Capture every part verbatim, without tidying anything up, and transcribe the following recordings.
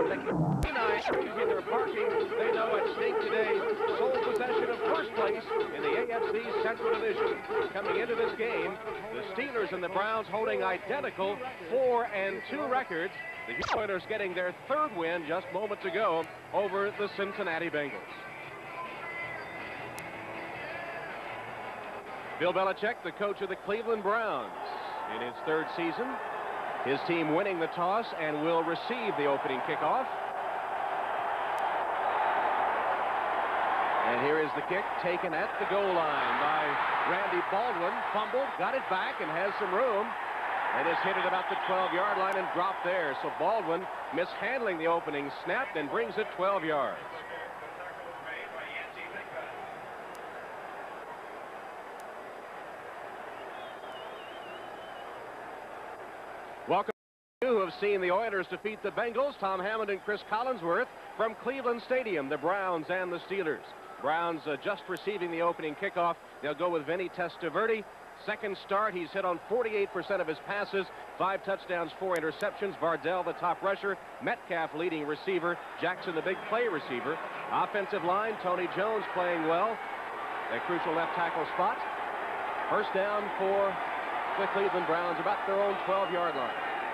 In their parking, they know at stake today sole possession of first place in the A F C Central Division. Coming into this game, the Steelers and the Browns holding identical four and two records. The Houston Oilers getting their third win just moments ago over the Cincinnati Bengals. Bill Belichick, the coach of the Cleveland Browns, in his third season. His team winning the toss and will receive the opening kickoff. And here is the kick taken at the goal line by Randy Baldwin. Fumbled, got it back, and has some room. And is hit at about the twelve-yard line and dropped there. So Baldwin mishandling the opening snap and brings it twelve yards. Welcome to you who have seen the Oilers defeat the Bengals. Tom Hammond and Chris Collinsworth from Cleveland Stadium, the Browns and the Steelers. Browns uh, just receiving the opening kickoff. They'll go with Vinny Testaverde. Second start, he's hit on forty-eight percent of his passes. Five touchdowns, four interceptions. Vardell, the top rusher. Metcalf, leading receiver. Jackson, the big play receiver. Offensive line, Tony Jones playing well. A crucial left tackle spot. First down for the Cleveland Browns, about their own twelve-yard line.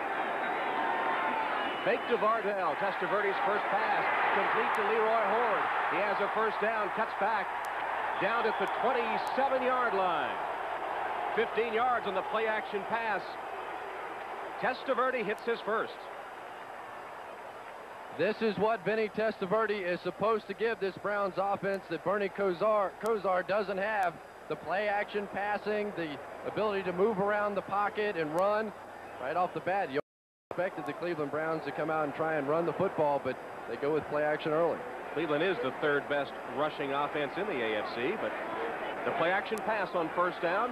Fake to Vardell. Testaverde's first pass, complete to Leroy Horde. He has a first down, cuts back, down at the twenty-seven-yard line. fifteen yards on the play-action pass. Testaverde hits his first. This is what Vinny Testaverde is supposed to give this Browns offense that Bernie Kosar, Kosar doesn't have. The play-action passing, the ability to move around the pocket and run right off the bat. You expected the Cleveland Browns to come out and try and run the football, but they go with play-action early. Cleveland is the third best rushing offense in the A F C, but the play-action pass on first down.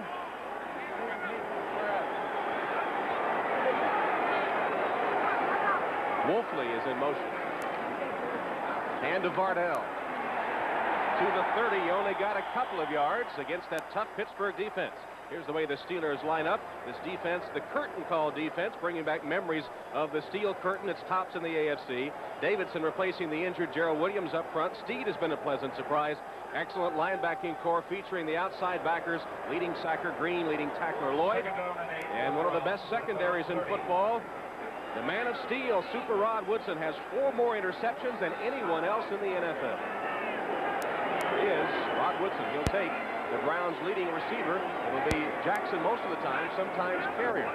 Wolfley is in motion. Hand to Vardell. To the thirty, he only got a couple of yards against that tough Pittsburgh defense. Here's the way the Steelers line up. This defense, the curtain call defense, bringing back memories of the steel curtain. It's tops in the A F C. Davidson replacing the injured Gerald Williams up front. Steed has been a pleasant surprise. Excellent linebacking core featuring the outside backers, leading sacker Green, leading tackler Lloyd. And one of the best secondaries in football, the man of steel, Super Rod Woodson, has four more interceptions than anyone else in the N F L. He is Rod Woodson. He'll take the Browns' leading receiver. It'll be Jackson most of the time, sometimes Carrier.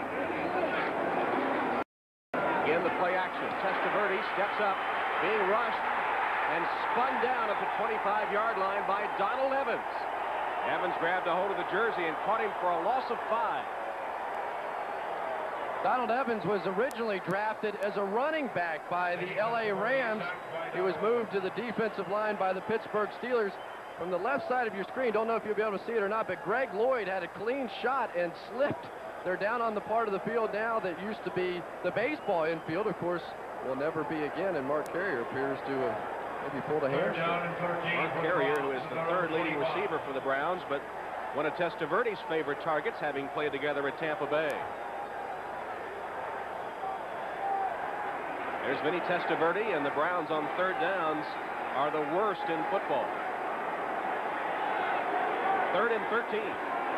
Again, the play action. Testaverde steps up, being rushed and spun down at the twenty-five-yard line by Donald Evans. Evans grabbed a hold of the jersey and caught him for a loss of five. Donald Evans was originally drafted as a running back by the L A Rams. He was moved to the defensive line by the Pittsburgh Steelers. From the left side of your screen, don't know if you'll be able to see it or not, but Greg Lloyd had a clean shot and slipped. They're down on the part of the field now that used to be the baseball infield. Of course, will never be again, and Mark Carrier appears to have maybe pulled a hamstring. Mark Carrier, who is the third leading receiver for the Browns, but one of Testaverde's favorite targets, having played together at Tampa Bay. There's Vinny Testaverde, and the Browns on third downs are the worst in football. Third and thirteen.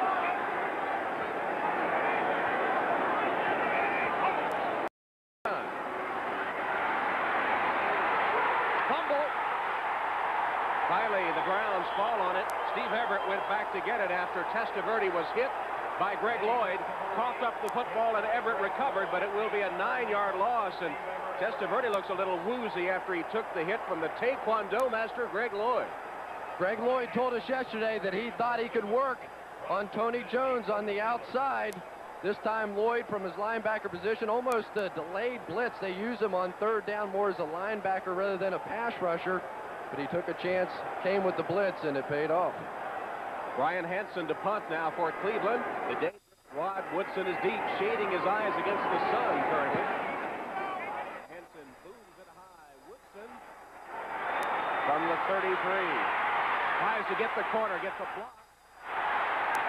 Fumble. Finally, the Browns fall on it. Steve Everett went back to get it after Testaverde was hit by Greg Lloyd. Coughed up the football, and Everett recovered, but it will be a nine-yard loss. And Testaverde looks a little woozy after he took the hit from the Taekwondo master, Greg Lloyd. Greg Lloyd told us yesterday that he thought he could work on Tony Jones on the outside. This time Lloyd from his linebacker position, almost a delayed blitz. They use him on third down more as a linebacker rather than a pass rusher. But he took a chance, came with the blitz, and it paid off. Brian Hansen to punt now for Cleveland. The dangerous Rod Woodson is deep, shading his eyes against the sun currently. Hansen booms it high. Woodson from the thirty-three. Tries to get the corner, gets a block.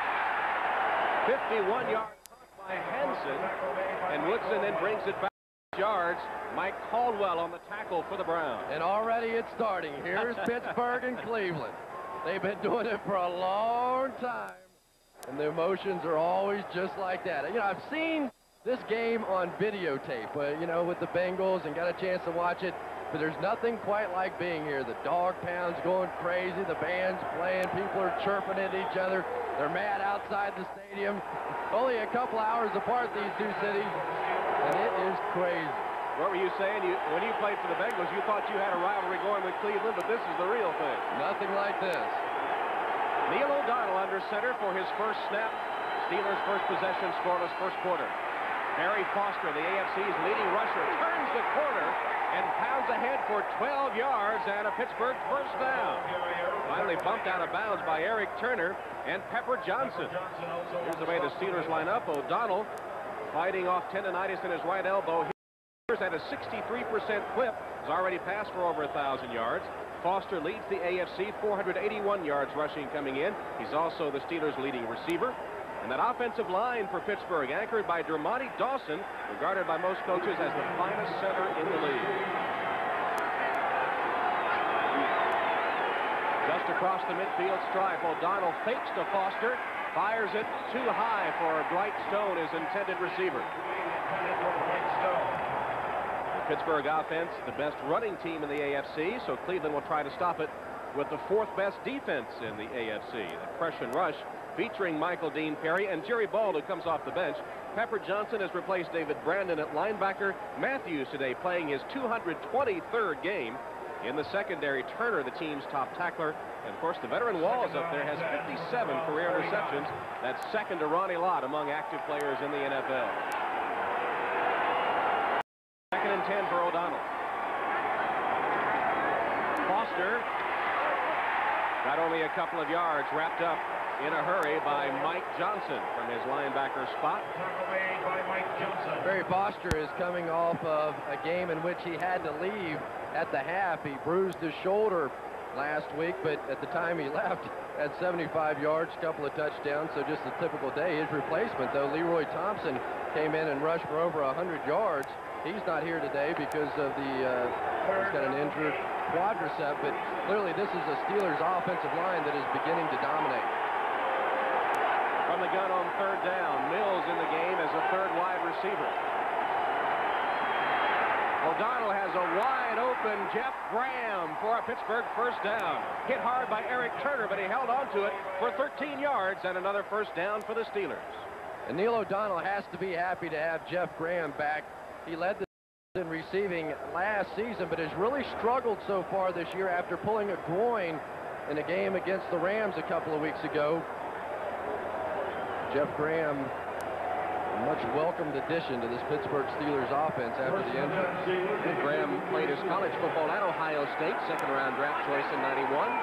fifty-one yard punt by Hansen, and Woodson then brings it back. yards. Mike Caldwell on the tackle for the Browns. And already it's starting. Here's Pittsburgh and Cleveland. They've been doing it for a long time. And the emotions are always just like that. You know, I've seen this game on videotape, uh, you know, with the Bengals and got a chance to watch it. But there's nothing quite like being here. The dog pound's going crazy. The band's playing. People are chirping at each other. They're mad outside the stadium. Only a couple hours apart, these two cities. And it is crazy. What were you saying? You, when you played for the Bengals, you thought you had a rivalry going with Cleveland, but this is the real thing. Nothing like this. Neil O'Donnell under center for his first snap. Steelers' first possession, scoreless first quarter. Barry Foster, the A F C's leading rusher, turns the corner and pounds ahead for twelve yards and a Pittsburgh first down. Finally bumped out of bounds by Eric Turner and Pepper Johnson. Here's the way the Steelers line up. O'Donnell fighting off tendonitis in his right elbow. He's at a sixty-three percent clip. Has already passed for over one thousand yards. Foster leads the A F C, four hundred eighty-one yards rushing coming in. He's also the Steelers' leading receiver. And that offensive line for Pittsburgh, anchored by Dermontti Dawson, regarded by most coaches as the finest center in the league. Just across the midfield stripe, O'Donnell fakes to Foster, fires it too high for Dwight Stone, his intended receiver. The Pittsburgh offense, the best running team in the A F C, so Cleveland will try to stop it with the fourth best defense in the A F C. The press and rush featuring Michael Dean Perry and Jerry Ball, who comes off the bench. Pepper Johnson has replaced David Brandon at linebacker. Matthews today playing his two hundred twenty-third game. In the secondary, Turner, the team's top tackler. And of course, the veteran Walls up there has fifty-seven career interceptions. That's second to Ronnie Lott among active players in the N F L. Second and ten for O'Donnell. Foster got only a couple of yards, wrapped up in a hurry by Mike Johnson from his linebacker spot. Barry Foster is coming off of a game in which he had to leave at the half. He bruised his shoulder last week, but at the time he left, had seventy-five yards, a couple of touchdowns, so just a typical day. His replacement, though, Leroy Thompson, came in and rushed for over one hundred yards. He's not here today because of the, uh, he's got an injured quadricep, but clearly this is a Steelers offensive line that is beginning to dominate. From the gun on third down, Mills in the game as a third wide receiver. O'Donnell has a wide open Jeff Graham for a Pittsburgh first down. Hit hard by Eric Turner, but he held on to it for thirteen yards and another first down for the Steelers. And Neil O'Donnell has to be happy to have Jeff Graham back. He led the in receiving last season, but has really struggled so far this year after pulling a groin in a game against the Rams a couple of weeks ago. Jeff Graham, a much welcomed addition to this Pittsburgh Steelers offense after the injury. And Graham played his college football at Ohio State, second round draft choice in ninety-one.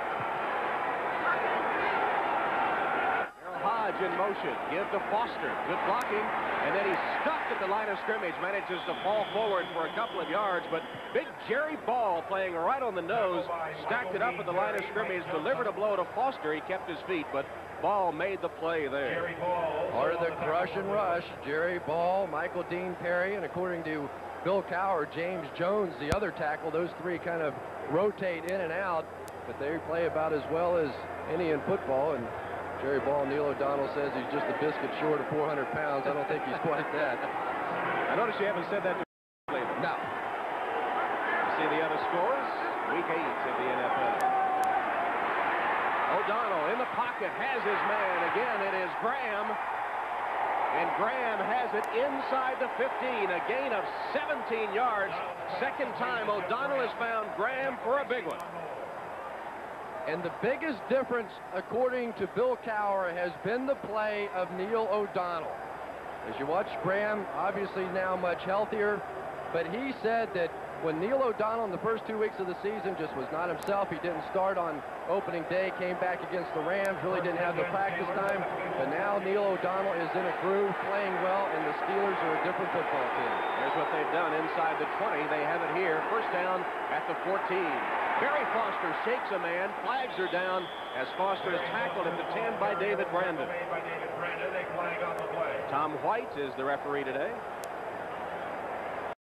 Hodge in motion, give to Foster, good blocking, and then he's stuck at the line of scrimmage, manages to fall forward for a couple of yards, but big Jerry Ball playing right on the nose, stacked it up at the line of scrimmage, delivered a blow to Foster. He kept his feet, but Ball made the play there. Part of the crush and rush, Jerry Ball, Michael Dean Perry, and according to Bill Cowher, James Jones, the other tackle. Those three kind of rotate in and out, but they play about as well as any in football. And Jerry Ball, Neil O'Donnell says he's just a biscuit short of four hundred pounds. I don't think he's quite that. I notice you haven't said that to me. No. You see the other scores? Week eight of the N F L. O'Donnell in the pocket, has his man. Again, it is Graham. And Graham has it inside the fifteen. A gain of seventeen yards. Second time O'Donnell has found Graham for a big one. And the biggest difference, according to Bill Cowher, has been the play of Neil O'Donnell. As you watch Graham, obviously now much healthier, but he said that when Neil O'Donnell in the first two weeks of the season just was not himself, he didn't start on opening day, came back against the Rams, really didn't have the practice time, but now Neil O'Donnell is in a groove, playing well, and the Steelers are a different football team. Here's what they've done inside the twenty. They have it here, first down at the fourteen. Barry Foster shakes a man, flags are down as Foster is tackled at the ten by David Brandon. Tom White is the referee today.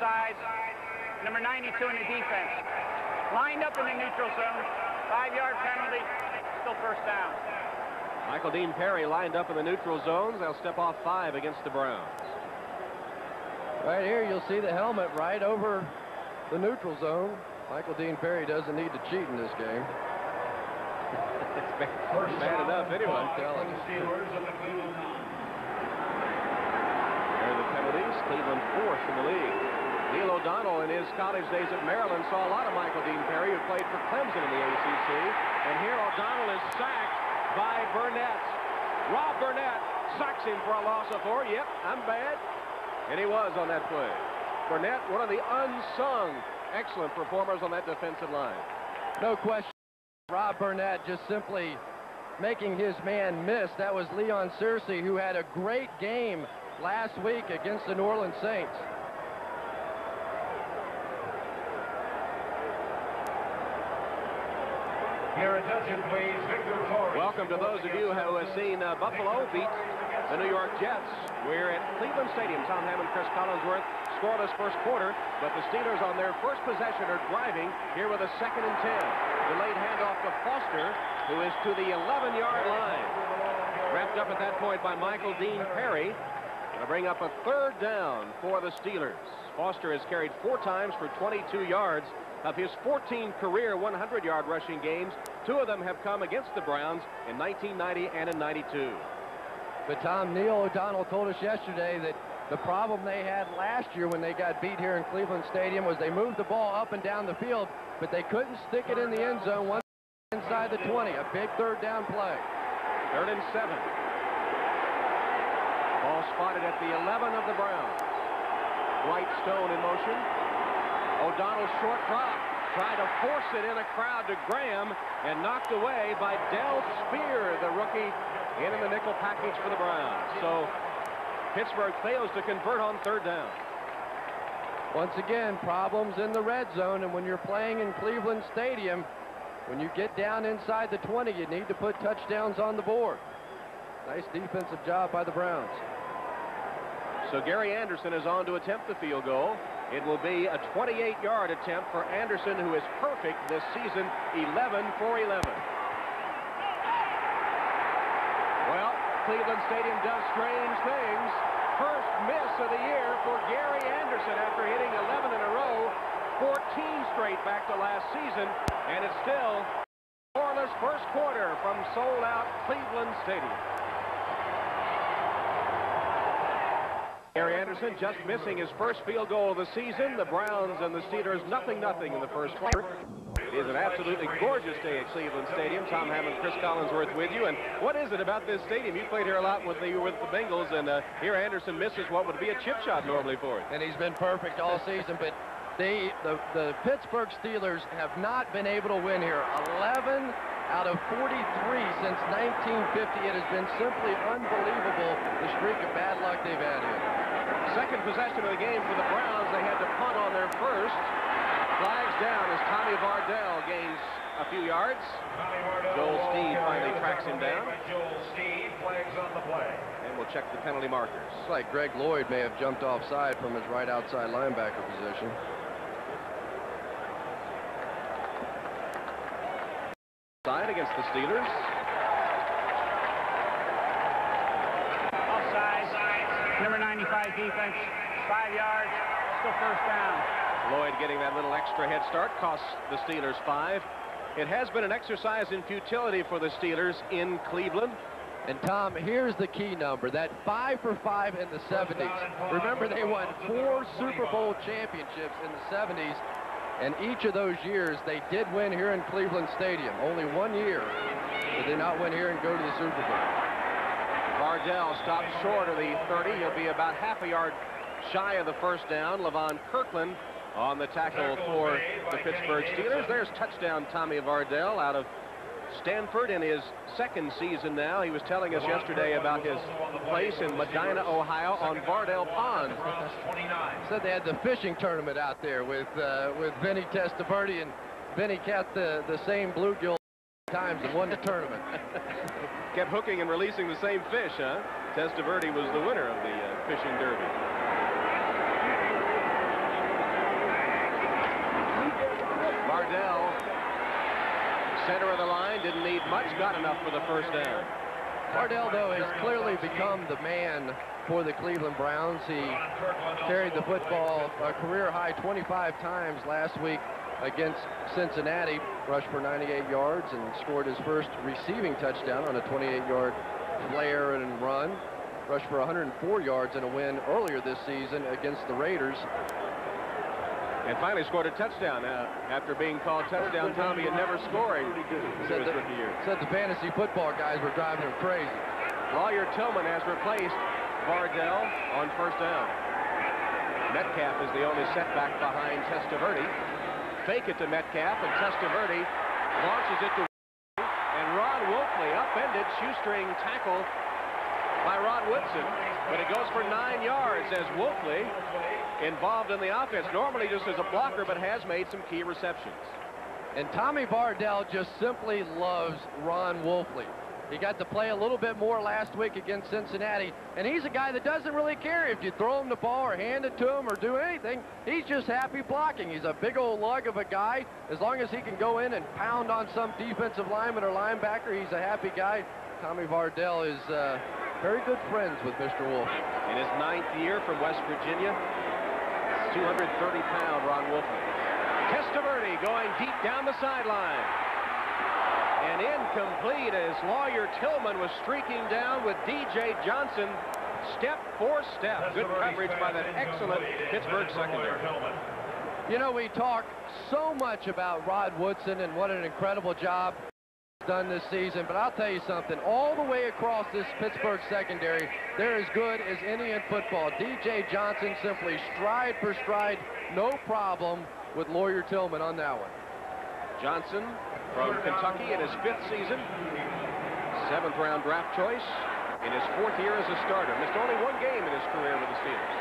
Offsides. Number ninety-two in the defense. Lined up in the neutral zone. Five-yard penalty. Still first down. Michael Dean Perry lined up in the neutral zones. They'll step off five against the Browns. Right here, you'll see the helmet right over the neutral zone. Michael Dean Perry doesn't need to cheat in this game. It's bad, bad enough anyway. I'm telling you. There are the penalties. Cleveland fourth in the league. Neil O'Donnell in his college days at Maryland saw a lot of Michael Dean Perry, who played for Clemson in the A C C. And here O'Donnell is sacked by Burnett. Rob Burnett sacks him for a loss of four. Yep, I'm bad. And he was on that play. Burnett, one of the unsung excellent performers on that defensive line. No question. Rob Burnett just simply making his man miss. That was Leon Searcy, who had a great game last week against the New Orleans Saints. Your attention, please. Victor Torres. Welcome to those of you who have seen uh, Buffalo beat the New York Jets. We're at Cleveland Stadium. Tom Hammond, Chris Collinsworth scoreless first quarter, but the Steelers on their first possession are driving here with a second and ten. Delayed handoff to Foster, who is to the eleven-yard line. Wrapped up at that point by Michael Dean Perry. Going to bring up a third down for the Steelers. Foster has carried four times for twenty-two yards. Of his fourteen career one hundred yard rushing games, two of them have come against the Browns in nineteen ninety and in ninety-two. But Tom, Neil O'Donnell told us yesterday that the problem they had last year when they got beat here in Cleveland Stadium was they moved the ball up and down the field, but they couldn't stick it in the end zone once inside the twenty. A big third down play. Third and seven. Ball spotted at the eleven of the Browns. Dwight Stone in motion. O'Donnell's short drop, tried to force it in a crowd to Graham, and knocked away by Del Spear, the rookie, in, in the nickel package for the Browns. So Pittsburgh fails to convert on third down. Once again, problems in the red zone, and when you're playing in Cleveland Stadium, when you get down inside the twenty, you need to put touchdowns on the board. Nice defensive job by the Browns. So Gary Anderson is on to attempt the field goal. It will be a twenty-eight yard attempt for Anderson, who is perfect this season, eleven for eleven. Well, Cleveland Stadium does strange things. First miss of the year for Gary Anderson after hitting eleven in a row, fourteen straight back to last season, and it's still scoreless first quarter from sold-out Cleveland Stadium. Gary Anderson just missing his first field goal of the season. The Browns and the Steelers nothing nothing in the first quarter. It is an absolutely gorgeous day at Cleveland Stadium. Tom Hammond, Chris Collinsworth with you. And what is it about this stadium? You played here a lot with the with the Bengals, and uh, here Anderson misses what would be a chip shot normally for him. And he's been perfect all season, but they the, the Pittsburgh Steelers have not been able to win here. eleven out of forty-three since nineteen fifty. It has been simply unbelievable, the streak of bad luck they've had here. Second possession of the game for the Browns. They had to punt on their first. Flags down as Tommy Vardell gains a few yards. Joel Steed finally tracks him down. Joel Steed flags on the play. And we'll check the penalty markers. It's like Greg Lloyd may have jumped offside from his right outside linebacker position. Side against the Steelers. Number ninety-five defense, five yards, still first down. Lloyd getting that little extra head start costs the Steelers five. It has been an exercise in futility for the Steelers in Cleveland. And Tom, here's the key number, that five for five in the seventies. Remember, they won four Super Bowl championships in the seventies, and each of those years they did win here in Cleveland Stadium. Only one year did they not win here and go to the Super Bowl. Vardell stopped short of the thirty. He'll be about half a yard shy of the first down. Levon Kirkland on the tackle for the Pittsburgh Steelers. There's touchdown Tommy Vardell out of Stanford in his second season now. He was telling us yesterday about his place in Medina, Ohio on Vardell Pond. Said they had the fishing tournament out there with uh, with Vinny Testaverde, and Vinny caught the, the same bluegill times and won the tournament. Kept hooking and releasing the same fish, huh? Testaverde was the winner of the uh, fishing derby. Bardell, center of the line, didn't need much, got enough for the first down. Bardell, though, has clearly become the man for the Cleveland Browns. He carried the football a career-high twenty-five times last week against Cincinnati, rushed for ninety-eight yards, and scored his first receiving touchdown on a twenty-eight yard flare and run. Rushed for one hundred four yards in a win earlier this season against the Raiders. And finally scored a touchdown. Uh, after being called touchdown Tommy and never scoring Said his the, rookie year. said the fantasy football guys were driving him crazy. Lawyer Tillman has replaced Bardell on first down. Metcalf is the only setback behind Testaverde. Fake it to Metcalf, and Testaverde launches it to and Ron Wolfley, upended shoestring tackle by Ron Woodson, but it goes for nine yards as Wolfley involved in the offense, normally just as a blocker, but has made some key receptions. And Tommy Bardell just simply loves Ron Wolfley. He got to play a little bit more last week against Cincinnati, and he's a guy that doesn't really care if you throw him the ball or hand it to him or do anything. He's just happy blocking. He's a big old lug of a guy. As long as he can go in and pound on some defensive lineman or linebacker, he's a happy guy. Tommy Bardell is uh, very good friends with Mister Wolf. In his ninth year from West Virginia, two hundred thirty pound Ron Wolfley. Testaverde going deep down the sideline. And incomplete as Lawyer Tillman was streaking down with D J Johnson step for step. Good coverage by that excellent Pittsburgh secondary. You know, we talk so much about Rod Woodson and what an incredible job he's done this season, but I'll tell you something, all the way across this Pittsburgh secondary, they're as good as any in football. D J Johnson simply stride for stride, no problem with Lawyer Tillman on that one. Johnson from Kentucky in his fifth season, seventh round draft choice in his fourth year as a starter. Missed only one game in his career with the Steelers.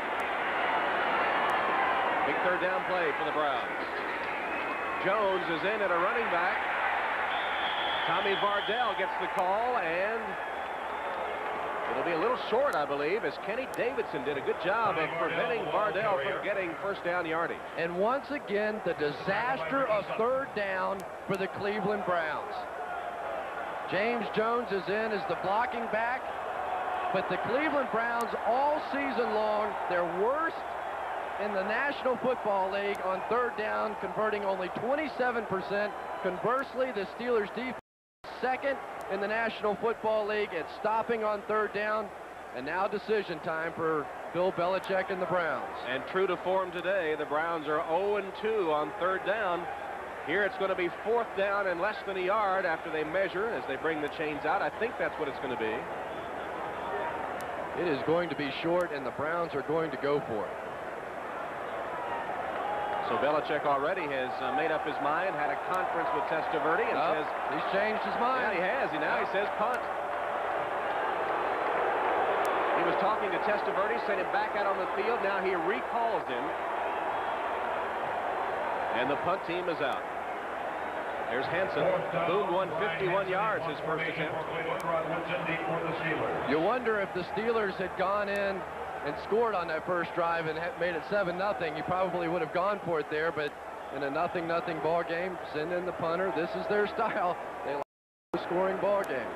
Big third down play for the Browns. Jones is in at a running back. Tommy Bardell gets the call, and it'll be a little short, I believe, as Kenny Davidson did a good job of preventing Bardell from getting first down yardage. And once again, the disaster of third down for the Cleveland Browns. James Jones is in as the blocking back, but the Cleveland Browns all season long, they're worst in the National Football League on third down, converting only twenty-seven percent. Conversely, the Steelers defense second in the National Football League at stopping on third down. And now decision time for Bill Belichick and the Browns. And true to form today, the Browns are oh and two on third down. Here it's going to be fourth down and less than a yard after they measure as they bring the chains out. I think that's what it's going to be. It is going to be short, and the Browns are going to go for it. So Belichick already has uh, made up his mind, had a conference with Testaverde, and oh, says he's changed his mind. Yeah, he has. He now he says punt. He was talking to Testaverde, sent him back out on the field. Now he recalls him, and the punt team is out. There's Hansen. Boone won fifty-one yards his first attempt. You wonder if the Steelers had gone in and scored on that first drive and made it seven nothing, you probably would have gone for it there, but in a nothing nothing ball game, send in the punter. This is their style. They like scoring ball games.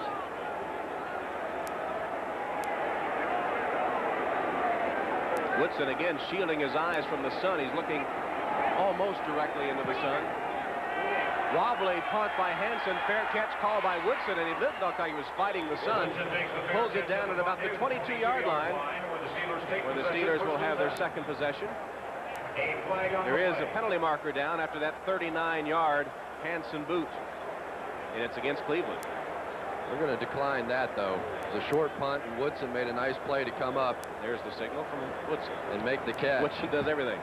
Woodson again shielding his eyes from the sun. He's looking almost directly into the sun. Wobbly punt by Hansen, fair catch call by Woodson, and he didn't look like he was fighting the sun. Pulls it down at about the twenty-two yard line, where the Steelers will have their second possession. There is a penalty marker down after that thirty-nine yard Hansen boot, and it's against Cleveland. We're going to decline that, though. It's a short punt, and Woodson made a nice play to come up. There's the signal from Woodson. And make the catch. Which he does everything.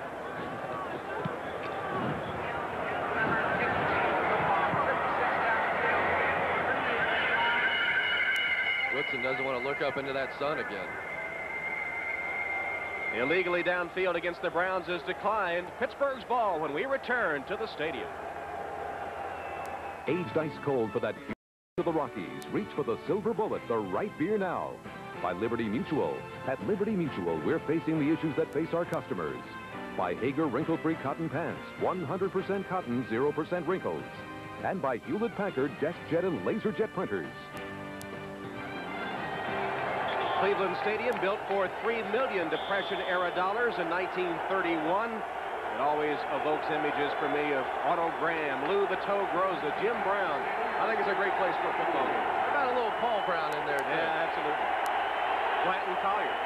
Woodson doesn't want to look up into that sun again. Illegally downfield against the Browns is declined. Pittsburgh's ball when we return to the stadium. Aged ice cold for that to the Rockies. Reach for the silver bullet, the right beer now. By Liberty Mutual. At Liberty Mutual, we're facing the issues that face our customers. by Hager wrinkle-free cotton pants, one hundred percent cotton, zero percent wrinkles. And by Hewlett-Packard desk-jet and laser-jet printers. Cleveland Stadium, built for three million Depression-era dollars in nineteen thirty-one. It always evokes images for me of Otto Graham, Lou the Toe Groza, Jim Brown. I think it's a great place for a football game. Got a little Paul Brown in there, too. Yeah, absolutely. Blanton Collier.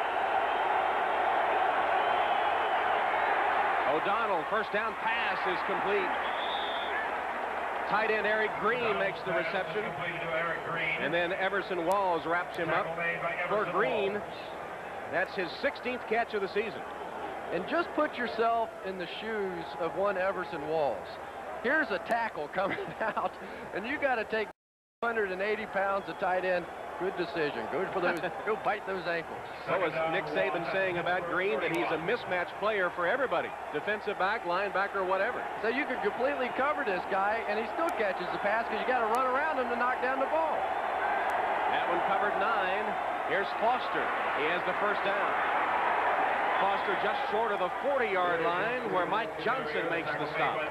O'Donnell, first down pass is complete. Tight end Eric Green makes the reception. And then Everson Walls wraps him up. For Green, that's his sixteenth catch of the season. And just put yourself in the shoes of one Everson Walls. Here's a tackle coming out, and you got to take one hundred eighty pounds of tight end. Good decision. Go for those. Go bite those ankles. So was Nick Saban saying about Green that he's a mismatch player for everybody, defensive back, linebacker, whatever. So you could completely cover this guy, and he still catches the pass because you got to run around him to knock down the ball. That one covered nine. Here's Foster. He has the first down. Foster just short of the forty-yard line, where Mike Johnson makes the stop.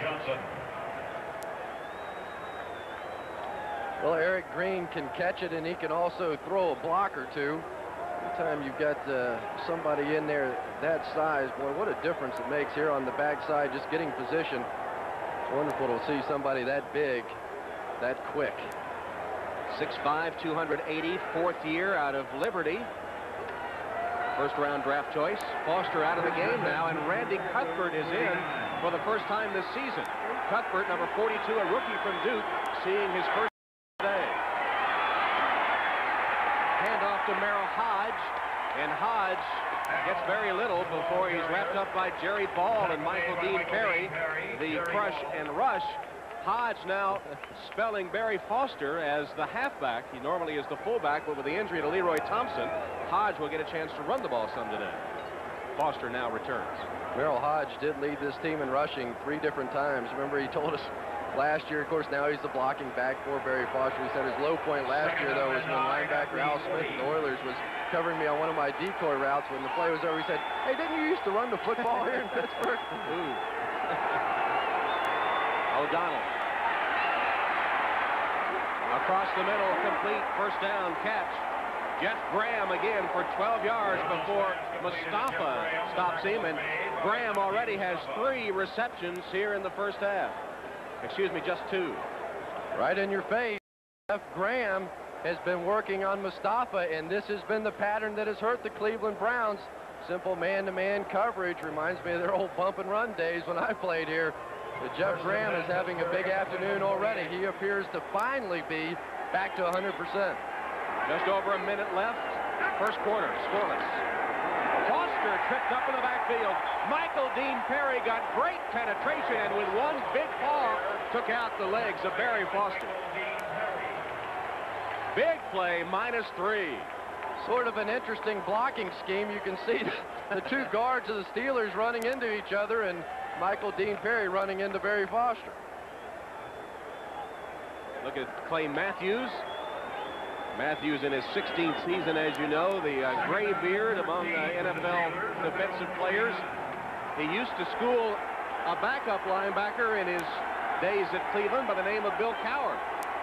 Well, Eric Green can catch it, and he can also throw a block or two. Anytime you've got uh, somebody in there that size, boy, what a difference it makes here on the backside, just getting position. It's wonderful to see somebody that big, that quick. six five, two eighty, fourth year out of Liberty. First round draft choice. Foster out of the game now, and Randy Cuthbert is in for the first time this season. Cuthbert, number forty-two, a rookie from Duke, seeing his first day. Handoff to Merrill Hodge, and Hodge gets very little before he's wrapped up by Jerry Ball and Michael Dean Perry, the crush and rush. Hodge now spelling Barry Foster as the halfback. He normally is the fullback, but with the injury to Leroy Thompson, Hodge will get a chance to run the ball some today. Foster now returns. Merrill Hodge did lead this team in rushing three different times. Remember, he told us last year, of course, now he's the blocking back for Barry Foster. He said his low point last year, though, was when linebacker Al Smith of the Oilers was covering me on one of my decoy routes. When the play was over, he said, "Hey, didn't you used to run the football here in Pittsburgh?" Ooh. O'Donnell. Across the middle, complete first down catch. Jeff Graham again for twelve yards before Mustafa stops him, and Graham already has three receptions here in the first half. Excuse me, just two. Right in your face. Jeff Graham has been working on Mustafa, and this has been the pattern that has hurt the Cleveland Browns. Simple man-to-man coverage reminds me of their old bump and run days when I played here. But Jeff Graham is having a big afternoon already. He appears to finally be back to one hundred percent. Just over a minute left. First quarter, scoreless. Foster tripped up in the backfield. Michael Dean Perry got great penetration, and with one big paw, took out the legs of Barry Foster. Big play, minus three. Sort of an interesting blocking scheme. You can see the two guards of the Steelers running into each other, and Michael Dean Perry running into Barry Foster. Look at Clay Matthews. Matthews in his sixteenth season, as you know, the uh, gray beard among uh, N F L defensive players. He used to school a backup linebacker in his days at Cleveland by the name of Bill Cowher.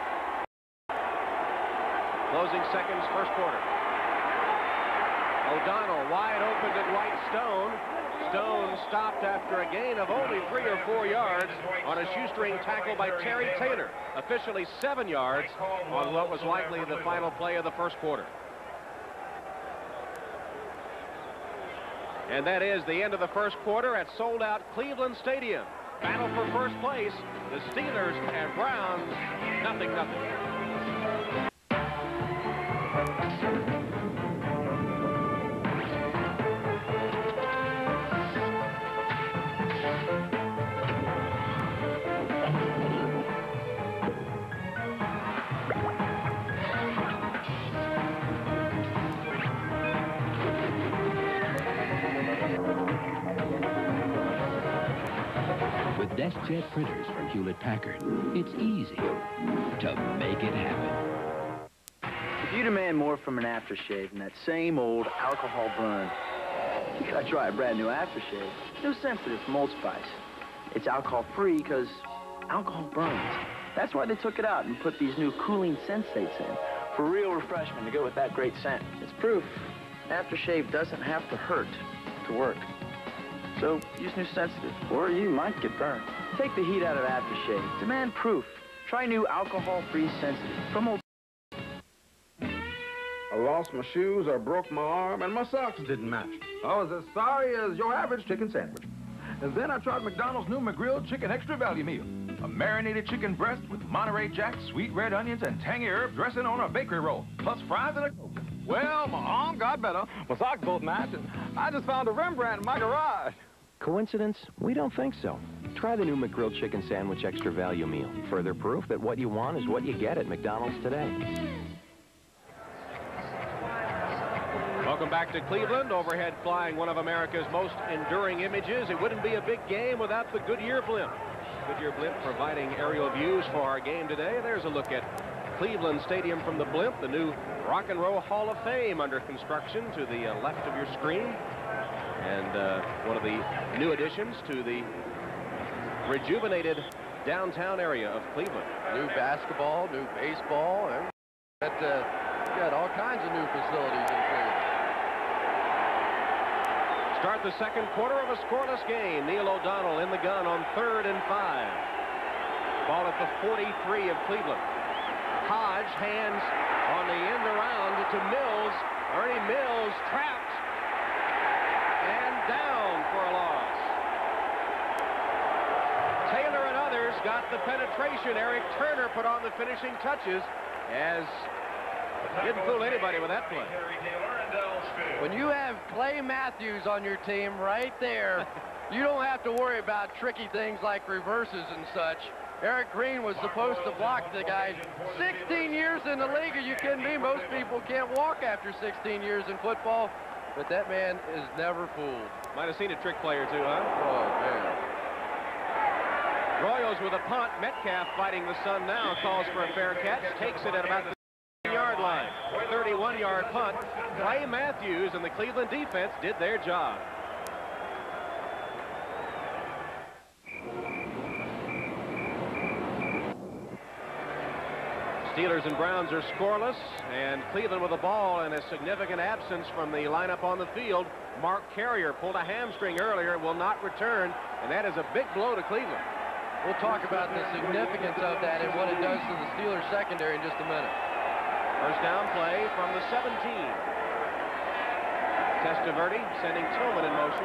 Closing seconds, first quarter. O'Donnell wide open to Dwight Stone. Stone stopped after a gain of only three or four yards on a shoestring tackle by Terry Taylor. Officially seven yards on what was likely the final play of the first quarter. And that is the end of the first quarter at sold-out Cleveland Stadium. Battle for first place, the Steelers and Browns, nothing, nothing. Desk-jet printers from Hewlett-Packard. It's easy to make it happen. If you demand more from an aftershave than that same old alcohol burn, You gotta try a brand new aftershave. New sensitive from Old Spice. It's alcohol-free because alcohol burns. That's why they took it out and put these new cooling sensates in for real refreshment to go with that great scent. It's proof aftershave doesn't have to hurt to work. So use new sensitive, or you might get burned. Take the heat out of aftershave. Demand proof. Try new alcohol-free sensitive from Old. I lost my shoes, I broke my arm, and my socks didn't match. I was as sorry as your average chicken sandwich. And then I tried McDonald's new McGrilled Chicken Extra Value Meal. A marinated chicken breast with Monterey Jack, sweet red onions, and tangy herb dressing on a bakery roll, plus fries and a Coke. Well, my arm got better, my socks both matched, and I just found a Rembrandt in my garage. Coincidence? We don't think so. Try the new McGrilled Chicken Sandwich Extra Value Meal. Further proof that what you want is what you get at McDonald's today. Welcome back to Cleveland. Overhead flying one of America's most enduring images. It wouldn't be a big game without the Goodyear blimp. Goodyear blimp providing aerial views for our game today. There's a look at Cleveland Stadium from the blimp, the new Rock and Roll Hall of Fame under construction to the uh, left of your screen. And uh, one of the new additions to the rejuvenated downtown area of Cleveland. New basketball, new baseball, and that, uh, got all kinds of new facilities in Cleveland. Start the second quarter of a scoreless game. Neil O'Donnell in the gun on third and five. Ball at the forty-three of Cleveland. Hodge hands on the end around to Mills. Ernie Mills trapped and down for a loss. Taylor and others got the penetration. Eric Turner put on the finishing touches as didn't fool anybody with that play. When you have Clay Matthews on your team right there, you don't have to worry about tricky things like reverses and such. Eric Green was supposed to block the guy. sixteen years in the league, are you kidding me? Most people can't walk after sixteen years in football, but that man is never fooled. Might have seen a trick play or two, huh? Oh, man. Royals with a punt. Metcalf fighting the sun now. Calls for a fair catch. Takes it at about the yard line. thirty-one yard punt. Clay Matthews and the Cleveland defense did their job. Steelers and Browns are scoreless, and Cleveland with the ball and a significant absence from the lineup on the field. Mark Carrier pulled a hamstring earlier, will not return, and that is a big blow to Cleveland. We'll talk about the significance of that and what it does to the Steelers secondary in just a minute. First down play from the seventeen. Testaverde sending Tillman in motion.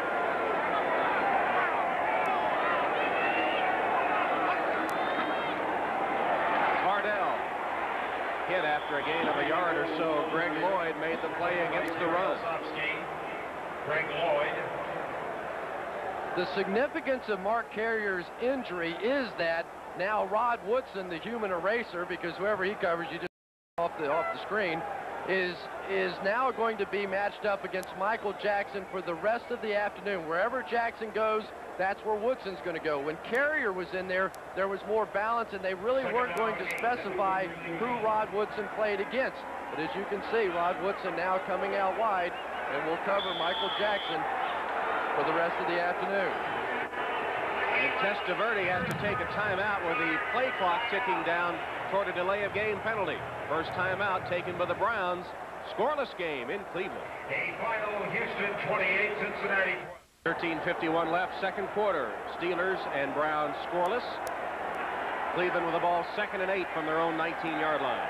Vardell hit after a gain of a yard or so. Greg Lloyd made the play against the run. Greg Lloyd. The significance of Mark Carrier's injury is that now Rod Woodson, the human eraser, because whoever he covers, you just off the off the screen, is is now going to be matched up against Michael Jackson for the rest of the afternoon. Wherever Jackson goes, that's where Woodson's going to go. When Carrier was in there, there was more balance, and they really weren't going to specify who Rod Woodson played against. But as you can see, Rod Woodson now coming out wide and will cover Michael Jackson for the rest of the afternoon. And Testaverde has to take a timeout with the play clock ticking down toward a delay of game penalty. First timeout taken by the Browns. Scoreless game in Cleveland. A final Houston twenty-eight, Cincinnati. thirteen fifty-one left, second quarter. Steelers and Browns scoreless. Cleveland with the ball second and eight from their own nineteen yard line.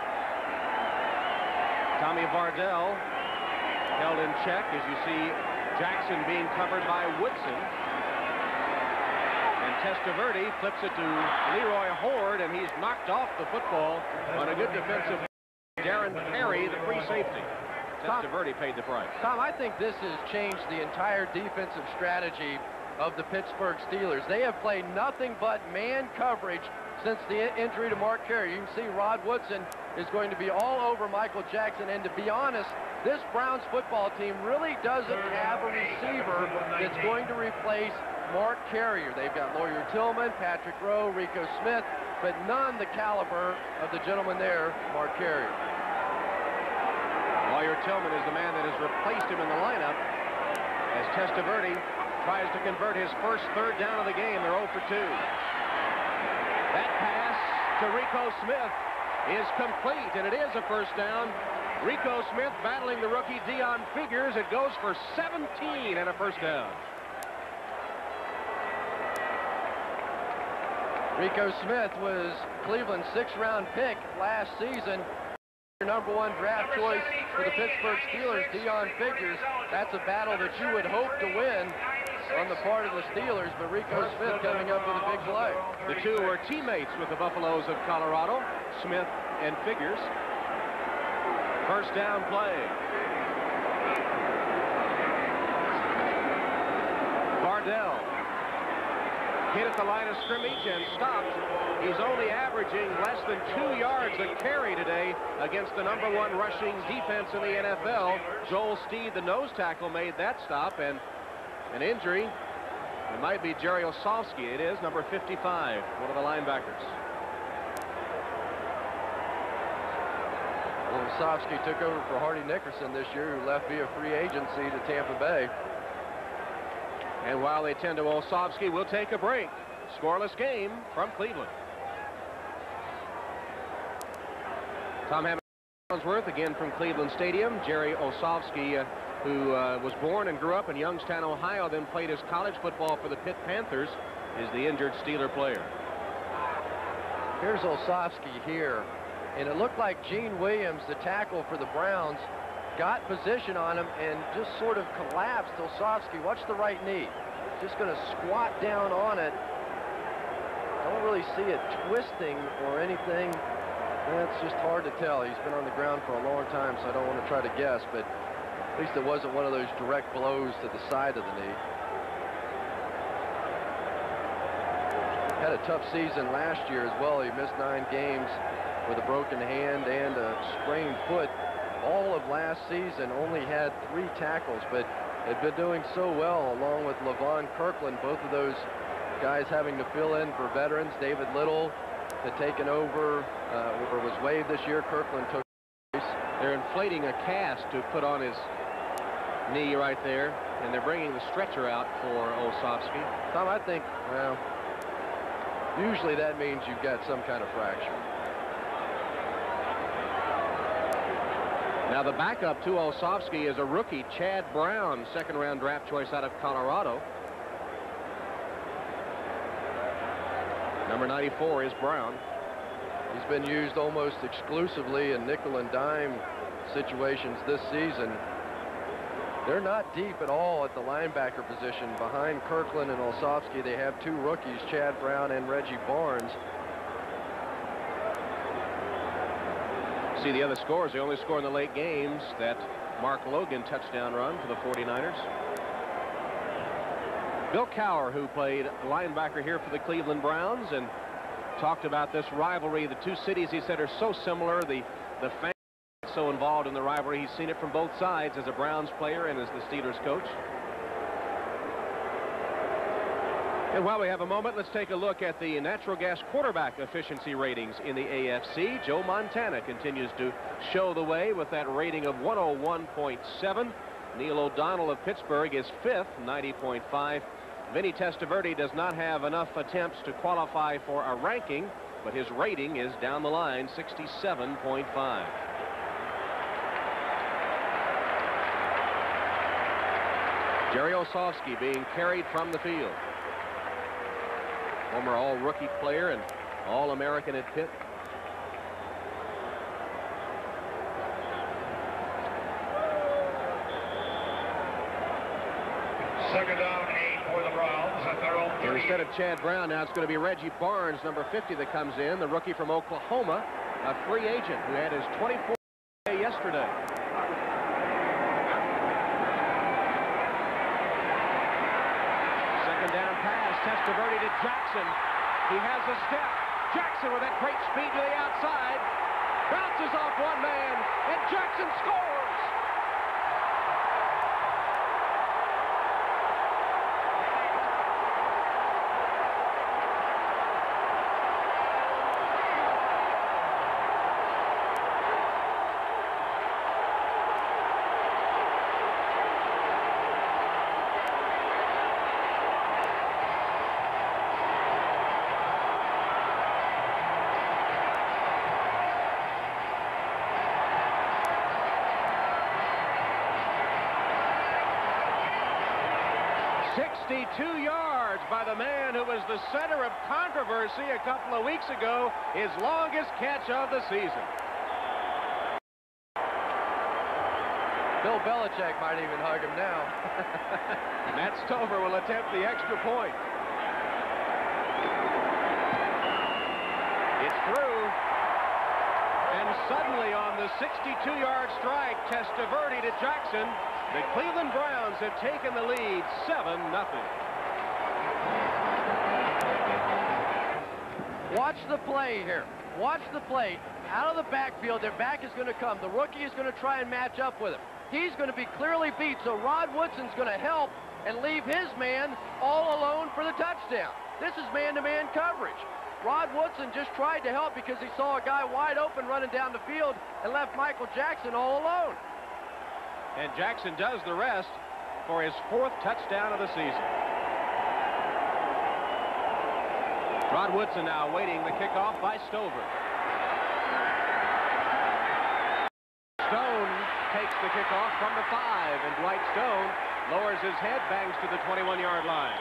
Tommy Vardell held in check as you see Jackson being covered by Woodson. And Testaverde flips it to Leroy Horde, and he's knocked off the football on a good defensive Darren Perry, the free safety. Testaverde paid the price. Tom, I think this has changed the entire defensive strategy of the Pittsburgh Steelers. They have played nothing but man coverage since the injury to Mark Carrier. You can see Rod Woodson is going to be all over Michael Jackson, and to be honest, this Browns football team really doesn't have a receiver that's going to replace Mark Carrier. They've got Lawyer Tillman, Patrick Rowe, Rico Smith, but none the caliber of the gentleman there, Mark Carrier. Lawyer Tillman is the man that has replaced him in the lineup. as Testaverde tries to convert his first third down of the game. They're oh for two. That pass to Rico Smith is complete, and it is a first down. Rico Smith battling the rookie Dion Figures. It goes for seventeen and a first down. Rico Smith was Cleveland's sixth-round pick last season. Number one draft choice for the Pittsburgh Steelers, Dion Figures. That's a battle that you would hope to win on the part of the Steelers, but Rico Smith coming up with a big play. The two were teammates with the Buffaloes of Colorado, Smith and Figures. First down play. Bardell hit at the line of scrimmage and stopped. He's only averaging less than two yards a carry today against the number one rushing defense in the N F L. Joel Steed, the nose tackle, made that stop, and an injury. It might be Jerry Osofsky. It is number fifty-five, one of the linebackers. Osofsky took over for Hardy Nickerson this year, who left via free agency to Tampa Bay. And while they tend to Osofsky, we'll take a break. Scoreless game from Cleveland. Tom Hammond again from Cleveland Stadium. Jerry Osofsky, uh, who uh, was born and grew up in Youngstown, Ohio, then played his college football for the Pitt Panthers, is the injured Steeler player. Here's Osofsky here, and it looked like Gene Williams, the tackle for the Browns, got position on him and just sort of collapsed. Osofsky, watch the right knee. Just going to squat down on it. Don't really see it twisting or anything. That's just hard to tell. He's been on the ground for a long time, so I don't want to try to guess, but at least it wasn't one of those direct blows to the side of the knee. Had a tough season last year as well. He missed nine games with a broken hand and a sprained foot. All of last season only had three tackles, but had been doing so well along with Levon Kirkland, both of those guys having to fill in for veterans. David Little had taken over, uh, or was waived this year. Kirkland took place. They're inflating a cast to put on his knee right there, and they're bringing the stretcher out for Osofsky. Tom, I think, well, usually that means you've got some kind of fracture. Now the backup to Osofsky is a rookie, Chad Brown, second round draft choice out of Colorado. Number ninety-four is Brown. He's been used almost exclusively in nickel and dime situations this season. They're not deep at all at the linebacker position. Behind Kirkland and Osofsky, they have two rookies, Chad Brown and Reggie Barnes. See the other scores. They only score in the late games. That Mark Logan touchdown run for the forty-niners. Bill Cowher, who played linebacker here for the Cleveland Browns, and talked about this rivalry. The two cities, he said, are so similar. The the fans are so involved in the rivalry. He's seen it from both sides as a Browns player and as the Steelers coach. And while we have a moment, let's take a look at the natural gas quarterback efficiency ratings in the A F C. Joe Montana continues to show the way with that rating of one oh one point seven. Neil O'Donnell of Pittsburgh is fifth, ninety point five. Vinny Testaverde does not have enough attempts to qualify for a ranking, but his rating is down the line, sixty-seven point five. Jerry Osofsky being carried from the field. Former all-rookie player and All-American at Pitt. Second down, eight for the Browns at their own thirty. Instead of Chad Brown, now it's going to be Reggie Barnes, number fifty, that comes in, the rookie from Oklahoma, a free agent who had his twenty-fourth day yesterday. Second down pass, Testaverde to Jackson. He has a step. Jackson with that great speed to the outside. Bounces off one man, and Jackson scores! sixty-two yards by the man who was the center of controversy a couple of weeks ago, his longest catch of the season. Bill Belichick might even hug him now. Matt Stover will attempt the extra point. It's through. And suddenly on the sixty-two yard strike, Testaverde to Jackson, the Cleveland Browns have taken the lead seven nothing. Watch the play here. Watch the play. Out of the backfield, their back is going to come. The rookie is going to try and match up with him. He's going to be clearly beat, so Rod Woodson's going to help and leave his man all alone for the touchdown. This is man-to-man coverage. Rod Woodson just tried to help because he saw a guy wide open running down the field and left Michael Jackson all alone. And Jackson does the rest for his fourth touchdown of the season. Rod Woodson now waiting the kickoff by Stover. Stone takes the kickoff from the five, and Dwight Stone lowers his head, bangs to the twenty-one yard line.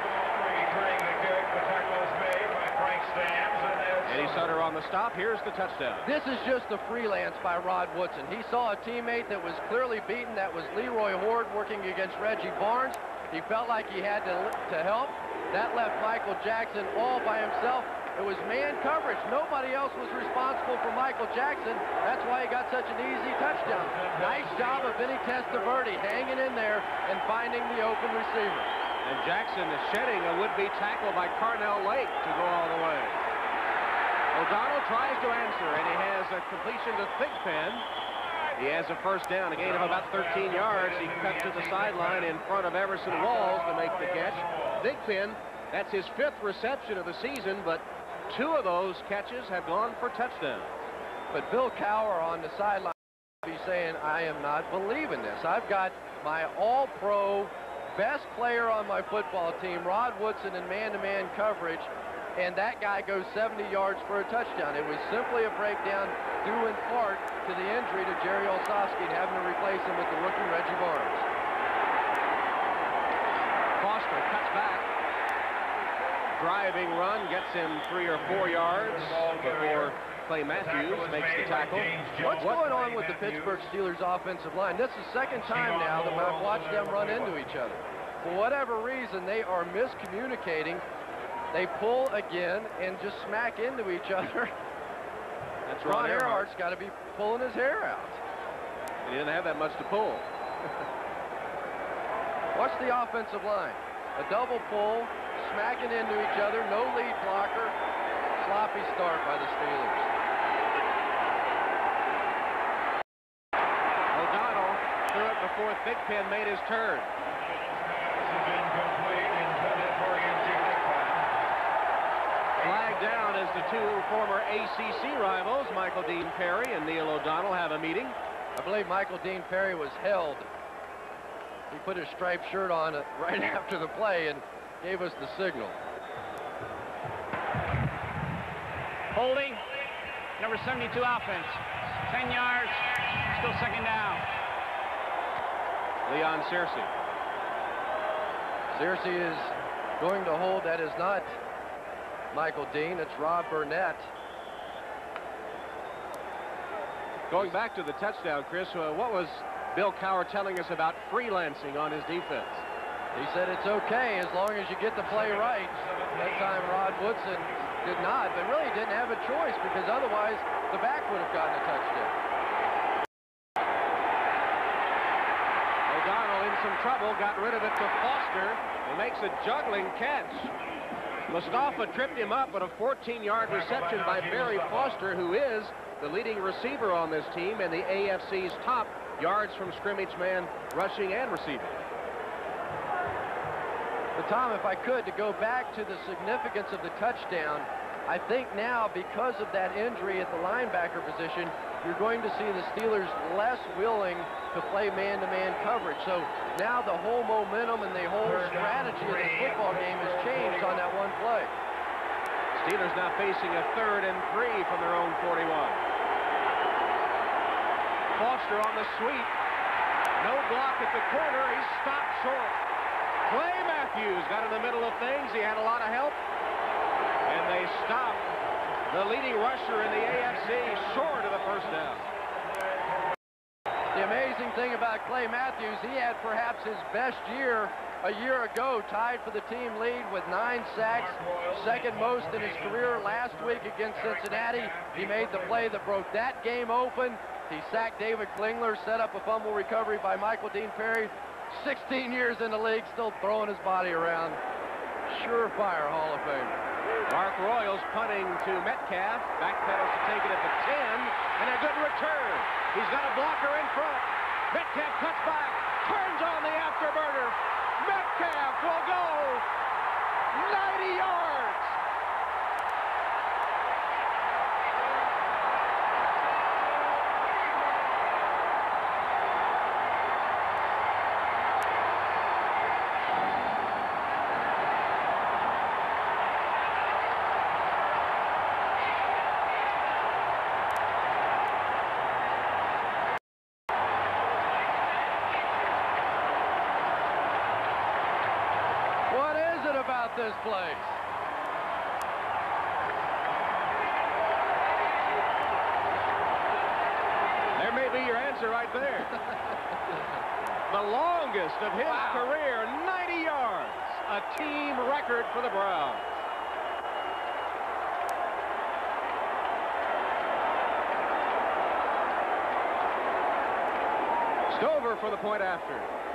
Eddie Sutter on the stop. Here's the touchdown. This is just a freelance by Rod Woodson. He saw a teammate that was clearly beaten. That was Leroy Horde working against Reggie Barnes. He felt like he had to, to help. That left Michael Jackson all by himself. It was man coverage. Nobody else was responsible for Michael Jackson. That's why he got such an easy touchdown. Nice job of Vinny Testaverde hanging in there and finding the open receiver. And Jackson is shedding a would-be tackle by Carnell Lake to go all the way. O'Donnell tries to answer, and he has a completion to Thigpen. He has a first down, a gain of about thirteen yards. He cut to the sideline in front of Everson Walls to make the catch. Thigpen, that's his fifth reception of the season, but two of those catches have gone for touchdowns. But Bill Cowher on the sideline will be saying, I am not believing this. I've got my all-pro best player on my football team, Rod Woodson, in man-to-man coverage, and that guy goes seventy yards for a touchdown. It was simply a breakdown due in part to the injury to Jerry Olsowski and having to replace him with the rookie Reggie Barnes. Foster cuts back. Driving run gets him three or four yards before Clay Matthews makes the tackle. What's going on with the Pittsburgh Steelers offensive line? This is the second time now that I've watched them run into each other. For whatever reason, they are miscommunicating. They pull again and just smack into each other. That's Ron Ron Earhart. Earhart's got to be pulling his hair out. He didn't have that much to pull. Watch the offensive line. A double pull, smacking into each other, no lead blocker. Sloppy start by the Steelers. O'Donnell threw it before Thigpen made his turn. Flag down as the two former A C C rivals, Michael Dean Perry and Neil O'Donnell, have a meeting. I believe Michael Dean Perry was held. He put his striped shirt on right after the play and gave us the signal. Holding, number seventy-two offense. ten yards, still second down. Leon Searcy. Searcy is going to hold. That is not Michael Dean, it's Rob Burnett. Going back to the touchdown, Chris, uh, what was Bill Cowher telling us about freelancing on his defense? He said it's okay as long as you get the play right. That time Rod Woodson did not, but really didn't have a choice because otherwise the back would have gotten a touchdown. O'Donnell in some trouble, got rid of it to Foster, who makes a juggling catch. Mustafa tripped him up, but a fourteen yard reception by Barry Foster, who is the leading receiver on this team and the A F C's top yards from scrimmage man rushing and receiving. But Tom, if I could, to go back to the significance of the touchdown, I think now because of that injury at the linebacker position, you're going to see the Steelers less willing to play man-to-man coverage. So now the whole momentum and the whole strategy of the football game has changed on that one play. Steelers now facing a third and three from their own forty-one. Foster on the sweep. No block at the corner. He's stopped short. Clay Matthews got in the middle of things. He had a lot of help. And they stopped the leading rusher in the A F C short of the first down. The amazing thing about Clay Matthews, he had perhaps his best year a year ago, tied for the team lead with nine sacks, second most in his career last week against Cincinnati. He made the play that broke that game open. He sacked David Klingler, set up a fumble recovery by Michael Dean Perry. sixteen years in the league, still throwing his body around. Surefire Hall of Famer. Mark Royals punting to Metcalf. Backpedals to take it at the ten, and a good return. He's got a blocker in front. Metcalf cuts back, turns on the afterburner. Metcalf will go ninety yards. This place. There may be your answer right there. The longest of his wow. career, ninety yards. A team record for the Browns. Stover for the point after.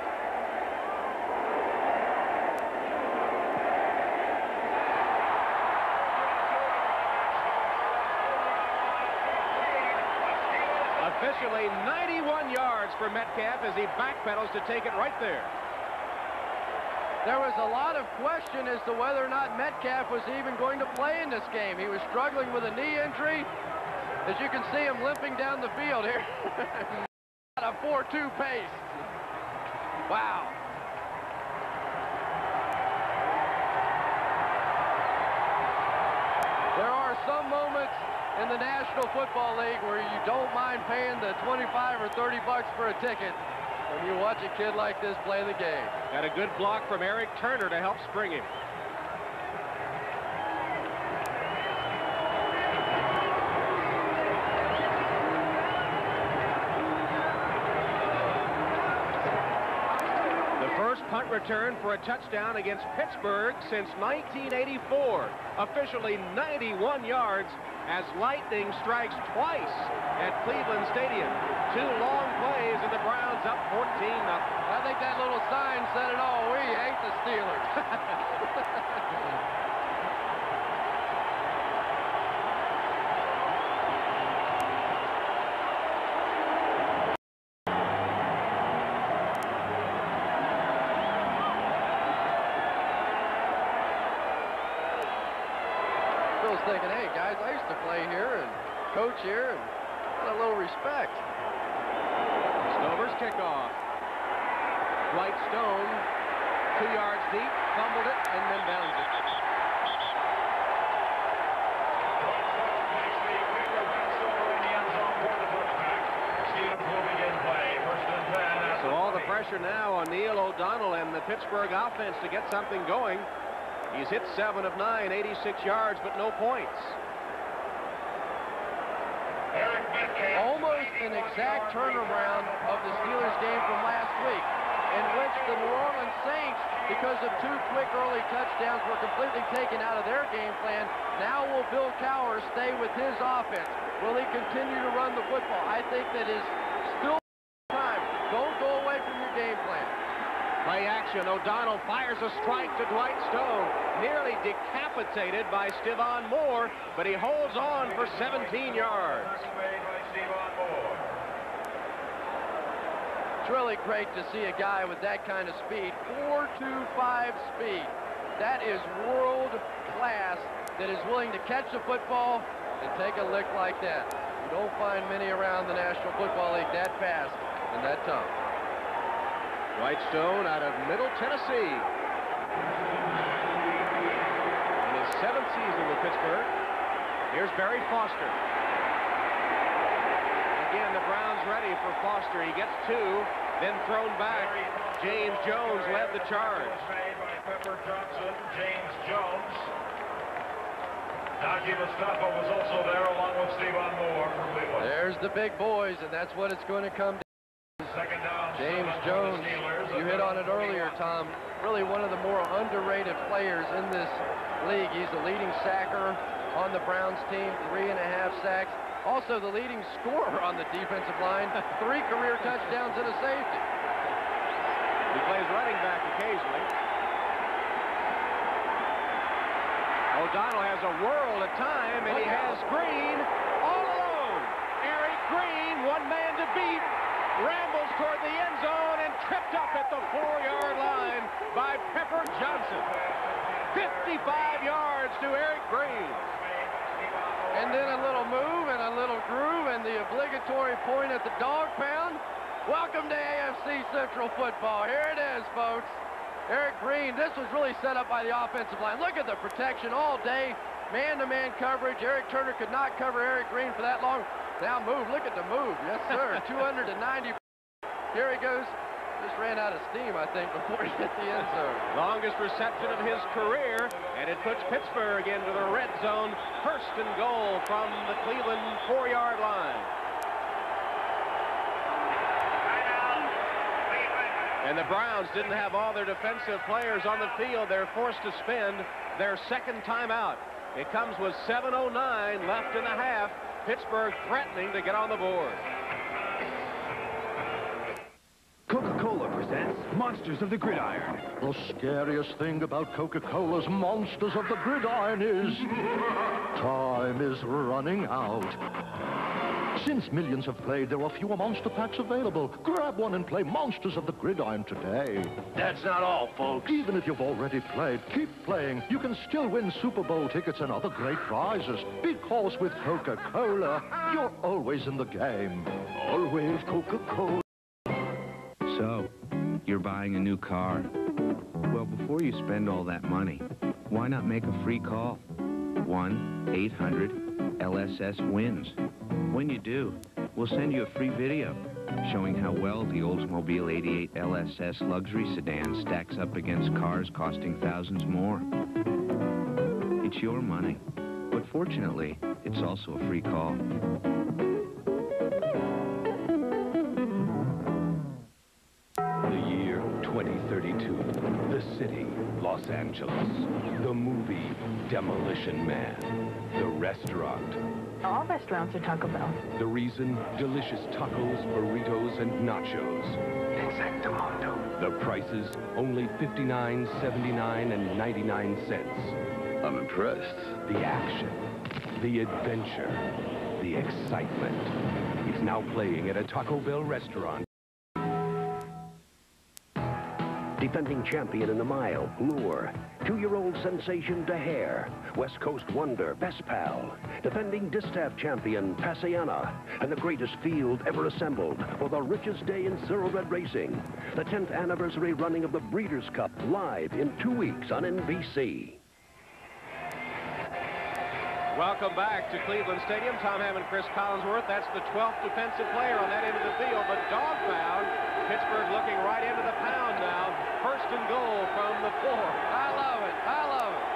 Officially ninety-one yards for Metcalf as he backpedals to take it right there. There was a lot of question as to whether or not Metcalf was even going to play in this game. He was struggling with a knee injury. As you can see him limping down the field here. At a four two pace. Wow. There are some moments in the National Football League where you don't mind paying the twenty-five or thirty bucks for a ticket when you watch a kid like this play the game. Got a good block from Eric Turner to help spring him. The first punt return for a touchdown against Pittsburgh since nineteen eighty-four. Officially ninety-one yards as lightning strikes twice at Cleveland Stadium. Two long plays and the Browns up fourteen nothing. I think that little sign said it all. We hate the Steelers. Phil's thinking, hey guys, I used to play here and coach here and got a little respect. Stover's kickoff. Dwight Stone, two yards deep, fumbled it, and then downs it. So all the pressure now on Neil O'Donnell and the Pittsburgh offense to get something going. He's hit seven of nine, eighty-six yards, but no points. Eric Metcalf. Almost an exact turnaround of the Steelers game from last week, in which the New Orleans Saints, because of two quick early touchdowns, were completely taken out of their game plan. Now will Bill Cowher stay with his offense? Will he continue to run the football? I think that is still time. Don't go away from your game plan. Play action. O'Donnell fires a strike to Dwight Stone. Nearly decapitated by Stevan Moore, but he holds on for seventeen yards. It's really great to see a guy with that kind of speed. four two five speed. That is world class, that is willing to catch the football and take a lick like that. You don't find many around the National Football League that fast and that tough. Dwight Stone out of Middle Tennessee. In his seventh season with Pittsburgh. Here's Barry Foster. Again, the Browns ready for Foster. He gets two, then thrown back. James Jones led the charge. Made by Pepper Johnson, James Jones. Najee Mustafa was also there along with Stevan Moore from Cleveland. There's the big boys, and that's what it's going to come to. Second down. James Jones, you hit on it earlier, Tom. Really one of the more underrated players in this league. He's the leading sacker on the Browns team, three and a half sacks. Also the leading scorer on the defensive line, three career touchdowns and a safety. He plays running back occasionally. O'Donnell has a world of time, and he has Green all alone. Eric Green, one man to beat, rambles toward the end zone and tripped up at the four-yard line by Pepper Johnson. fifty-five yards to Eric Green. And then a little move and a little groove and the obligatory point at the dog pound. Welcome to A F C Central football. Here it is, folks. Eric Green, this was really set up by the offensive line. Look at the protection all day. Man-to-man coverage. Eric Turner could not cover Eric Green for that long. Now move. Look at the move. Yes, sir. two hundred ninety. Here he goes. Just ran out of steam, I think, before he hit the end zone. Longest reception of his career, and it puts Pittsburgh into the red zone. First and goal from the Cleveland four-yard line. And the Browns didn't have all their defensive players on the field. They're forced to spend their second timeout. It comes with seven oh nine left in the half. Pittsburgh threatening to get on the board. Coca-Cola presents Monsters of the Gridiron. The scariest thing about Coca-Cola's Monsters of the Gridiron is time is running out. Since millions have played, there are fewer monster packs available. Grab one and play Monsters of the Gridiron today. That's not all, folks. Even if you've already played, keep playing. You can still win Super Bowl tickets and other great prizes. Because with Coca-Cola, you're always in the game. Always Coca-Cola. So, you're buying a new car? Well, before you spend all that money, why not make a free call? one eight hundred L S S wins. When you do, we'll send you a free video showing how well the Oldsmobile eighty-eight L S S luxury sedan stacks up against cars costing thousands more. It's your money, but fortunately, it's also a free call. twenty thirty-two. The city, Los Angeles. The movie, Demolition Man. The restaurant. All restaurants are Taco Bell. The reason, delicious tacos, burritos, and nachos. Exactamundo. The prices, only fifty-nine, seventy-nine, and ninety-nine cents. I'm impressed. The action, the adventure, the excitement. It's now playing at a Taco Bell restaurant. Defending champion in the mile, Lure. Two-year-old sensation, DeHare. West Coast wonder, Best Pal. Defending distaff champion, Passiana. And the greatest field ever assembled for the richest day in thoroughbred racing. The tenth anniversary running of the Breeders' Cup, live in two weeks on N B C. Welcome back to Cleveland Stadium. Tom Hammond, Chris Collinsworth. That's the twelfth defensive player on that end of the field, but dog pound. Pittsburgh looking right into the pound now. First and goal from the four. I love it. I love it.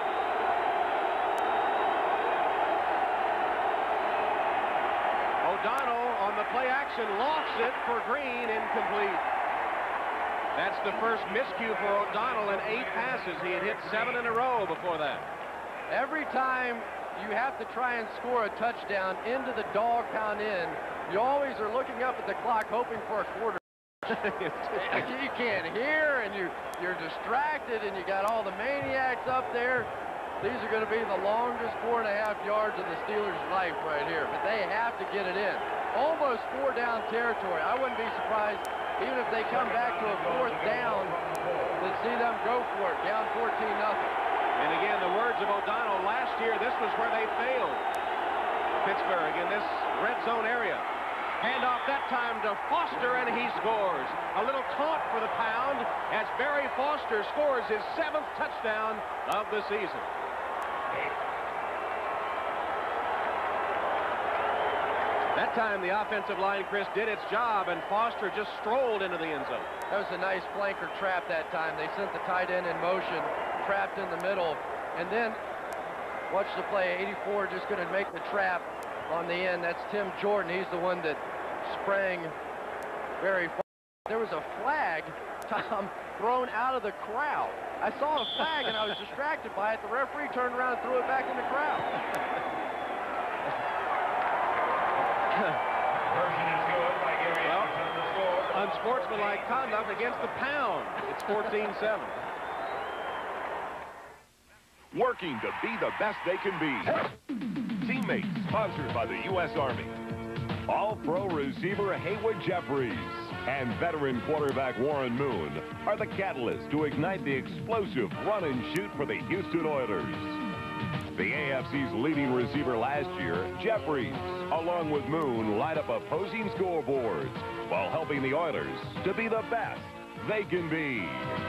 O'Donnell on the play action lofts it for Green, incomplete. That's the first miscue for O'Donnell in eight passes. He had hit seven in a row before that. Every time you have to try and score a touchdown into the dog pound in, you always are looking up at the clock hoping for a quarter. You can't hear, and you, you're distracted, and you got all the maniacs up there. These are going to be the longest four and a half yards of the Steelers' life right here, but they have to get it in. Almost four down territory. I wouldn't be surprised, even if they come back to a fourth down, to see them go for it, down fourteen nothing. And again, the words of O'Donnell, last year, this was where they failed. Pittsburgh in this red zone area. Handoff that time to Foster, and he scores. A little taunt for the pound as Barry Foster scores his seventh touchdown of the season. That time the offensive line, Chris, did its job, and Foster just strolled into the end zone. That was a nice flanker trap that time. They sent the tight end in motion, trapped in the middle, and then watch the play. eighty-four just going to make the trap on the end. That's Tim Jordan. He's the one that sprang very far. There was a flag, Tom, thrown out of the crowd. I saw a flag and I was distracted by it. The referee turned around and threw it back in the crowd. Well, unsportsmanlike conduct against the Pound. It's fourteen seven. Working to be the best they can be. Teammates, sponsored by the U S Army. All-pro receiver Haywood Jeffries and veteran quarterback Warren Moon are the catalyst to ignite the explosive run and shoot for the Houston Oilers. The A F C's leading receiver last year, Jeffries, along with Moon, light up opposing scoreboards while helping the Oilers to be the best they can be.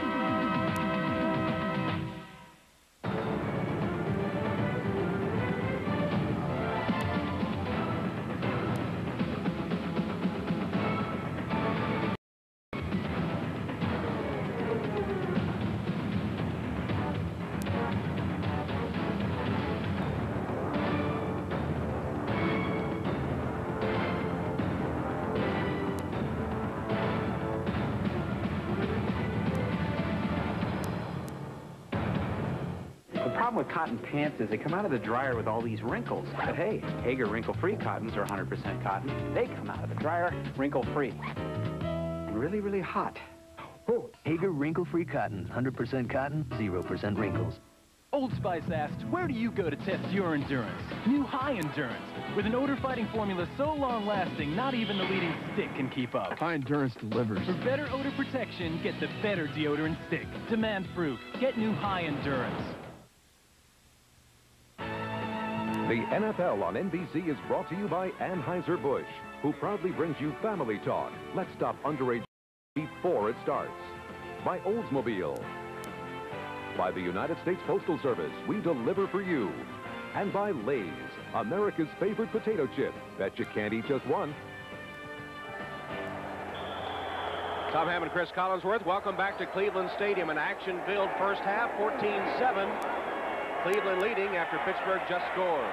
The problem with cotton pants is they come out of the dryer with all these wrinkles. But hey, Hager wrinkle-free cottons are one hundred percent cotton. They come out of the dryer wrinkle-free. And really, really hot. Oh, Hager wrinkle-free cotton. one hundred percent cotton, zero percent wrinkles. Old Spice asked, where do you go to test your endurance? New High Endurance. With an odor-fighting formula so long-lasting, not even the leading stick can keep up. High Endurance delivers. For better odor protection, get the better deodorant stick. Demand proof. Get New High Endurance. The N F L on N B C is brought to you by Anheuser-Busch, who proudly brings you Family Talk. Let's stop underage before it starts. By Oldsmobile. By the United States Postal Service, we deliver for you. And by Lay's, America's favorite potato chip. Bet you can't eat just one. Tom Hammond, Chris Collinsworth, welcome back to Cleveland Stadium. An action-filled first half, fourteen seven. Cleveland leading after Pittsburgh just scored.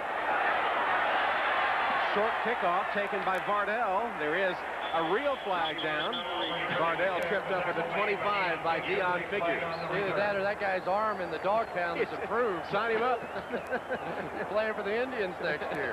Short kickoff taken by Vardell. There is a real flag down. Vardell tripped up at the twenty-five by Dion Figures. Either that or that guy's arm in the dog pound is approved. Sign him up. Playing for the Indians next year.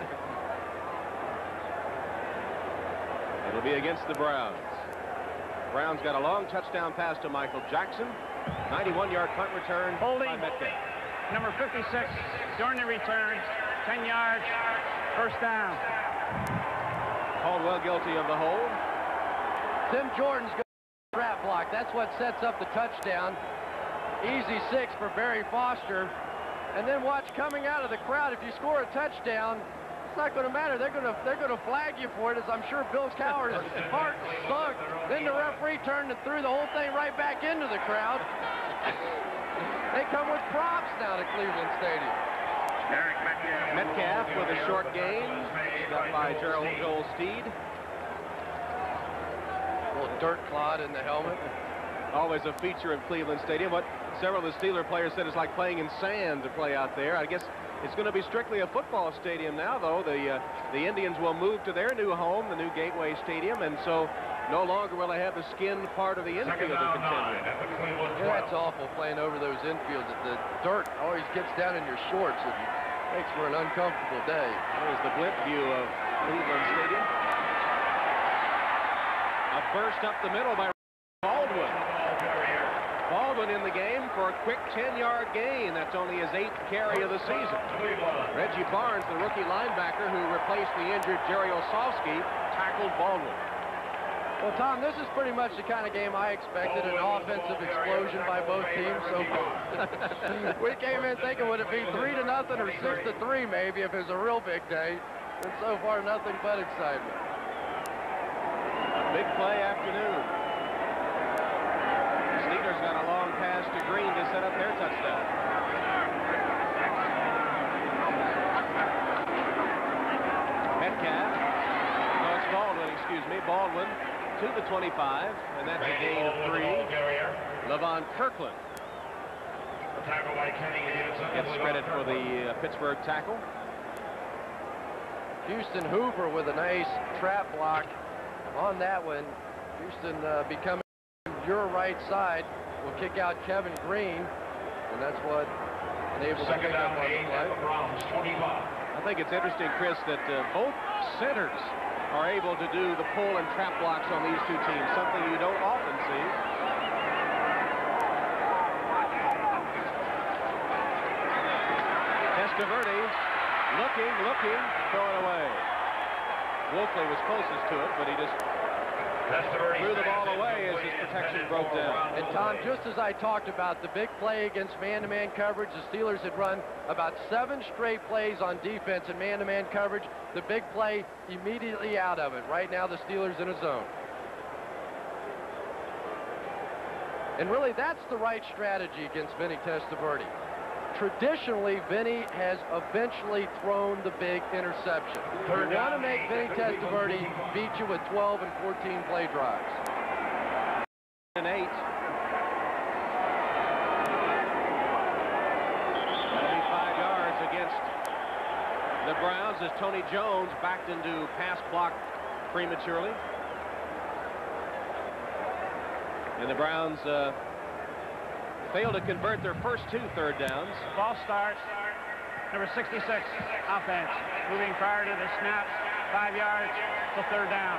It'll be against the Browns. Browns got a long touchdown pass to Michael Jackson. ninety-one yard punt return Holding. by Metcalf. Number fifty-six during the return, ten yards, first down. Caldwell guilty of the hold. Tim Jordan's got a trap block. That's what sets up the touchdown. Easy six for Barry Foster. And then watch coming out of the crowd. If you score a touchdown, it's not going to matter. They're going to they're going to flag you for it, as I'm sure Bill Cowher's heart sunk. Then the referee turned and threw the whole thing right back into the crowd. They come with props now to Cleveland Stadium. Eric Metcalf. Metcalf with a short gain. Got by Gerald Joel Steed. A little dirt clod in the helmet. Always a feature of Cleveland Stadium. What several of the Steeler players said it's like playing in sand to play out there. I guess it's going to be strictly a football stadium now, though. The, uh, the Indians will move to their new home, the new Gateway Stadium, and so no longer will they have the skinned part of the infield to contend with. Yeah, that's awful playing over those infields. The dirt always gets down in your shorts and makes for an uncomfortable day. There's the blimp view of Cleveland Stadium. A burst up the middle by Baldwin. Baldwin in the game for a quick ten yard gain. That's only his eighth carry of the season. Reggie Barnes, the rookie linebacker who replaced the injured Jerry Osofsky, tackled Baldwin. Well, Tom, this is pretty much the kind of game I expected, an offensive explosion by both teams so far. We came in thinking, would it be three to nothing or six to three maybe if it was a real big day? And so far, nothing but excitement. A big play afternoon. The Steelers got a long pass to Green to set up their touchdown. Metcalf excuse me, Baldwin to the twenty-five, and that's a gain of three. Levon Kirkland gets credit for the uh, Pittsburgh tackle. Houston Hoover with a nice trap block on that one. Houston uh, becoming your right side will kick out Kevin Green, and that's what enables him to pick up on the play. I think it's interesting, Chris, that uh, both centers are able to do the pull and trap blocks on these two teams, something you don't often see. Testaverde looking, looking, throw it away. Wolfley was closest to it, but he just threw the ball away as his protection broke down. And Tom, just as I talked about the big play against man-to-man coverage, the Steelers had run about seven straight plays on defense in man-to-man coverage. The big play immediately out of it. Right now the Steelers in a zone. And really that's the right strategy against Vinny Testaverde. Traditionally, Vinny has eventually thrown the big interception. You want to make Vinny Testaverde beat you with twelve and fourteen play drives. And eight. seventy-five yards against the Browns as Tony Jones backed into pass block prematurely. And the Browns uh, failed to convert their first two third downs. Ball starts. Number sixty-six, offense. Moving prior to the snap. Five yards to third down.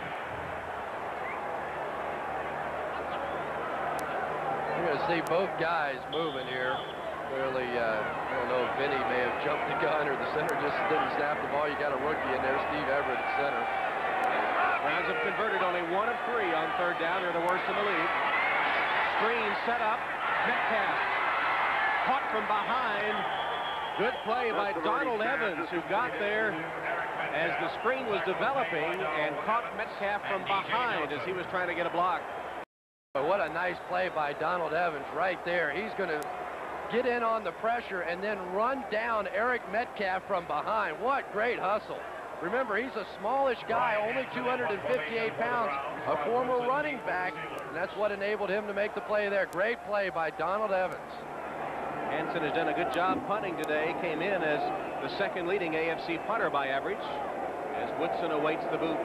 You're going to see both guys moving here. Clearly, uh, I don't know if Vinny may have jumped the gun or the center just didn't snap the ball. You got a rookie in there, Steve Everett at center. Browns have converted only one of three on third down. They're the worst in the league. Screen set up. Metcalf caught from behind. Good play by Donald Evans, who got there as the screen was developing and caught Metcalf from behind as he was trying to get a block. But what a nice play by Donald Evans right there. He's going to get in on the pressure and then run down Eric Metcalf from behind. What great hustle. Remember, he's a smallish guy, only two hundred fifty-eight pounds, a former running back, and that's what enabled him to make the play there. Great play by Donald Evans. Hansen has done a good job punting today. Came in as the second leading A F C punter by average as Woodson awaits the boot.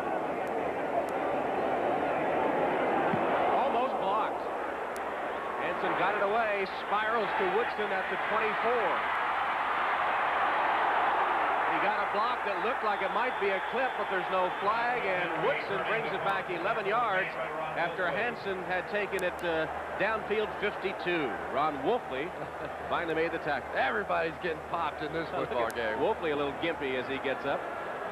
Almost blocked. Hansen got it away, spirals to Woodson at the twenty-four. Got a block that looked like it might be a clip, but there's no flag, and Woodson brings it back eleven yards after Hansen had taken it uh, downfield fifty-two. Ron Wolfley finally made the tackle. Everybody's getting popped in this football game. Wolfley a little gimpy as he gets up.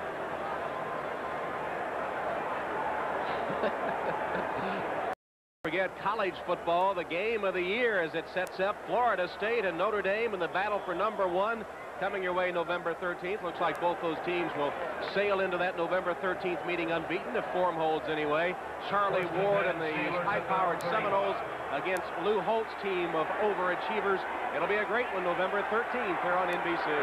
Forget college football, the game of the year as it sets up Florida State and Notre Dame in the battle for number one. Coming your way November thirteenth. Looks like both those teams will sail into that November thirteenth meeting unbeaten, if form holds anyway. Charlie Ward and the high-powered Seminoles against Lou Holt's team of overachievers. It'll be a great one November thirteenth here on N B C.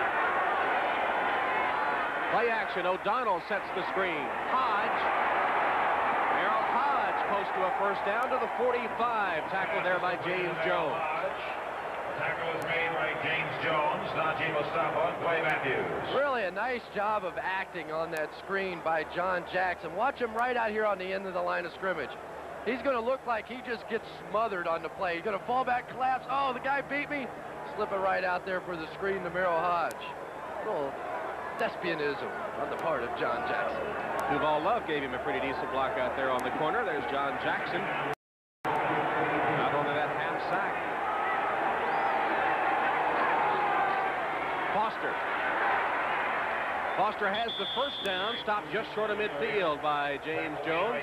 Play action. O'Donnell sets the screen. Hodge. Merrill Hodge close to a first down to the forty-five. Tackled there by James Jones. Tackle was made by James Jones. Najee Mustafa and Clay Matthews. Really a nice job of acting on that screen by John Jackson. Watch him right out here on the end of the line of scrimmage. He's going to look like he just gets smothered on the play. He's going to fall back, collapse. Oh, the guy beat me. Slip it right out there for the screen to Merrill Hodge. A little thespianism on the part of John Jackson. Duval Love gave him a pretty decent block out there on the corner. There's John Jackson. Not only that half sack. Foster. Foster has the first down, stopped just short of midfield by James Jones.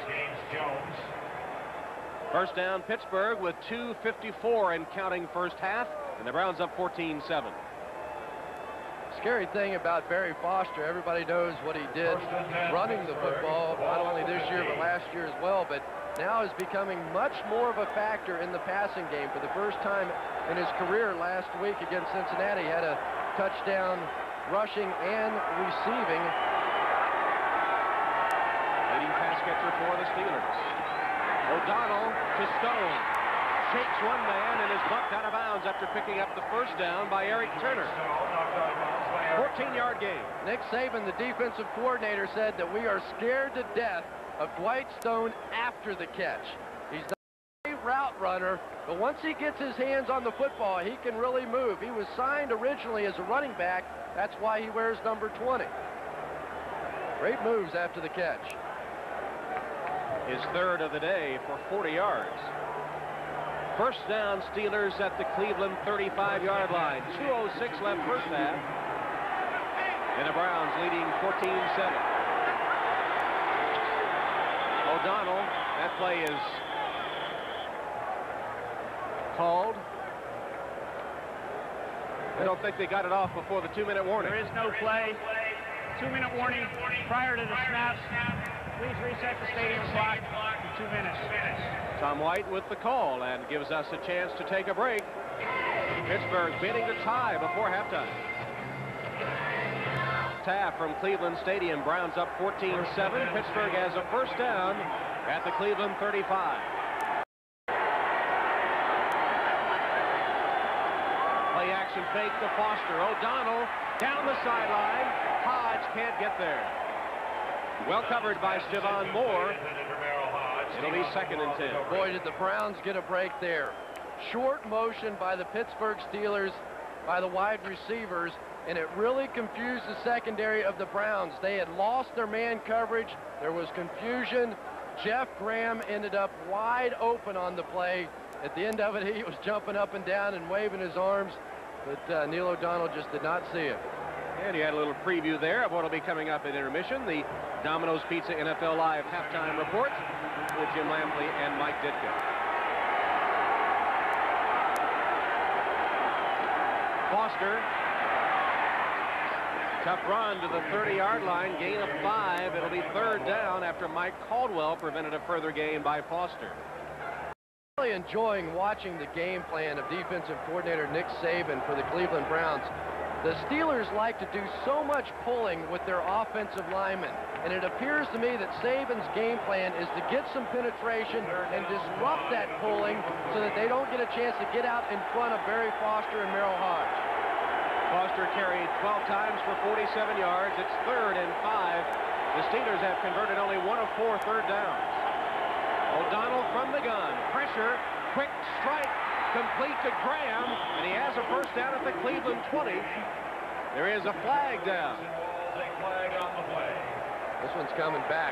First down, Pittsburgh with two fifty-four and counting first half, and the Browns up fourteen seven. Scary thing about Barry Foster, everybody knows what he did running the football, not only this year but last year as well, but now is becoming much more of a factor in the passing game. For the first time in his career last week against Cincinnati, he had a touchdown rushing and receiving. Leading for the Steelers. O'Donnell to Stone. Shakes one man and is bumped out of bounds after picking up the first down by Eric Turner. fourteen-yard gain. Nick Saban, the defensive coordinator, said that we are scared to death of Dwight Stone after the catch. He's not a great route runner, but once he gets his hands on the football, he can really move. He was signed originally as a running back. That's why he wears number twenty. Great moves after the catch. His third of the day for forty yards. First down, Steelers at the Cleveland thirty-five-yard line. two oh six left first half. And the Browns leading fourteen seven. O'Donnell, that play is called. I don't think they got it off before the two-minute warning. There is no play. Two-minute warning prior to the snap. Please reset the stadium clock to two minutes. Tom White with the call and gives us a chance to take a break. Pittsburgh bidding to tie before halftime. Taft from Cleveland Stadium. Browns up fourteen seven. Pittsburgh has a first down at the Cleveland thirty-five. Play action fake to Foster. O'Donnell down the sideline. Hodge can't get there. Well covered by Stevan Moore. It'll be second and ten. Boy, did the Browns get a break there. Short motion by the Pittsburgh Steelers, by the wide receivers, and it really confused the secondary of the Browns. They had lost their man coverage. There was confusion. Jeff Graham ended up wide open on the play. At the end of it, he was jumping up and down and waving his arms, but uh, Neil O'Donnell just did not see it. And you had a little preview there of what will be coming up at intermission. The Domino's Pizza N F L Live halftime report with Jim Lampley and Mike Ditka. Foster. Tough run to the thirty-yard line. Gain of five. It'll be third down after Mike Caldwell prevented a further gain by Foster. Really enjoying watching the game plan of defensive coordinator Nick Saban for the Cleveland Browns. The Steelers like to do so much pulling with their offensive linemen, and it appears to me that Saban's game plan is to get some penetration and disrupt that pulling so that they don't get a chance to get out in front of Barry Foster and Merrill Hodge. Foster carried twelve times for forty-seven yards. It's third and five. The Steelers have converted only one of four third downs. O'Donnell from the gun. Pressure. Quick strike. Complete to Graham, and he has a first down at the Cleveland twenty. There is a flag down. This one's coming back.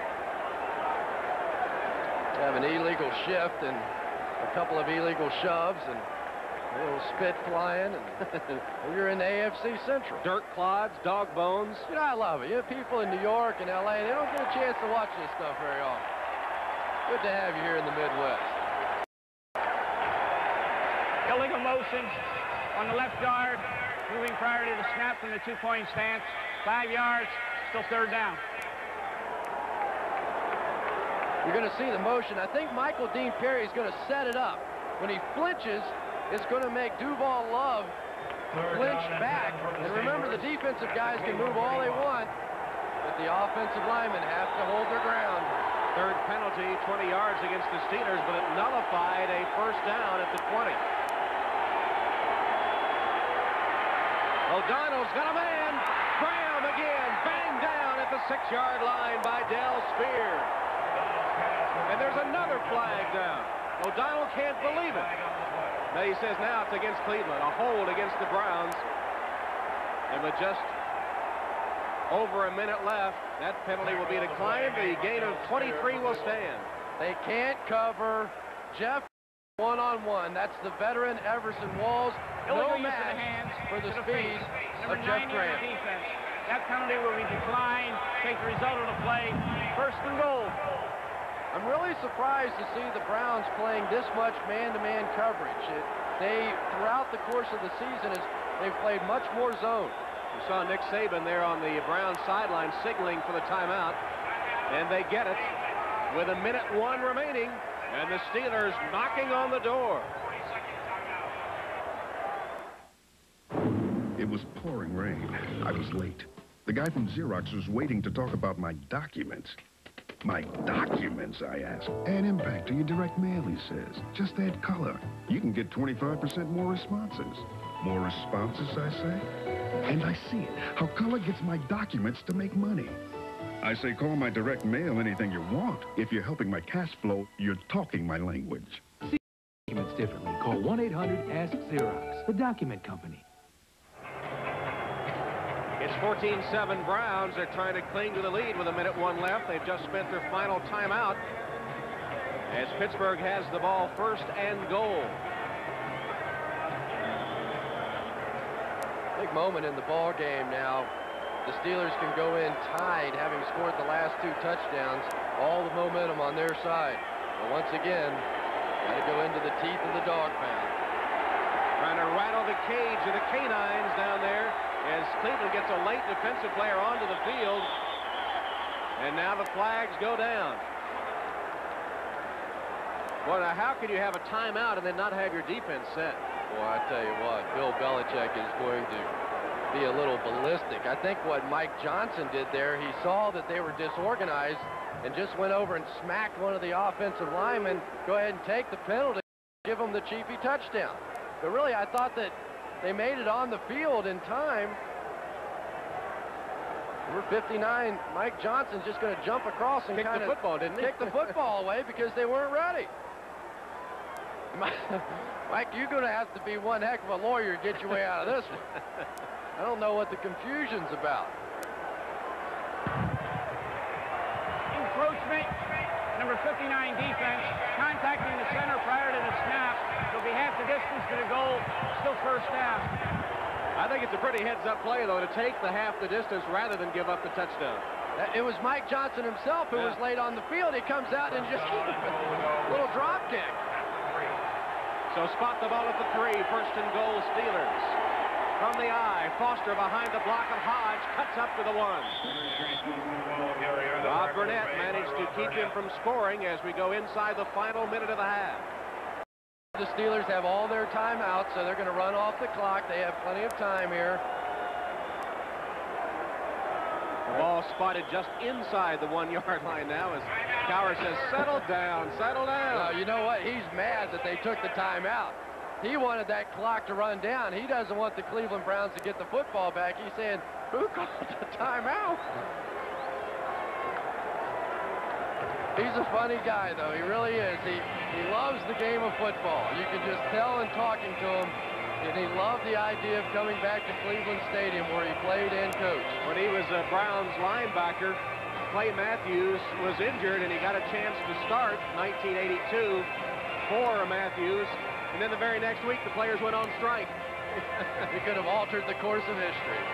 Have an illegal shift and a couple of illegal shoves and a little spit flying, and you're in the A F C Central. Dirt clods, dog bones. You know, I love it. You know, people in New York and L A, they don't get a chance to watch this stuff very often. Good to have you here in the Midwest. Illegal motion on the left guard, moving prior to the snap from the two-point stance. Five yards, still third down. You're going to see the motion. I think Michael Dean Perry is going to set it up. When he flinches, it's going to make Duval Love flinch back. And remember, the defensive guys can move all they want, but the offensive linemen have to hold their ground. Third penalty, twenty yards against the Steelers, but it nullified a first down at the twenty. O'Donnell's got a man. Graham again, banged down at the six-yard line by Del Spear. And there's another flag down. O'Donnell can't believe it. Now he says now it's against Cleveland, a hold against the Browns. And with just over a minute left, that penalty will be declined. The gain of twenty-three will stand. They can't cover Jeff one-on-one. That's the veteran Everson Walls. No match for the speed of Jeff Graham. Defense. That penalty will be declined. Take the result of the play. First and goal. I'm really surprised to see the Browns playing this much man-to-man coverage. It, they, throughout the course of the season, is they've played much more zone. You saw Nick Saban there on the Browns sideline signaling for the timeout, and they get it with a minute one remaining, and the Steelers knocking on the door. It was pouring rain. I was late. The guy from Xerox was waiting to talk about my documents. My documents, I ask. Add impact to your direct mail, he says. Just add color. You can get twenty-five percent more responses. More responses, I say? And I see it, how color gets my documents to make money. I say call my direct mail anything you want. If you're helping my cash flow, you're talking my language. See documents differently. Call one eight hundred ask Xerox, the document company. It's fourteen seven Browns. They're trying to cling to the lead with a minute one left. They've just spent their final timeout as Pittsburgh has the ball first and goal. Big moment in the ball game now. The Steelers can go in tied, having scored the last two touchdowns. All the momentum on their side. But once again, got to go into the teeth of the dog pound. Trying to rattle the cage of the canines down there as Cleveland gets a late defensive player onto the field. And now the flags go down. Well, now how can you have a timeout and then not have your defense set? Boy, I tell you what, Bill Belichick is going to be a little ballistic. I think what Mike Johnson did there, he saw that they were disorganized and just went over and smacked one of the offensive linemen. Go ahead and take the penalty, give them the cheapy touchdown. But really, I thought that they made it on the field in time. Number fifty-nine, Mike Johnson's just going to jump across and kick kind the of football, didn't he? Kick the football away because they weren't ready. Mike, you're going to have to be one heck of a lawyer to get your way out of this one. I don't know what the confusion's about. Encroachment, number fifty-nine defense, contacting the center prior to the snap. It'll be half the distance to the goal, still first down. I think it's a pretty heads-up play, though, to take the half the distance rather than give up the touchdown. It was Mike Johnson himself who yeah. was late on the field. He comes out and just a little drop kick. So spot the ball at the three, first and goal Steelers. From the eye, Foster behind the block of Hodge, cuts up to the one. Rob Burnett managed to keep him from scoring as we go inside the final minute of the half. The Steelers have all their timeouts, so they're going to run off the clock. They have plenty of time here. The ball spotted just inside the one-yard line now as Cowher says, settle down, settle down. Now, you know what? He's mad that they took the timeout. He wanted that clock to run down. He doesn't want the Cleveland Browns to get the football back. He's saying, who called the timeout? He's a funny guy, though. He really is. He, he loves the game of football. You can just tell in talking to him. And he loved the idea of coming back to Cleveland Stadium where he played and coached. When he was a Browns linebacker, Clay Matthews was injured and he got a chance to start nineteen eighty-two for Matthews. And then the very next week, the players went on strike. He could have altered the course of history.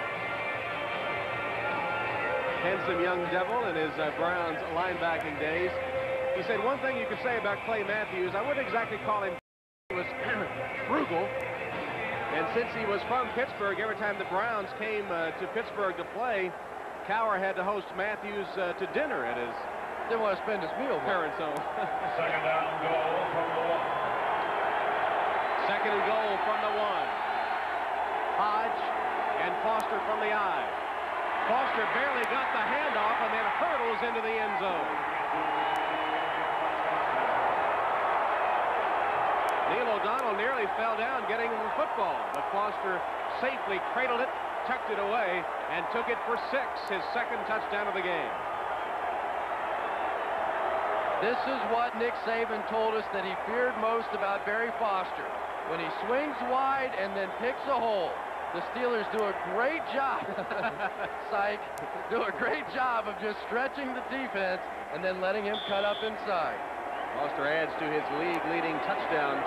Handsome young devil in his uh, Browns linebacking days. He said one thing you could say about Clay Matthews, I wouldn't exactly call him he was frugal. And since he was from Pittsburgh, every time the Browns came uh, to Pittsburgh to play, Cowher had to host Matthews uh, to dinner at his didn't want to spend his meal parents' home. Second down goal from the one. Second and goal from the one. Hodge and Foster from the eye. Foster barely got the handoff and then hurdles into the end zone. Neil O'Donnell nearly fell down getting the football, but Foster safely cradled it, tucked it away, and took it for six, his second touchdown of the game. This is what Nick Saban told us that he feared most about Barry Foster. When he swings wide and then picks a hole, the Steelers do a great job, psych, do a great job of just stretching the defense and then letting him cut up inside. Foster adds to his league-leading touchdown.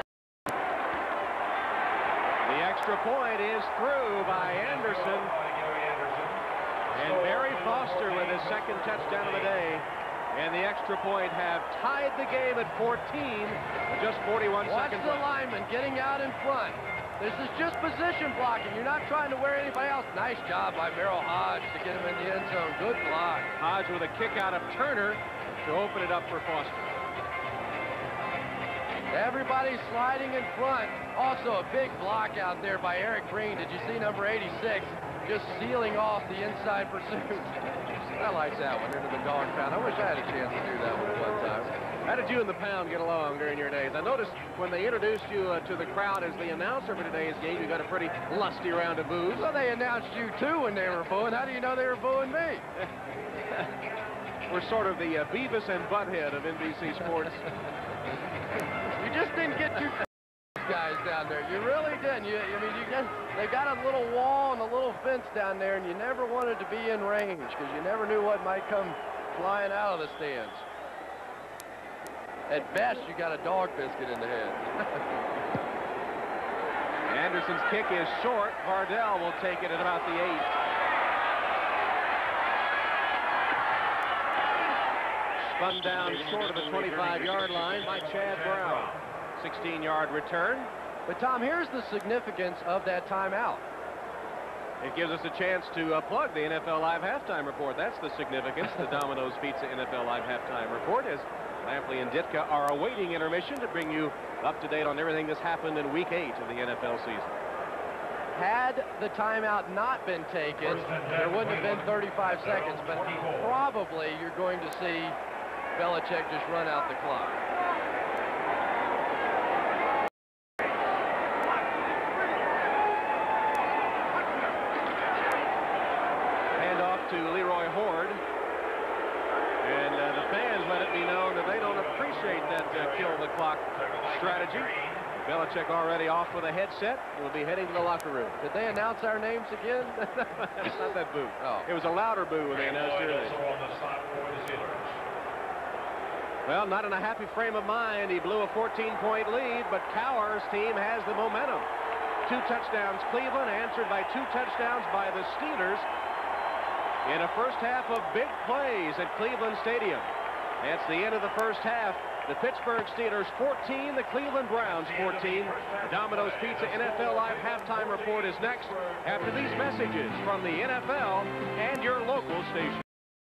The extra point is through by Anderson. And Barry Foster with his second touchdown of the day. And the extra point have tied the game at fourteen with just forty-one Watch seconds the left. lineman getting out in front. This is just position blocking. You're not trying to wear anybody else. Nice job by Merrill Hodge to get him in the end zone. Good block. Hodge with a kick out of Turner to open it up for Foster. Everybody sliding in front. Also a big block out there by Eric Green. Did you see number eighty-six just sealing off the inside pursuit? I like that one, into the dog pound. I wish I had a chance to do that one one time. How did you and the pound get along during your days? I noticed when they introduced you uh, to the crowd as the announcer for today's game, you got a pretty lusty round of boos. Well, they announced you, too, when they were booing. How do you know they were booing me? We're sort of the uh, Beavis and Butthead of N B C Sports. You just didn't get too guys down there. You really didn't. You, I mean, you just, they got a little wall and a little fence down there, and you never wanted to be in range because you never knew what might come flying out of the stands. At best, you got a dog biscuit in the head. Anderson's kick is short. Vardell will take it at about the eight. Spun down short of the twenty-five yard line by Chad Brown. sixteen yard return. But, Tom, here's the significance of that timeout. It gives us a chance to uh, plug the N F L Live Halftime Report. That's the significance. The Domino's Pizza N F L Live Halftime Report is Lampley and Ditka are awaiting intermission to bring you up to date on everything that's happened in week eight of the N F L season. Had the timeout not been taken, there wouldn't have been thirty-five seconds, but probably you're going to see Belichick just run out the clock. Hand off to Leroy Horde. And uh, the fans let it be known that they don't appreciate that uh, kill the clock strategy. Belichick already off with a headset. Will be heading to the locker room. Did they announce our names again? It's not that boo. Oh. It was a louder boo when they announced your name. Well, not in a happy frame of mind. He blew a fourteen point lead, but Cower's team has the momentum. Two touchdowns Cleveland, answered by two touchdowns by the Steelers in a first half of big plays at Cleveland Stadium. That's the end of the first half. The Pittsburgh Steelers fourteen, the Cleveland Browns fourteen. Domino's Pizza N F L Live Halftime Report is next after these messages from the N F L and your local station.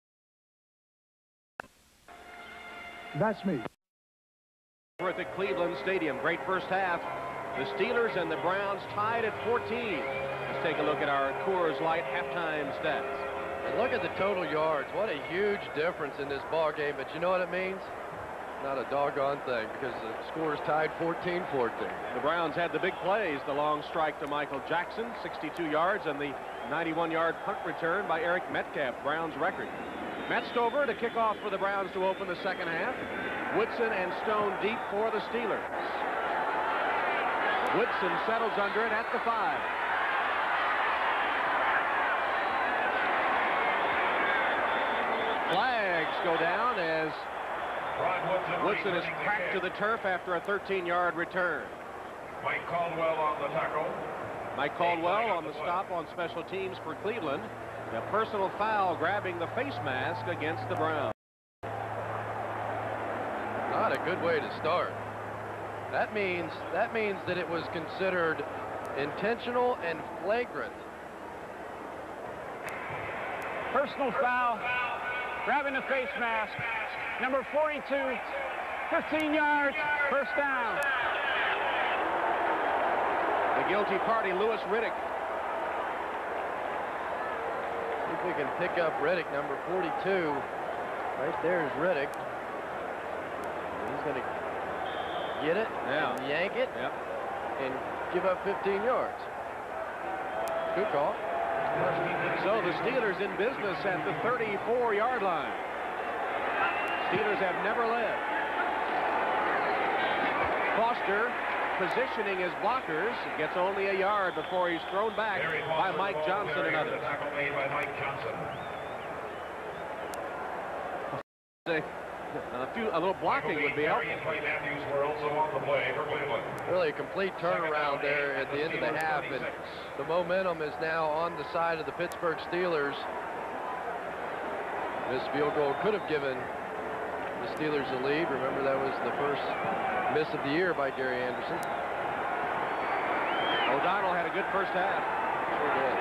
That's me. We're at the Cleveland Stadium. Great first half. The Steelers and the Browns tied at fourteen. Let's take a look at our Coors Light halftime stats. And look at the total yards. What a huge difference in this ball game. But you know what it means? Not a doggone thing, because the score is tied fourteen fourteen. The Browns had the big plays. The long strike to Michael Jackson, sixty-two yards, and the ninety-one yard punt return by Eric Metcalf, Browns record. Matt Stover to kick off for the Browns to open the second half. Woodson and Stone deep for the Steelers. Woodson settles under it at the five. Flags go down as Woodson is cracked to the turf after a thirteen yard return. Mike Caldwell on the tackle. Mike Caldwell on the stop on special teams for Cleveland. A personal foul grabbing the face mask against the Browns. Not a good way to start. That means that means that it was considered intentional and flagrant. Personal foul, grabbing the face mask. Number forty-two, fifteen yards, first down. The guilty party, Louis Riddick. See if we can pick up Riddick, number forty-two. Right there is Riddick. He's going to get it, yeah. and yank it, yep. and give up fifteen yards. Good call. So the Steelers in business at the thirty-four yard line. Steelers have never led. Foster positioning his blockers. Gets only a yard before he's thrown back by Mike Johnson and others. Tackle made by Mike Johnson. A, few, a little blocking would be helpful. Clay Matthews were also on the play for Cleveland. Really a complete turnaround there at the end of the half, and the momentum is now on the side of the Pittsburgh Steelers. This field goal could have given the Steelers a lead. Remember, that was the first miss of the year by Gary Anderson. O'Donnell had a good first half. Sure did.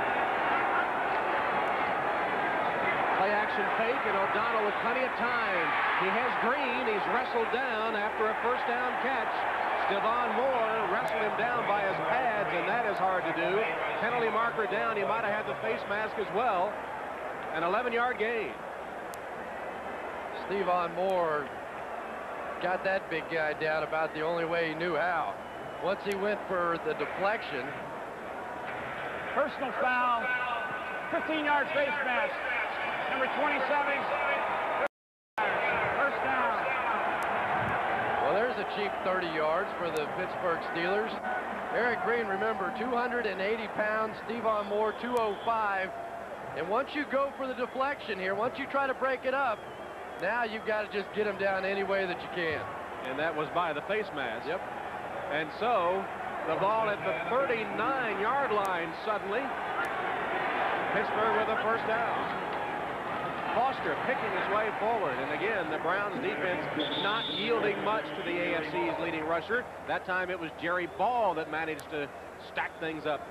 Play action fake, and O'Donnell with plenty of time. He has Green. He's wrestled down after a first down catch. Stevan Moore wrestled him down by his pads, and that is hard to do. Penalty marker down. He might have had the face mask as well. An eleven-yard gain. Stevan Moore got that big guy down about the only way he knew how. Once he went for the deflection. Personal foul. fifteen-yard face mask. Number twenty-seven. First down. Well, there's a cheap thirty yards for the Pittsburgh Steelers. Eric Green, remember, two hundred eighty pounds. Stevan Moore, two oh five. And once you go for the deflection here, once you try to break it up, now you've got to just get him down any way that you can. And that was by the face mask. Yep. And so the ball at the thirty-nine-yard line suddenly. Pittsburgh with a first down. Foster picking his way forward. And again, the Browns defense not yielding much to the A F C's leading rusher. That time it was Jerry Ball that managed to stack things up.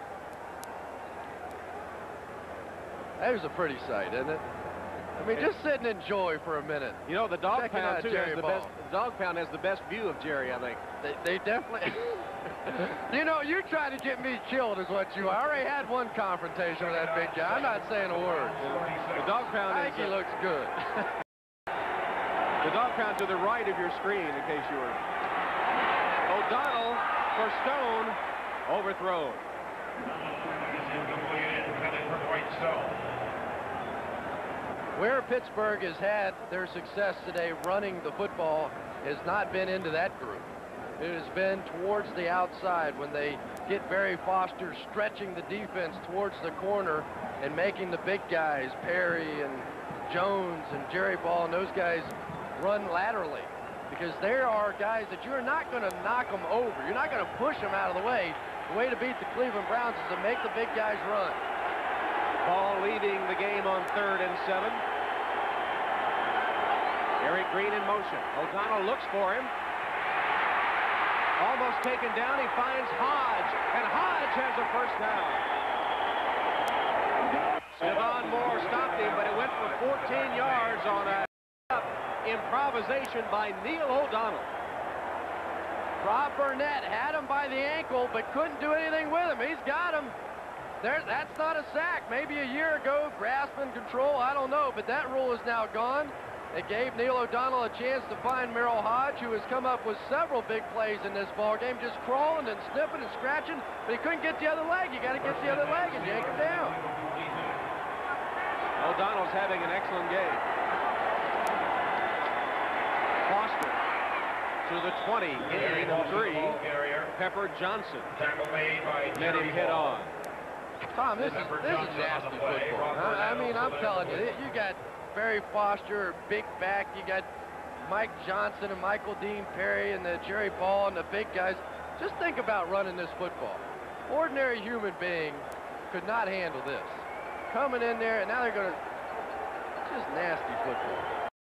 That was a pretty sight, isn't it? I mean, just sit and enjoy for a minute. You know, the dog Checking pound out too Jerry has the Ball. best. The dog pound has the best view of Jerry, I think. They, they definitely. You know, you're trying to get me killed, is what you are. I already had one confrontation with that big guy. I'm not saying a word. The dog pound. I think is, he looks good. The dog pound to the right of your screen, in case you were. O'Donnell for Stone, overthrown. Where Pittsburgh has had their success today running the football has not been into that group. It has been towards the outside when they get Barry Foster stretching the defense towards the corner and making the big guys, Perry and Jones and Jerry Ball, and those guys run laterally, because there are guys that you're not going to knock them over. You're not going to push them out of the way. The way to beat the Cleveland Browns is to make the big guys run. Ball leading the game on third and seven. Eric Green in motion. O'Donnell looks for him. Almost taken down. He finds Hodge, and Hodge has a first down. Stevan Moore stopped him, but it went for fourteen yards on a improvisation by Neil O'Donnell. Rob Burnett had him by the ankle, but couldn't do anything with him. He's got him. There, that's not a sack. Maybe a year ago, grasp and control, I don't know, but that rule is now gone. It gave Neil O'Donnell a chance to find Merrill Hodge, who has come up with several big plays in this ball game, just crawling and sniffing and scratching, but he couldn't get the other leg. You got to get the other leg and yank him down. O'Donnell's having an excellent game. Foster to the twenty, gain of three. Pepper Johnson let him hit on. Tom, this is, this is nasty football. I, I mean, I'm telling you, you got Barry Foster, big back. You got Mike Johnson and Michael Dean Perry and the Jerry Ball and the big guys. Just think about running this football. Ordinary human being could not handle this. Coming in there, and now they're going to, just nasty football.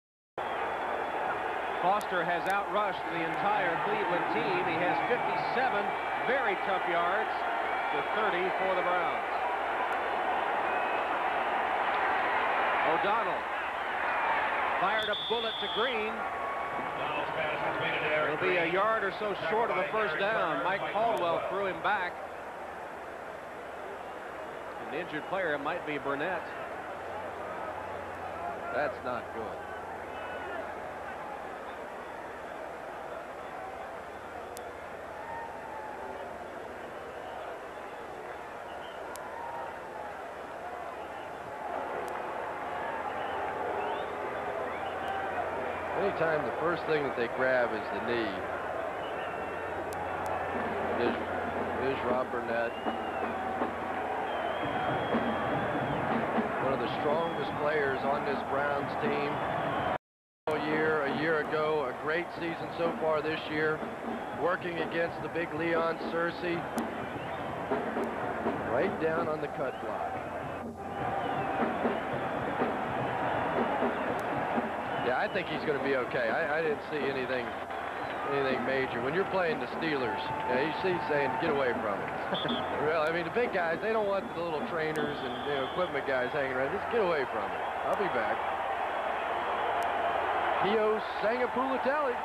Foster has outrushed the entire Cleveland team. He has fifty-seven very tough yards to thirty for the Browns. O'Donnell fired a bullet to Green. It'll be a yard or so short of the first down. Mike Caldwell threw him back. An injured player might be Burnett. That's not good. Anytime the first thing that they grab is the knee. There's, there's Rob Burnett. One of the strongest players on this Browns team. All year, a year ago, a great season so far this year. Working against the big Leon Searcy. Right down on the cut block. Yeah, I think he's going to be okay. I, I didn't see anything anything major. When you're playing the Steelers, yeah, you see saying, get away from it. Well, I mean, the big guys, they don't want the little trainers and you know, equipment guys hanging around. Just get away from it. I'll be back. Pio Sangapulatelli.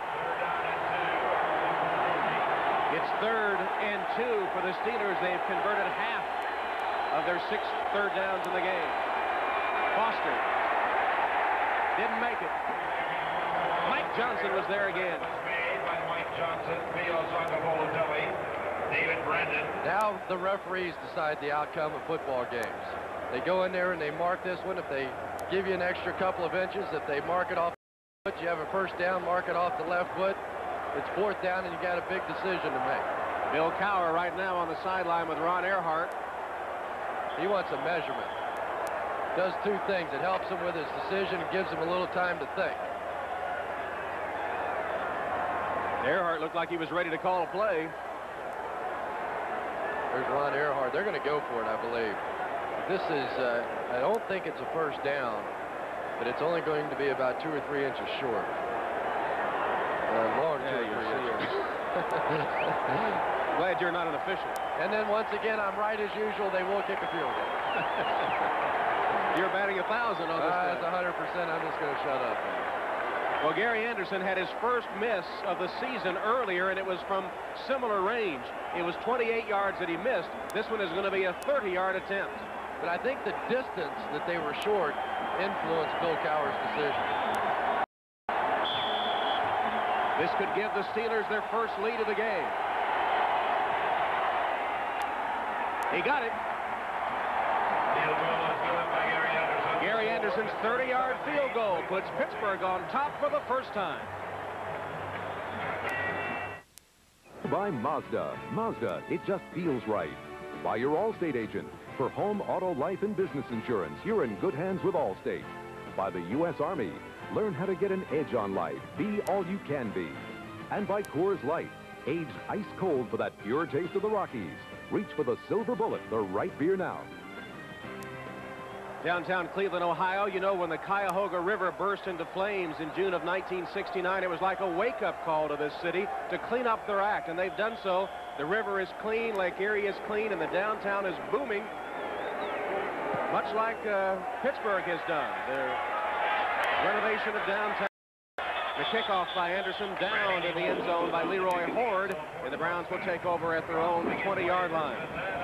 It's third and two for the Steelers. They've converted half of their six third downs in the game. Foster didn't make it. Mike Johnson was there again. Made by Mike Johnson, Mio Zagabolodeli, David Brendan. Now the referees decide the outcome of football games. They go in there and they mark this one. If they give you an extra couple of inches, if they mark it off the foot, you have a first down, mark it off the left foot. It's fourth down and you got a big decision to make. Bill Cowher right now on the sideline with Ron Earhart. He wants a measurement. Does two things. It helps him with his decision and gives him a little time to think. Earhart looked like he was ready to call a play. There's Ron Earhart. They're going to go for it, I believe. This is, uh, I don't think it's a first down, but it's only going to be about two or three inches short. Uh, long two yeah, or three inches. Glad you're not an official. And then once again, I'm right as usual. They will kick a field goal. You're batting a thousand on this. Uh, it's one hundred percent. I'm just going to shut up. Well, Gary Anderson had his first miss of the season earlier, and it was from similar range. It was twenty-eight yards that he missed. This one is going to be a thirty-yard attempt. But I think the distance that they were short influenced Bill Cowher's decision. This could give the Steelers their first lead of the game. He got it. Field goal is good by Gary Anderson. Gary Anderson's thirty-yard field goal puts Pittsburgh on top for the first time. By Mazda. Mazda, it just feels right. By your Allstate agent. For home, auto, life, and business insurance, you're in good hands with Allstate. By the U S Army. Learn how to get an edge on life. Be all you can be. And by Coors Light. Aged ice cold for that pure taste of the Rockies. Reach for the silver bullet, the right beer now. Downtown Cleveland, Ohio, you know, when the Cuyahoga River burst into flames in June of nineteen sixty-nine, it was like a wake-up call to this city to clean up their act, and they've done so. The river is clean, Lake Erie is clean, and the downtown is booming, much like uh, Pittsburgh has done. Their renovation of downtown. The kickoff by Anderson down to the end zone by Leroy Horde, and the Browns will take over at their own twenty-yard line.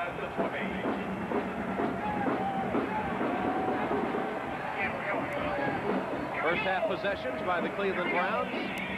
First half possessions by the Cleveland Browns.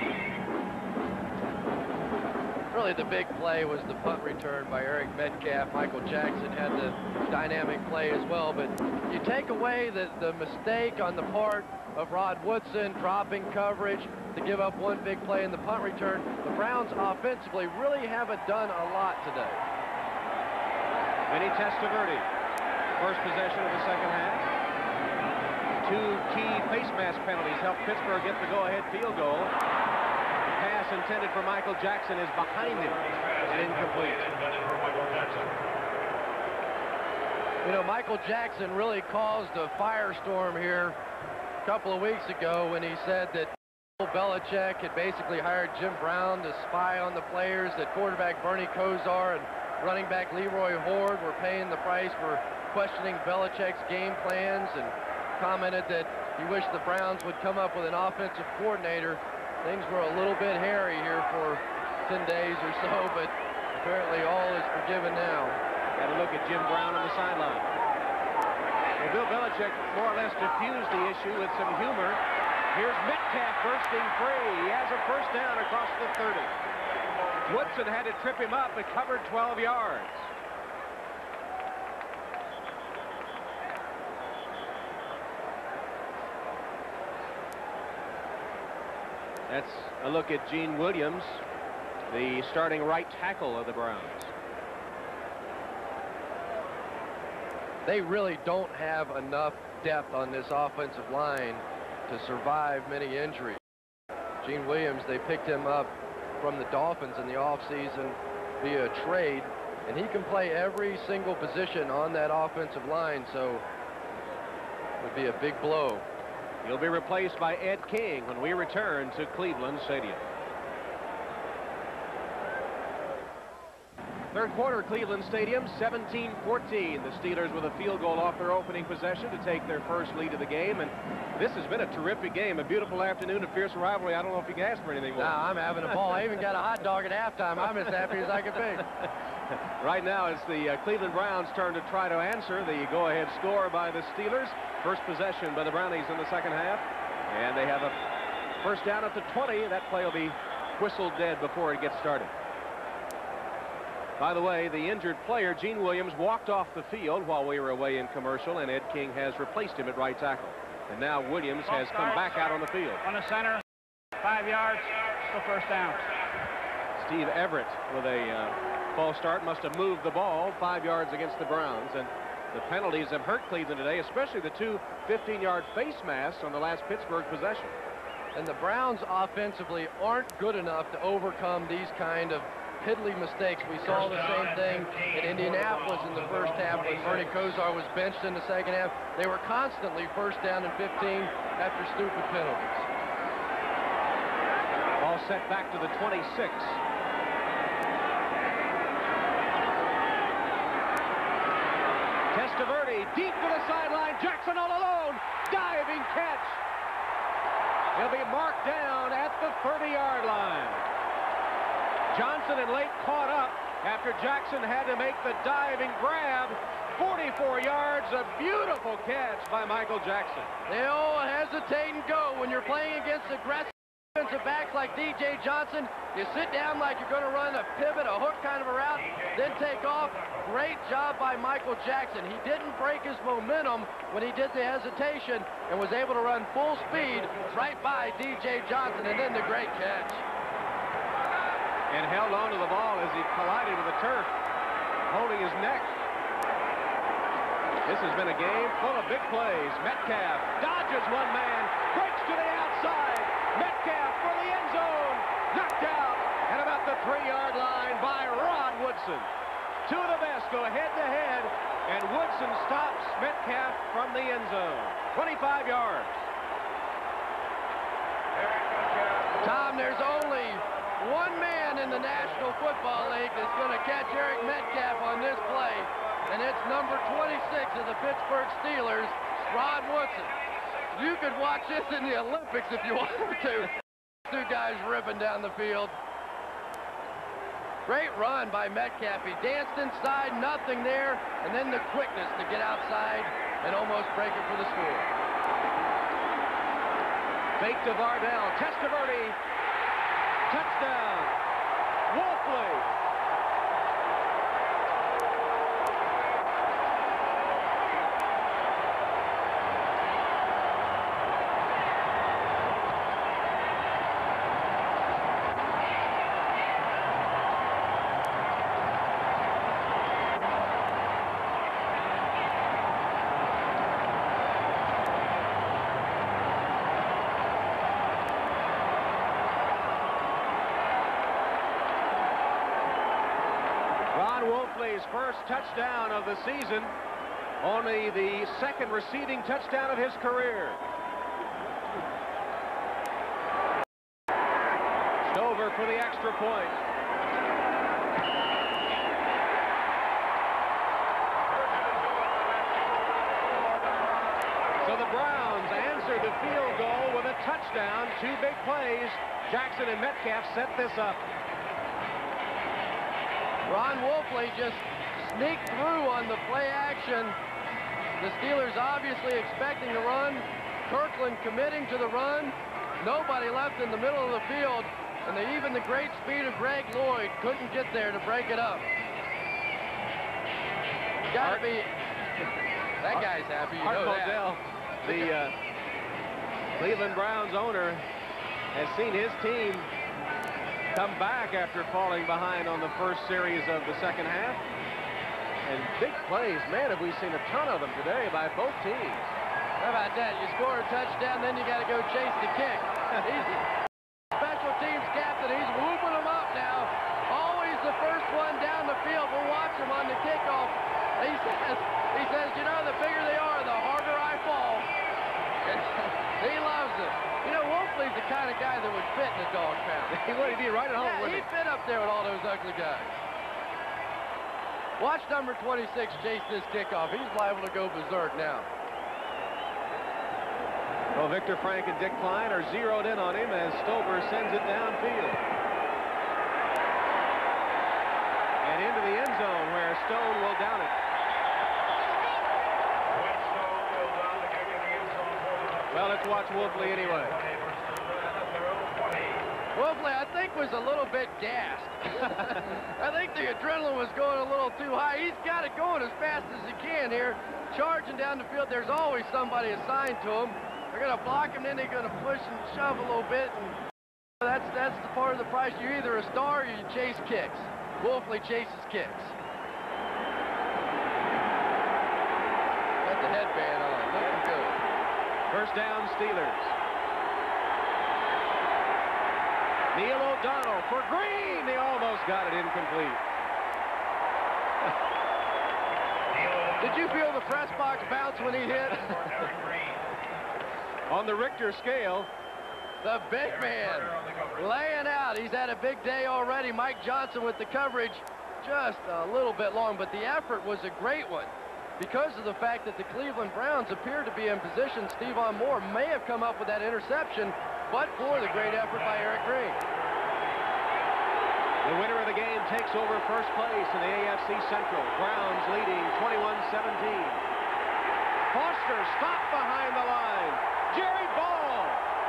Really the big play was the punt return by Eric Metcalf. Michael Jackson had the dynamic play as well, but you take away the, the mistake on the part of Rod Woodson dropping coverage to give up one big play in the punt return. The Browns offensively really haven't done a lot today. Vinny Testaverde, first possession of the second half. Two key face mask penalties helped Pittsburgh get the go-ahead field goal. The pass intended for Michael Jackson is behind him and incomplete. You know, Michael Jackson really caused a firestorm here a couple of weeks ago when he said that Belichick had basically hired Jim Brown to spy on the players, that quarterback Bernie Kosar and running back Leroy Horde were paying the price for questioning Belichick's game plans, and commented that he wished the Browns would come up with an offensive coordinator. Things were a little bit hairy here for ten days or so, but apparently all is forgiven now. Got a look at Jim Brown on the sideline. Well, Bill Belichick more or less diffused the issue with some humor. Here's Metcalf bursting free. He has a first down across the thirty. Woodson had to trip him up, but covered twelve yards. That's a look at Gene Williams, the starting right tackle of the Browns. They really don't have enough depth on this offensive line to survive many injuries. Gene Williams, they picked him up from the Dolphins in the offseason via trade, and he can play every single position on that offensive line, so it would be a big blow. He'll be replaced by Ed King when we return to Cleveland Stadium. Third quarter, Cleveland Stadium, seventeen fourteen. The Steelers with a field goal off their opening possession to take their first lead of the game. And this has been a terrific game, a beautiful afternoon, a fierce rivalry. I don't know if you can ask for anything more. No, I'm having a ball. I even got a hot dog at halftime. I'm as happy as I can be. Right now, it's the uh, Cleveland Browns' turn to try to answer the go-ahead score by the Steelers. First possession by the Brownies in the second half. And they have a first down at the twenty. That play will be whistled dead before it gets started. By the way, the injured player, Gene Williams, walked off the field while we were away in commercial, and Ed King has replaced him at right tackle. And now Williams has come back out on the field. On the center, five yards, still first down. Steve Everett with a uh, false start must have moved the ball five yards against the Browns. And the penalties have hurt Cleveland today, especially the two fifteen-yard face masks on the last Pittsburgh possession. And the Browns offensively aren't good enough to overcome these kind of piddly mistakes. We saw the same thing in Indianapolis in the first half when Bernie Kosar was benched in the second half. They were constantly first down and fifteen after stupid penalties. Ball set back to the twenty-six. Testaverde deep to the sideline. Jackson all alone. Diving catch. He'll be marked down at the thirty-yard line. Johnson and Lake caught up after Jackson had to make the diving grab. forty-four yards, a beautiful catch by Michael Jackson. They all hesitate and go when you're playing against aggressive defensive backs like D J Johnson. You sit down like you're going to run a pivot, a hook kind of a route, then take off. Great job by Michael Jackson. He didn't break his momentum when he did the hesitation and was able to run full speed right by D J Johnson, and then the great catch. And held on to the ball as he collided with the turf, holding his neck. This has been a game full of big plays. Metcalf dodges one man, breaks to the outside. Metcalf for the end zone, knocked out at about the three-yard line by Rod Woodson. Two of the best go head-to-head, and Woodson stops Metcalf from the end zone. twenty-five yards. Tom, there's only one man in the National Football League that's going to catch Eric Metcalf on this play, and it's number twenty-six of the Pittsburgh Steelers, Rod Woodson. You could watch this in the Olympics if you wanted to. Two guys ripping down the field. Great run by Metcalf. He danced inside, nothing there, and then the quickness to get outside and almost break it for the score. Fake to Vardell. Testaverde. Touchdown. Wolfley. Wolfley's first touchdown of the season, only the second receiving touchdown of his career. Stover for the extra point. So the Browns answered the field goal with a touchdown. Two big plays. Jackson and Metcalf set this up. Ron Wolfley just sneaked through on the play action. The Steelers obviously expecting to run. Kirkland committing to the run. Nobody left in the middle of the field. And the, even the great speed of Greg Lloyd couldn't get there to break it up. Gotta be... That guy's happy, you know that. Odell, the uh, Cleveland Browns owner, has seen his team come back after falling behind on the first series of the second half. And big plays, man, have we seen a ton of them today by both teams. How about that? You score a touchdown, then you got to go chase the kick. He's special teams captain. He's whooping them up now. Always the first one down the field. We'll watch him on the kickoff. He says, he says, you know, the bigger they are, the harder I fall. And he loves it. You know, Wolfley's the kind of guy that would fit in the dog pound. He would be right at home. Yeah, he'd fit up there with all those ugly guys. Watch number twenty-six chase this kickoff. He's liable to go berserk now. Well, Victor Frank and Dick Klein are zeroed in on him as Stover sends it downfield. And into the end zone where Stone will down it. Well, let's watch Wolfley anyway. Wolfley, I think, was a little bit gassed. I think the adrenaline was going a little too high. He's got it going as fast as he can here. Charging down the field, there's always somebody assigned to him. They're going to block him, then they're going to push and shove a little bit. And that's, that's the part of the price. You're either a star or you chase kicks. Wolfley chases kicks. Got the headband on. Looking good. First down, Steelers. Neil O'Donnell for Green. They almost got it incomplete. Did you feel the press box bounce when he hit? On the Richter scale. The big man laying out. He's had a big day already. Mike Johnson with the coverage just a little bit long, but the effort was a great one. Because of the fact that the Cleveland Browns appeared to be in position, Stephon Moore may have come up with that interception, but for the great effort by Eric Green. The winner of the game takes over first place in the A F C Central. Browns leading twenty-one seventeen. Foster stopped behind the line. Jerry Ball.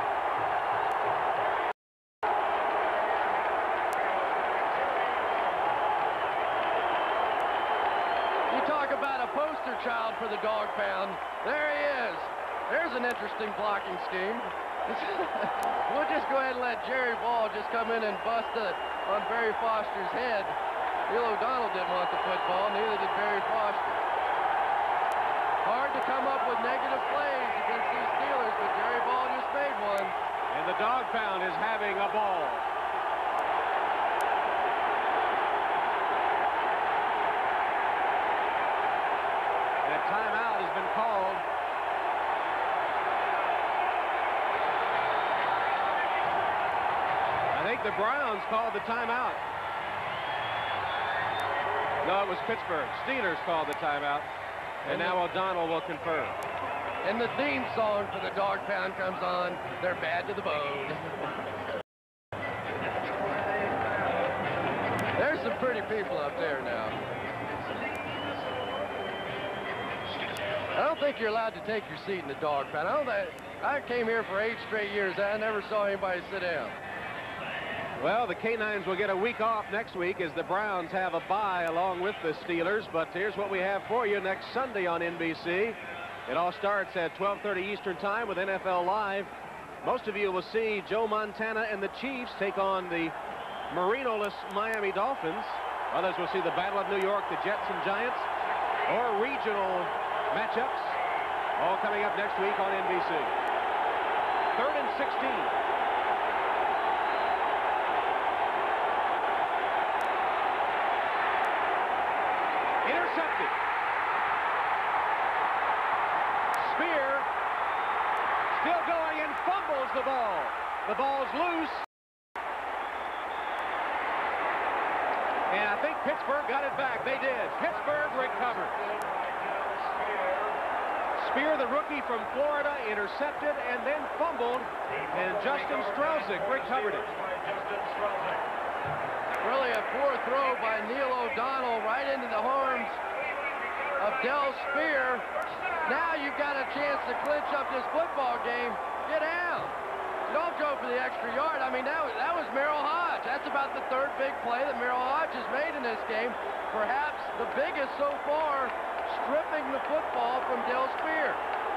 You talk about a poster child for the dog pound. There he is. There's an interesting blocking scheme. We'll just go ahead and let Jerry Ball just come in and bust it on Barry Foster's head. Neil O'Donnell didn't want the football, neither did Barry Foster. Hard to come up with negative plays against these Steelers, but Jerry Ball just made one. And the dog pound is having a ball. That timeout has been called. I think the Browns called the timeout. No, it was Pittsburgh. Steelers called the timeout. And now O'Donnell will confirm. And the theme song for the dog pound comes on. They're bad to the bone. There's some pretty people up there now. I don't think you're allowed to take your seat in the dog pound. I, don't think, I came here for eight straight years. I never saw anybody sit down. Well, the Canines will get a week off next week as the Browns have a bye along with the Steelers. But here's what we have for you next Sunday on N B C. It all starts at twelve thirty Eastern Time with N F L Live. Most of you will see Joe Montana and the Chiefs take on the Marino-less Miami Dolphins. Others will see the Battle of New York, the Jets and Giants, or regional matchups, all coming up next week on N B C. Third and sixteen. Intercepted. Spear still going and fumbles the ball. The ball's loose. And I think Pittsburgh got it back. They did. Pittsburgh recovered. Spear, the rookie from Florida, intercepted and then fumbled. And Justin Strelzik recovered it. Really a poor throw by Neil O'Donnell right into the arms of Del Spear. Now you've got a chance to clinch up this football game. Get down. Don't go for the extra yard. I mean, that was, that was Merrill Hodge. That's about the third big play that Merrill Hodge has made in this game. Perhaps the biggest so far, stripping the football from Del Spear.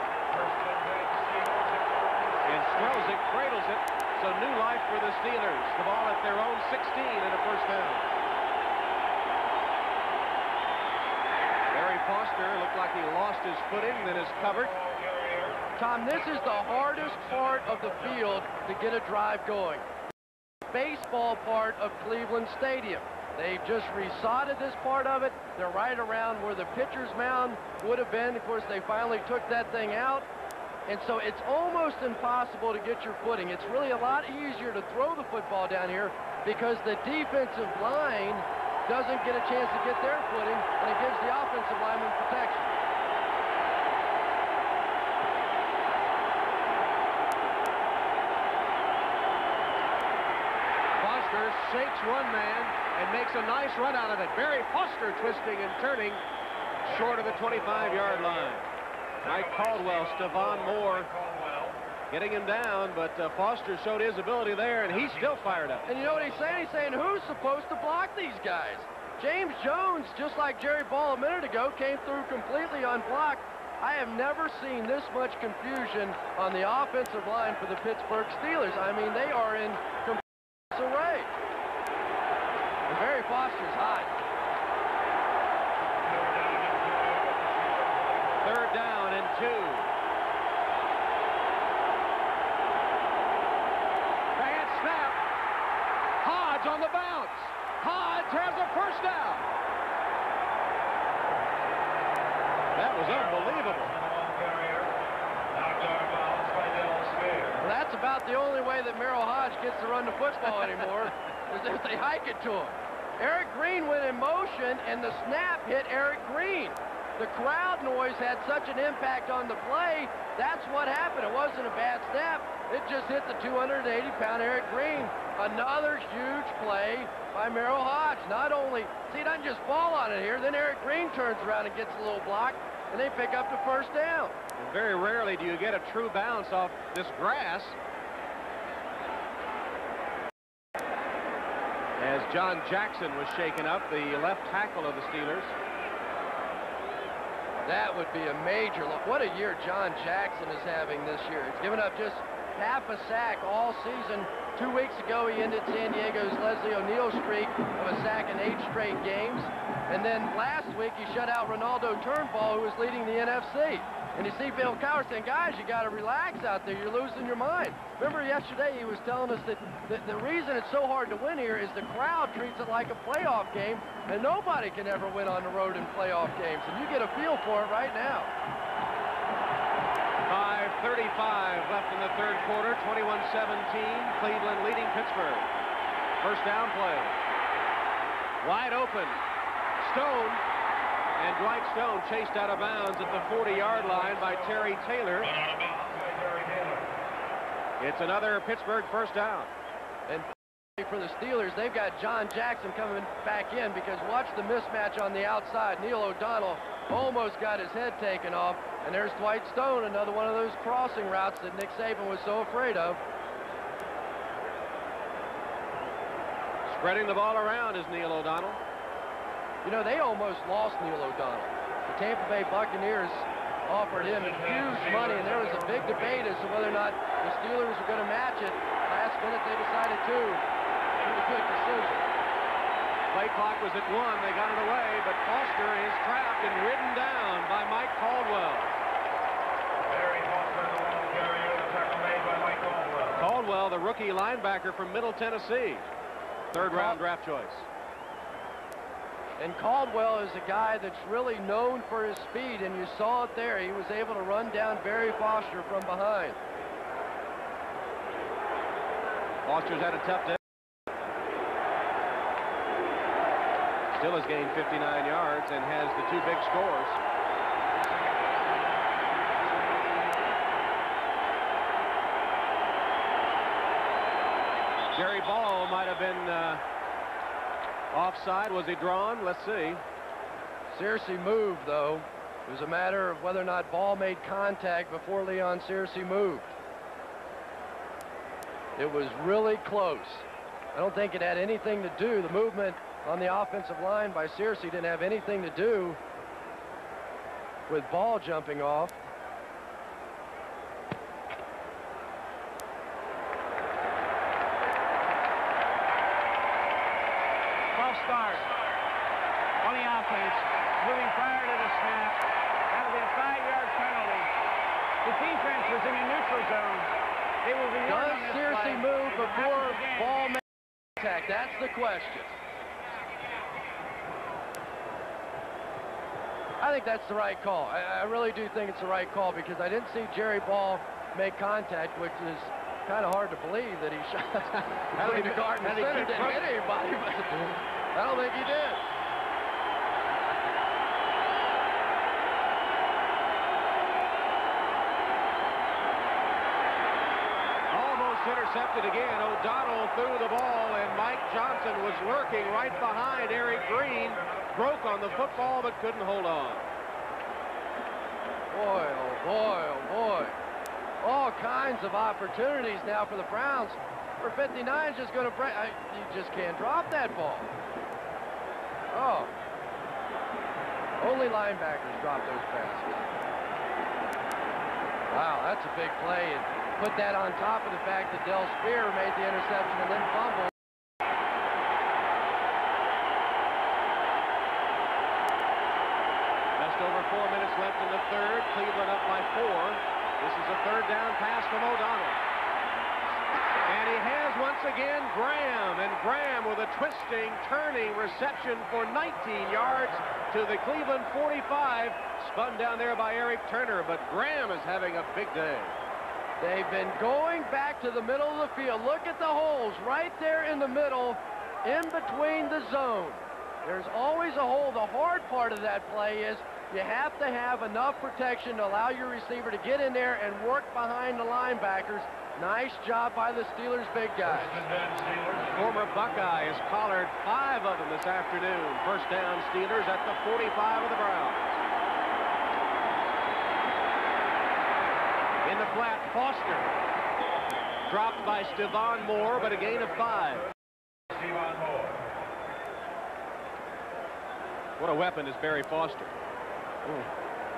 And Strelzik cradles it. So new life for the Steelers. The ball at their own sixteen and a first down. Barry Foster looked like he lost his footing, then is covered. Tom, this is the hardest part of the field to get a drive going. Baseball part of Cleveland Stadium. They've just resodded this part of it. They're right around where the pitcher's mound would have been. Of course, they finally took that thing out. And so it's almost impossible to get your footing. It's really a lot easier to throw the football down here because the defensive line doesn't get a chance to get their footing, and it gives the offensive lineman protection. Foster shakes one man and makes a nice run out of it. Barry Foster twisting and turning short of the twenty-five yard line. Mike Caldwell, Stevan Moore getting him down, but uh, Foster showed his ability there, and he's still fired up. And you know what he's saying? He's saying, who's supposed to block these guys? James Jones, just like Jerry Ball a minute ago, came through completely unblocked. I have never seen this much confusion on the offensive line for the Pittsburgh Steelers. I mean, they are in complete disarray. And Barry Foster's hot. Third down and two. Bad snap. Hodge on the bounce. Hodge has a first down. That was unbelievable. Well, that's about the only way that Merrill Hodge gets to run the football anymore, is if they hike it to him. Eric Green went in motion, and the snap hit Eric Green. The crowd noise had such an impact on the play. That's what happened. It wasn't a bad snap. It just hit the two hundred eighty pound Eric Green. Another huge play by Merrill Hodge. Not only, see, he doesn't just fall on it here. Then Eric Green turns around and gets a little block, and they pick up the first down. And very rarely do you get a true bounce off this grass. As John Jackson was shaken up, the left tackle of the Steelers. That would be a major look. What a year John Jackson is having this year. He's given up just half a sack all season. Two weeks ago, he ended San Diego's Leslie O'Neal streak of a sack in eight straight games. And then last week, he shut out Ronaldo Turnbull, who was leading the N F C. And you see Bill Cowher saying, guys, you got to relax out there. You're losing your mind. Remember yesterday he was telling us that the, the reason it's so hard to win here is the crowd treats it like a playoff game, and nobody can ever win on the road in playoff games. And you get a feel for it right now. five thirty-five left in the third quarter, twenty-one seventeen. Cleveland leading Pittsburgh. First down play. Wide open. Stone. And Dwight Stone chased out of bounds at the forty yard line by Terry Taylor. It's another Pittsburgh first down. And for the Steelers, they've got John Jackson coming back in, because watch the mismatch on the outside. Neil O'Donnell almost got his head taken off. And there's Dwight Stone, another one of those crossing routes that Nick Saban was so afraid of. Spreading the ball around is Neil O'Donnell. You know, they almost lost Neil O'Donnell. The Tampa Bay Buccaneers offered him huge money, and there was a big debate as to whether or not the Steelers were going to match it. Last minute, they decided to. It was a good decision. Play clock was at one. They got it away, but Foster is trapped and ridden down by Mike Caldwell. Barry Foster, the long carrier, the tackle made by Mike Caldwell. Caldwell, the rookie linebacker from Middle Tennessee. Third round draft choice. And Caldwell is a guy that's really known for his speed, and you saw it there. He was able to run down Barry Foster from behind. Foster's had a tough day. Still has gained fifty-nine yards and has the two big scores. Jerry Ball might have been uh, offside. Was he drawn? Let's see. Searcy moved, though. It was a matter of whether or not Ball made contact before Leon Searcy moved. It was really close. I don't think it had anything to do, the movement on the offensive line by Searcy didn't have anything to do with Ball jumping off. False start on the offense, moving prior to the snap. That'll be a five-yard penalty. The defense was in a neutral zone. They will be Does Searcy move before Ball makes contact? That's the question. I think that's the right call. I, I really do think it's the right call, because I didn't see Jerry Ball make contact, which is kind of hard to believe that he shot. Had he, the guard and had he center didn't hit anybody. But I don't think he did. Almost intercepted again. O'Donnell threw the ball, and Mike Johnson was lurking right behind Eric Green. Broke on the football, but couldn't hold on. Boy, oh boy, oh boy. All kinds of opportunities now for the Browns. For fifty-nine, just going to break. I, you just can't drop that ball. Oh. Only linebackers drop those passes. Wow, that's a big play. And put that on top of the fact that Del Spear made the interception and then fumbled. Just over four minutes left in the third. Cleveland up by four. This is a third down pass from O'Donnell. And he has once again Graham. And Graham with a twisting, turning reception for nineteen yards to the Cleveland forty-five. Spun down there by Eric Turner, but Graham is having a big day. They've been going back to the middle of the field. Look at the holes right there in the middle, in between the zone. There's always a hole. The hard part of that play is you have to have enough protection to allow your receiver to get in there and work behind the linebackers. Nice job by the Steelers big guys. Former Buckeye has collared five of them this afternoon. First down Steelers at the forty-five of the Browns. In the flat, Foster. Dropped by Stevan Moore, but a gain of five. Stevan Moore. What a weapon is Barry Foster. Ooh.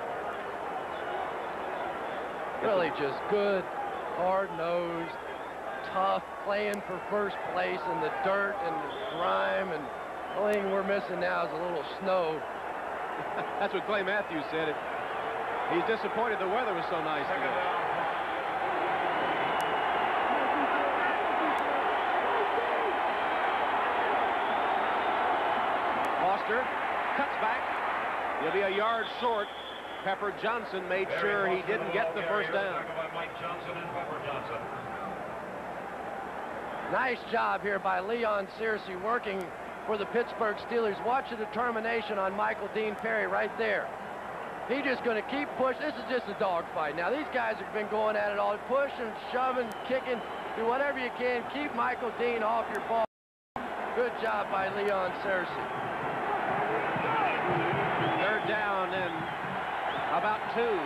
Really just good, hard-nosed, tough, playing for first place in the dirt and the grime, and the only thing we're missing now is a little snow. That's what Clay Matthews said. It, he's disappointed the weather was so nice today. Foster cuts back. He'll be a yard short. Pepper Johnson made sure he didn't get the first down. Nice job here by Leon Searcy working for the Pittsburgh Steelers. Watch the determination on Michael Dean Perry right there. He's just going to keep pushing. This is just a dogfight. Now, these guys have been going at it all. Pushing, shoving, kicking. Do whatever you can. Keep Michael Dean off your ball. Good job by Leon Searcy. Third down and about two.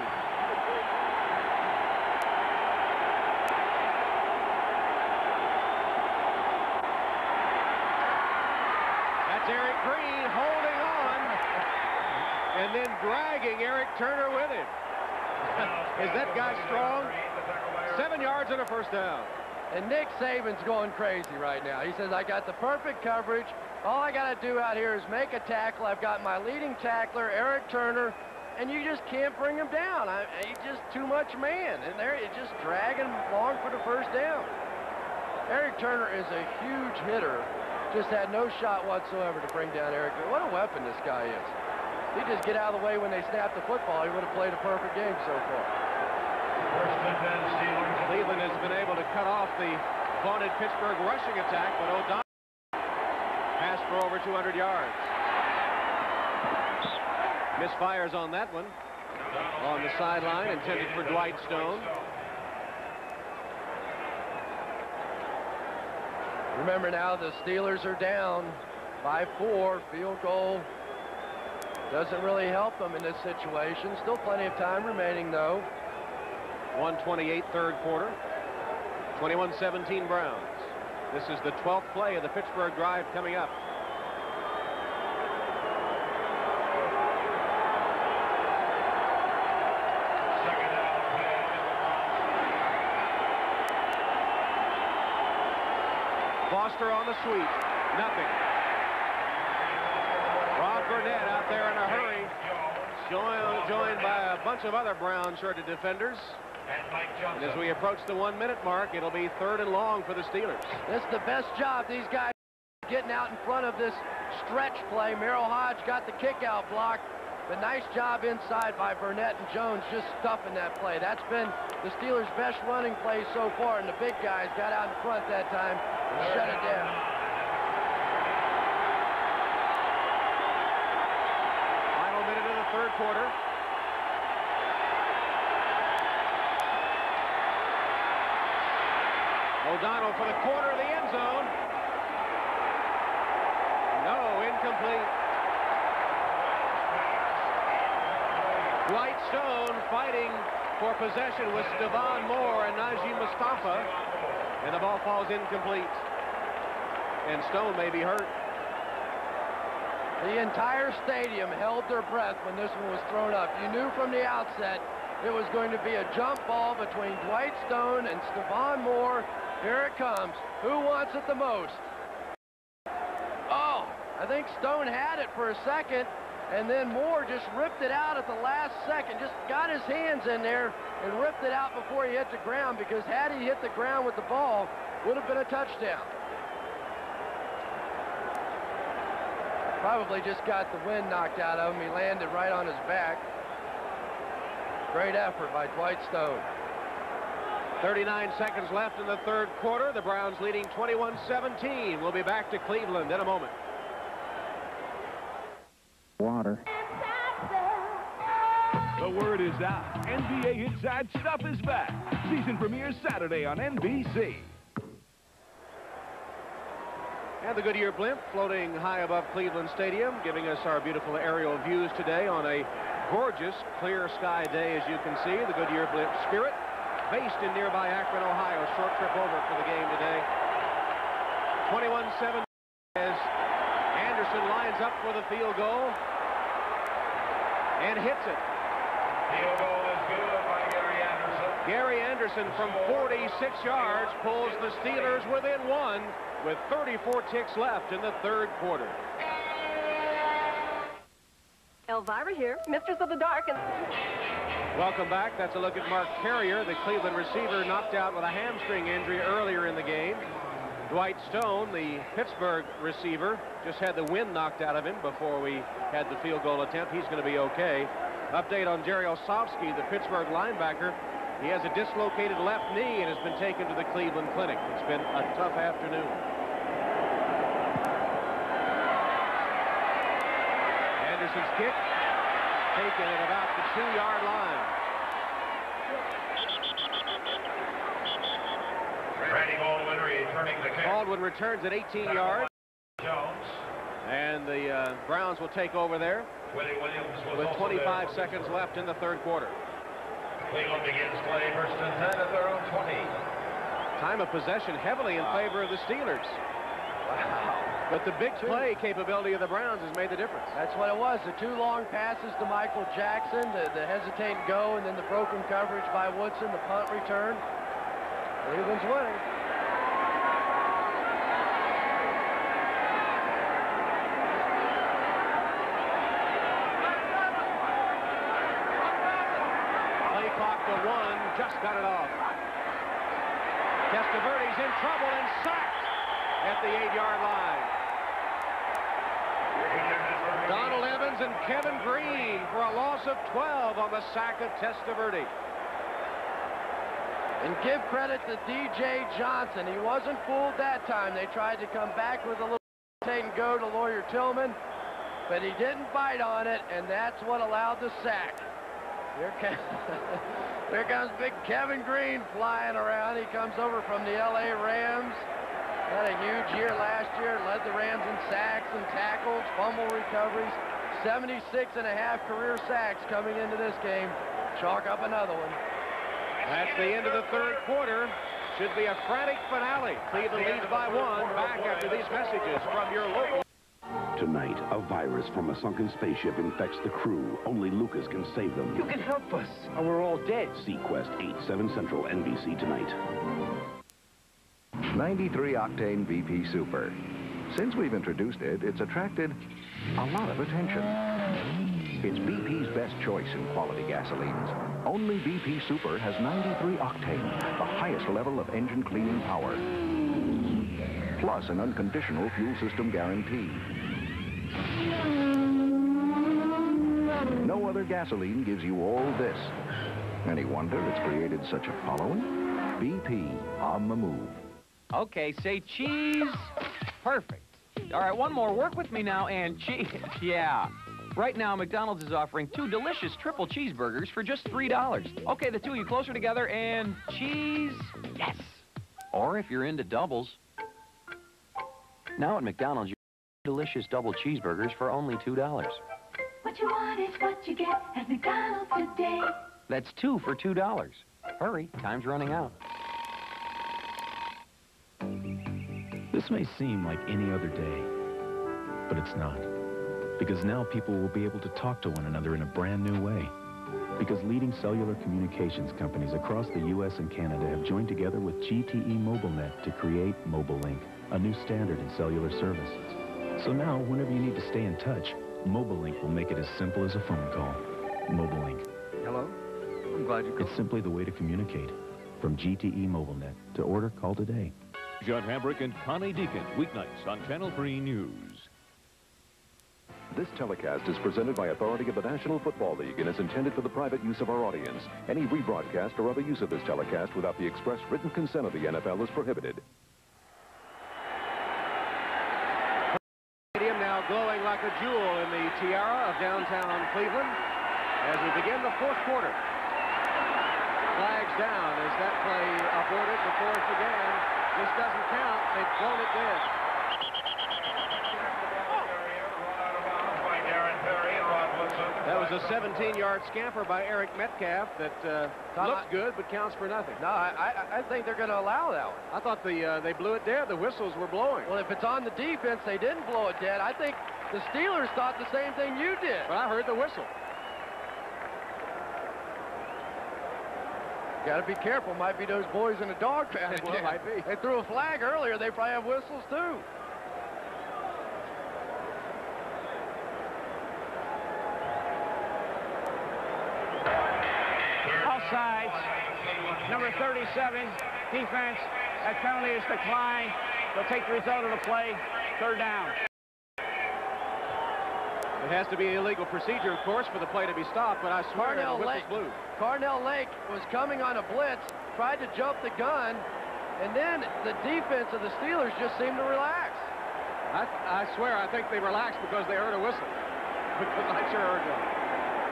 That's Eric Green holding on and then dragging Eric Turner with him. Is that guy strong? Seven yards and a first down. And Nick Saban's going crazy right now. He says, I got the perfect coverage. All I got to do out here is make a tackle. I've got my leading tackler, Eric Turner, and you just can't bring him down. I, he's just too much man. And there, it's just dragging him along for the first down. Eric Turner is a huge hitter. Just had no shot whatsoever to bring down Eric Turner. What a weapon this guy is. If he just get out of the way when they snap the football, he would have played a perfect game so far. Cleveland has been able to cut off the vaunted Pittsburgh rushing attack, but O'Donnell passed for over two hundred yards. Misfires on that one. On the sideline, intended for Dwight Stone. Remember now, the Steelers are down by four. Field goal doesn't really help them in this situation. Still plenty of time remaining, though. one twenty-eight, third quarter. twenty-one seventeen Browns. This is the twelfth play of the Pittsburgh drive coming up. Foster on the sweep. Nothing. Rob Burnett out there in a hurry. Joined, joined by a bunch of other brown-shirted defenders. And as we approach the one-minute mark, it'll be third and long for the Steelers. This is the best job these guys getting out in front of this stretch play. Merrill Hodge got the kick-out block. But nice job inside by Burnett and Jones, just stuffing that play. That's been the Steelers' best running play so far, and the big guys got out in front that time and shut it down. quarter. O'Donnell for the corner of the end zone. No, incomplete. Dwight Stone fighting for possession with Stevan Moore and Najee Mustafa, and the ball falls incomplete. And Stone may be hurt. The entire stadium held their breath when this one was thrown up. You knew from the outset it was going to be a jump ball between Dwight Stone and Stevan Moore. Here it comes. Who wants it the most? Oh, I think Stone had it for a second, and then Moore just ripped it out at the last second. Just got his hands in there and ripped it out before he hit the ground, because had he hit the ground with the ball, would have been a touchdown. Probably just got the wind knocked out of him. He landed right on his back. Great effort by Dwight Stone. thirty-nine seconds left in the third quarter. The Browns leading twenty-one seventeen. We'll be back to Cleveland in a moment. Water. The word is out. N B A Inside Stuff is back. Season premiere Saturday on N B C. And the Goodyear blimp floating high above Cleveland Stadium, giving us our beautiful aerial views today on a gorgeous clear sky day. As you can see, the Goodyear blimp Spirit, based in nearby Akron, Ohio. Short trip over for the game today. twenty-one seven as Anderson lines up for the field goal and hits it. Field goal is good by Gary Anderson. Gary Anderson from forty-six yards pulls the Steelers within one with thirty-four ticks left in the third quarter. Elvira here, Mistress of the Dark. And welcome back. That's a look at Mark Carrier, the Cleveland receiver, knocked out with a hamstring injury earlier in the game. Dwight Stone, the Pittsburgh receiver, just had the wind knocked out of him before we had the field goal attempt. He's going to be okay. Update on Jerry Osofsky, the Pittsburgh linebacker. He has a dislocated left knee and has been taken to the Cleveland Clinic. It's been a tough afternoon. Anderson's kick taken at about the two-yard line. Randy Baldwin returning the kick. Baldwin returns at eighteen yards. Jones. And the uh, Browns will take over there Willie Williams was with also twenty-five there. seconds left in the third quarter. Cleveland begins play first and ten at their own twenty. Time of possession heavily in favor of the Steelers. Wow. But the big play capability of the Browns has made the difference. That's what it was. The two long passes to Michael Jackson, the, the hesitate and go, and then the broken coverage by Woodson, the punt return. Cleveland's winning. Play clock to one, just got it off. Testaverde's in trouble and sacked at the eight-yard line. Donald Evans and Kevin Green for a loss of twelve on the sack of Testaverde. And give credit to D J Johnson. He wasn't fooled that time. They tried to come back with a little take and go to Lawyer Tillman, but he didn't bite on it, and that's what allowed the sack. Here comes, here comes big Kevin Green flying around. He comes over from the L A Rams. Had a huge year last year, led the Rams in sacks and tackles, fumble recoveries, seventy-six and a half career sacks coming into this game. Chalk up another one. That's the end of the third quarter. Should be a frantic finale. Cleveland leads by one. Back after these messages from your local. Tonight, a virus from a sunken spaceship infects the crew. Only Lucas can save them. You can help us, or we're all dead. Sequest eight, seven Central, N B C tonight. ninety-three octane B P Super. Since we've introduced it, it's attracted a lot of attention. It's B P's best choice in quality gasolines. Only B P Super has ninety-three octane, the highest level of engine cleaning power. Plus an unconditional fuel system guarantee. No other gasoline gives you all this. Any wonder it's created such a following? B P, on the move. Okay, say cheese. Perfect. All right, one more. Work with me now, and cheese. Yeah. Right now, McDonald's is offering two delicious triple cheeseburgers for just three dollars. Okay, the two of you closer together and cheese, yes. Or if you're into doubles. Now at McDonald's, you get delicious double cheeseburgers for only two dollars. What you want is what you get at McDonald's today. That's two for two dollars. Hurry, time's running out. This may seem like any other day, but it's not. Because now people will be able to talk to one another in a brand new way. Because leading cellular communications companies across the U S and Canada have joined together with G T E MobileNet to create MobileLink, a new standard in cellular service. So now, whenever you need to stay in touch, MobileLink will make it as simple as a phone call. MobileLink. Hello? I'm glad you called. It's simply the way to communicate. From G T E MobileNet. To order, call today. Judd Hambrick and Connie Deacon, weeknights on Channel three News. This telecast is presented by authority of the National Football League and is intended for the private use of our audience. Any rebroadcast or other use of this telecast without the express written consent of the N F L is prohibited. Stadium now glowing like a jewel in the tiara of downtown Cleveland as we begin the fourth quarter. Flags down as that play aborted before it began. This doesn't count. They've thrown it dead. That was a seventeen-yard scamper by Eric Metcalf that uh, looks good but counts for nothing. No, I, I, I think they're going to allow that one. I thought the uh, they blew it dead. The whistles were blowing. Well, if it's on the defense, they didn't blow it dead. I think the Steelers thought the same thing you did. But I heard the whistle. Got to be careful. Might be those boys in the dog pound. Well, might be. They threw a flag earlier. They probably have whistles too. Sides. Number thirty-seven, defense. That penalty is declined. They'll take the result of the play. Third down. It has to be illegal procedure, of course, for the play to be stopped, but I swear the whistle's blew. Carnell Lake was coming on a blitz, tried to jump the gun, and then the defense of the Steelers just seemed to relax. I, I swear, I think they relaxed because they heard a whistle. Because I sure heard one.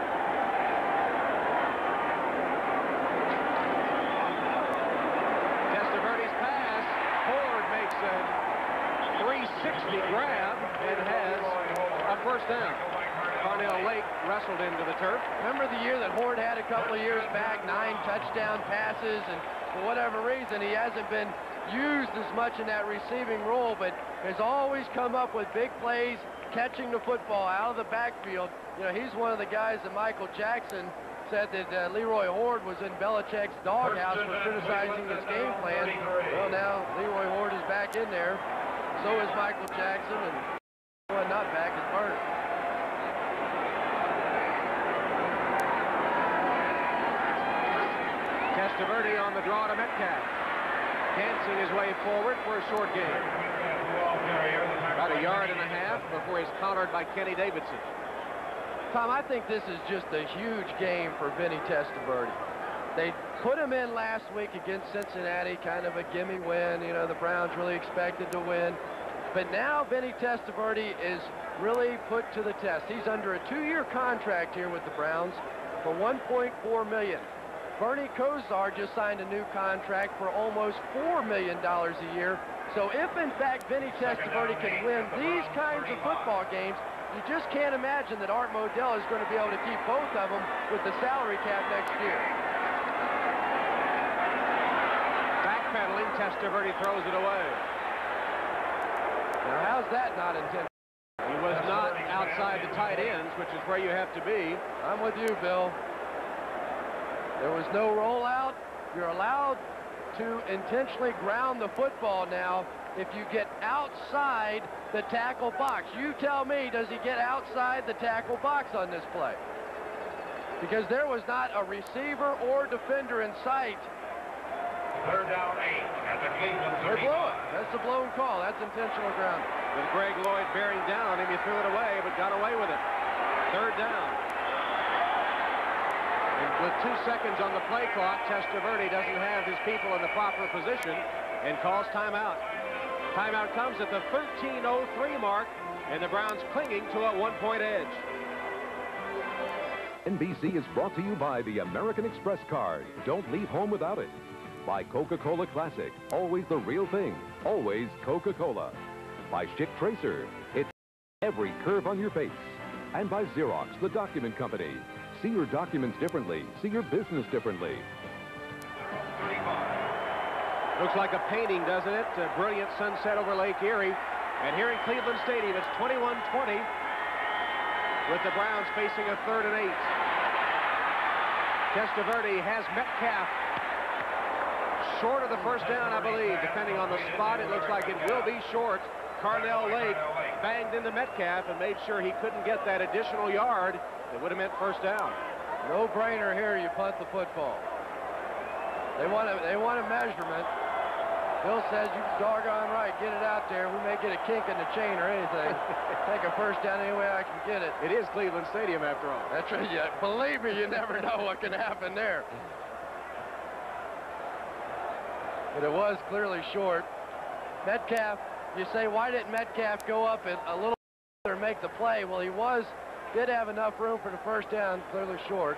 three sixty grab and has a first down. Carnell Lake wrestled into the turf. Remember the year that Horde had a couple of years back, nine touchdown passes, and for whatever reason, he hasn't been used as much in that receiving role, but has always come up with big plays, catching the football out of the backfield. You know, he's one of the guys that Michael Jackson said that uh, Leroy Horde was in Belichick's doghouse for criticizing his game plan. Well, now Leroy Horde is back in there. So is Michael Jackson, and one not back is Burt. Testaverde on the draw to Metcalf. Dancing his way forward for a short gain. About a yard and a half before he's countered by Kenny Davidson. Tom, I think this is just a huge game for Vinny Testaverde. They put him in last week against Cincinnati, kind of a gimme win. You know, the Browns really expected to win. But now Vinny Testaverde is really put to the test. He's under a two-year contract here with the Browns for one point four million dollars. Bernie Kosar just signed a new contract for almost four million dollars a year. So if, in fact, Vinny Testaverde can win these kinds of football games, you just can't imagine that Art Modell is going to be able to keep both of them with the salary cap next year. Backpedaling, Testaverde throws it away. Now, how's that not intended? He was not outside the tight ends, which is where you have to be. I'm with you, Bill. There was no rollout. You're allowed to intentionally ground the football now if you get outside the tackle box. You tell me, does he get outside the tackle box on this play? Because there was not a receiver or defender in sight. Third down eight at the Cleveland thirty-five. They blew it. That's a blown call. That's intentional ground. With Greg Lloyd bearing down him, he threw it away, but got away with it. Third down. And with two seconds on the play clock, Testaverde doesn't have his people in the proper position and calls timeout. Timeout comes at the thirteen oh three mark, and the Browns clinging to a one-point edge. N B C is brought to you by the American Express card. Don't leave home without it. By Coca-Cola Classic. Always the real thing. Always Coca-Cola. By Schick Tracer. It's every curve on your face. And by Xerox, the document company. See your documents differently. See your business differently. Looks like a painting, doesn't it? A brilliant sunset over Lake Erie. And here in Cleveland Stadium, it's twenty-one twenty with the Browns facing a third and eight. Testaverde has Metcalf short of the first down, I believe. Depending on the spot, it looks like it will be short. Carnell Lake banged into Metcalf and made sure he couldn't get that additional yard that would have meant first down. No-brainer here, you punt the football. They want a, they want a measurement. Bill says, you doggone right, get it out there. We may get a kink in the chain or anything. Take a first down any way I can get it. It is Cleveland Stadium, after all. That's right. Yeah, believe me, you never know what can happen there. But it was clearly short. Metcalf, you say, why didn't Metcalf go up and a little further and make the play? Well, he was, did have enough room for the first down, clearly short.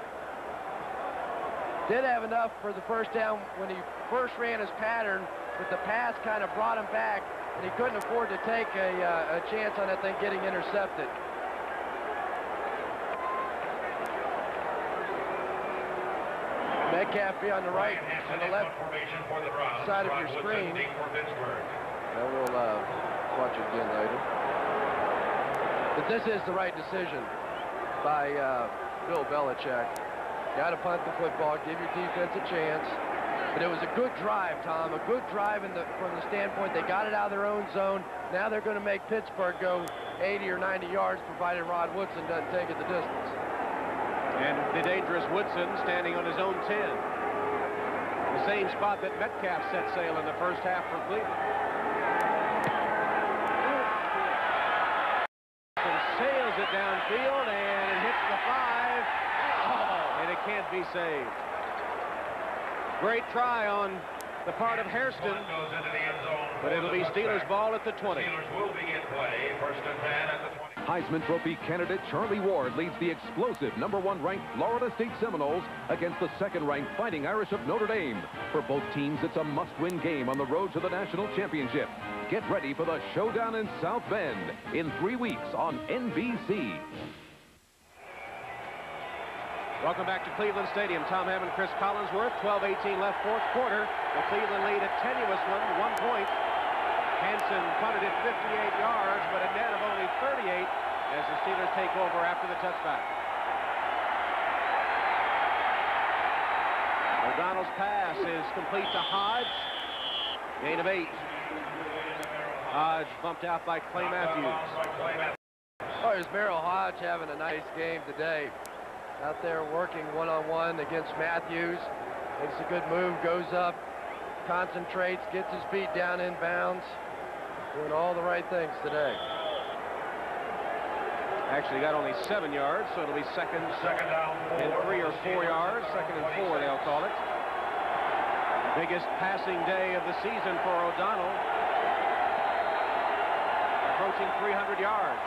Did have enough for the first down when he first ran his pattern, but the pass kind of brought him back, and he couldn't afford to take a, uh, a chance on that thing getting intercepted. Metcalf be on the right, on the left side of your screen. And we'll uh, watch it again later. But this is the right decision by uh, Bill Belichick. Got to punt the football, give your defense a chance. But it was a good drive, Tom, a good drive in the, from the standpoint they got it out of their own zone. Now they're going to make Pittsburgh go eighty or ninety yards, provided Rod Woodson doesn't take it the distance. And the dangerous Woodson standing on his own ten. The same spot that Metcalf set sail in the first half for Cleveland. And sails it downfield, and it hits the five. Oh, and it can't be saved. Great try on the part of Hairston, but it'll be Steelers ball at the twenty. Steelers will begin play, first and ten at the twenty. Heisman Trophy candidate Charlie Ward leads the explosive number one ranked Florida State Seminoles against the second ranked Fighting Irish of Notre Dame. For both teams, it's a must-win game on the road to the national championship. Get ready for the showdown in South Bend in three weeks on N B C. Welcome back to Cleveland Stadium. Tom Hammond, Chris Collinsworth, twelve eighteen left, fourth quarter. The Cleveland lead, a tenuous one, one point. Hansen punted it fifty-eight yards, but a net of only thirty-eight as the Steelers take over after the touchback. O'Donnell's pass is complete to Hodge. Gain of eight. Hodge bumped out by Clay Matthews. Oh, here's Merrill Hodge having a nice game today. Out there working one-on-one against Matthews. Makes a good move, goes up, concentrates, gets his feet down in bounds. Doing all the right things today. Actually got only seven yards, so it'll be second, second down, and three or four yards. Second and four, they'll call it. Biggest passing day of the season for O'Donnell. Approaching three hundred yards.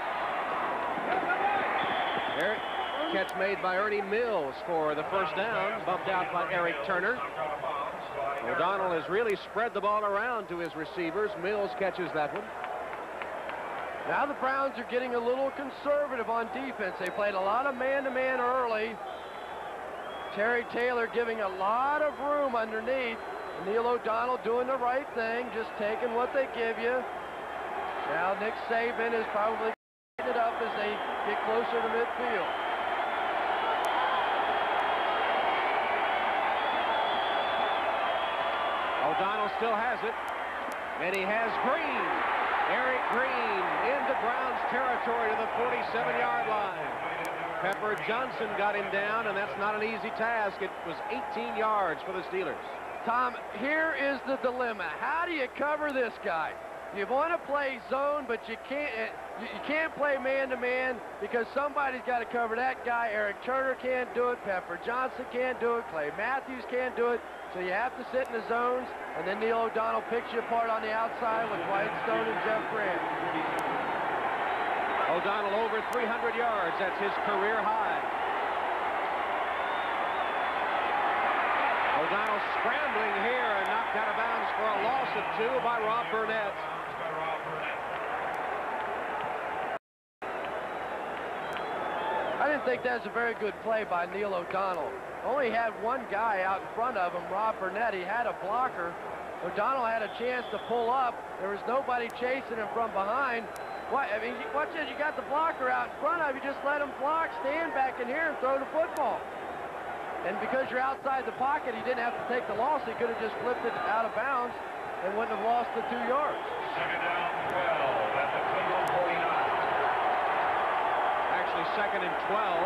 Eric. Catch made by Ernie Mills for the first down, bumped out by Eric Turner. O'Donnell has really spread the ball around to his receivers. Mills catches that one. Now the Browns are getting a little conservative on defense. They played a lot of man-to-man early. Terry Taylor giving a lot of room underneath. Neil O'Donnell doing the right thing, just taking what they give you. Now Nick Saban is probably getting it up as they get closer to midfield. O'Donnell still has it, and he has Green. Eric Green into Browns territory to the forty-seven yard line. Pepper Johnson got him down, and that's not an easy task. It was eighteen yards for the Steelers. Tom, here is the dilemma. How do you cover this guy? You want to play zone, but you can't you can't play man-to-man because somebody's got to cover that guy. Eric Turner can't do it. Pepper Johnson can't do it. Clay Matthews can't do it. So you have to sit in the zones, and then Neil O'Donnell picks you apart on the outside with Whitestone and Jeff Grant. O'Donnell over three hundred yards. That's his career high. O'Donnell scrambling here and knocked out of bounds for a loss of two by Rob Burnett. I didn't think that was a very good play by Neil O'Donnell. Only had one guy out in front of him, Rob Burnett. He had a blocker. O'Donnell had a chance to pull up. There was nobody chasing him from behind. What, I mean, watch this. You got the blocker out in front of you. Just let him block, stand back in here, and throw the football. And because you're outside the pocket, he didn't have to take the loss. He could have just flipped it out of bounds and wouldn't have lost the two yards. Second down, twelve at the Cleveland forty-nine. Actually, second and twelve.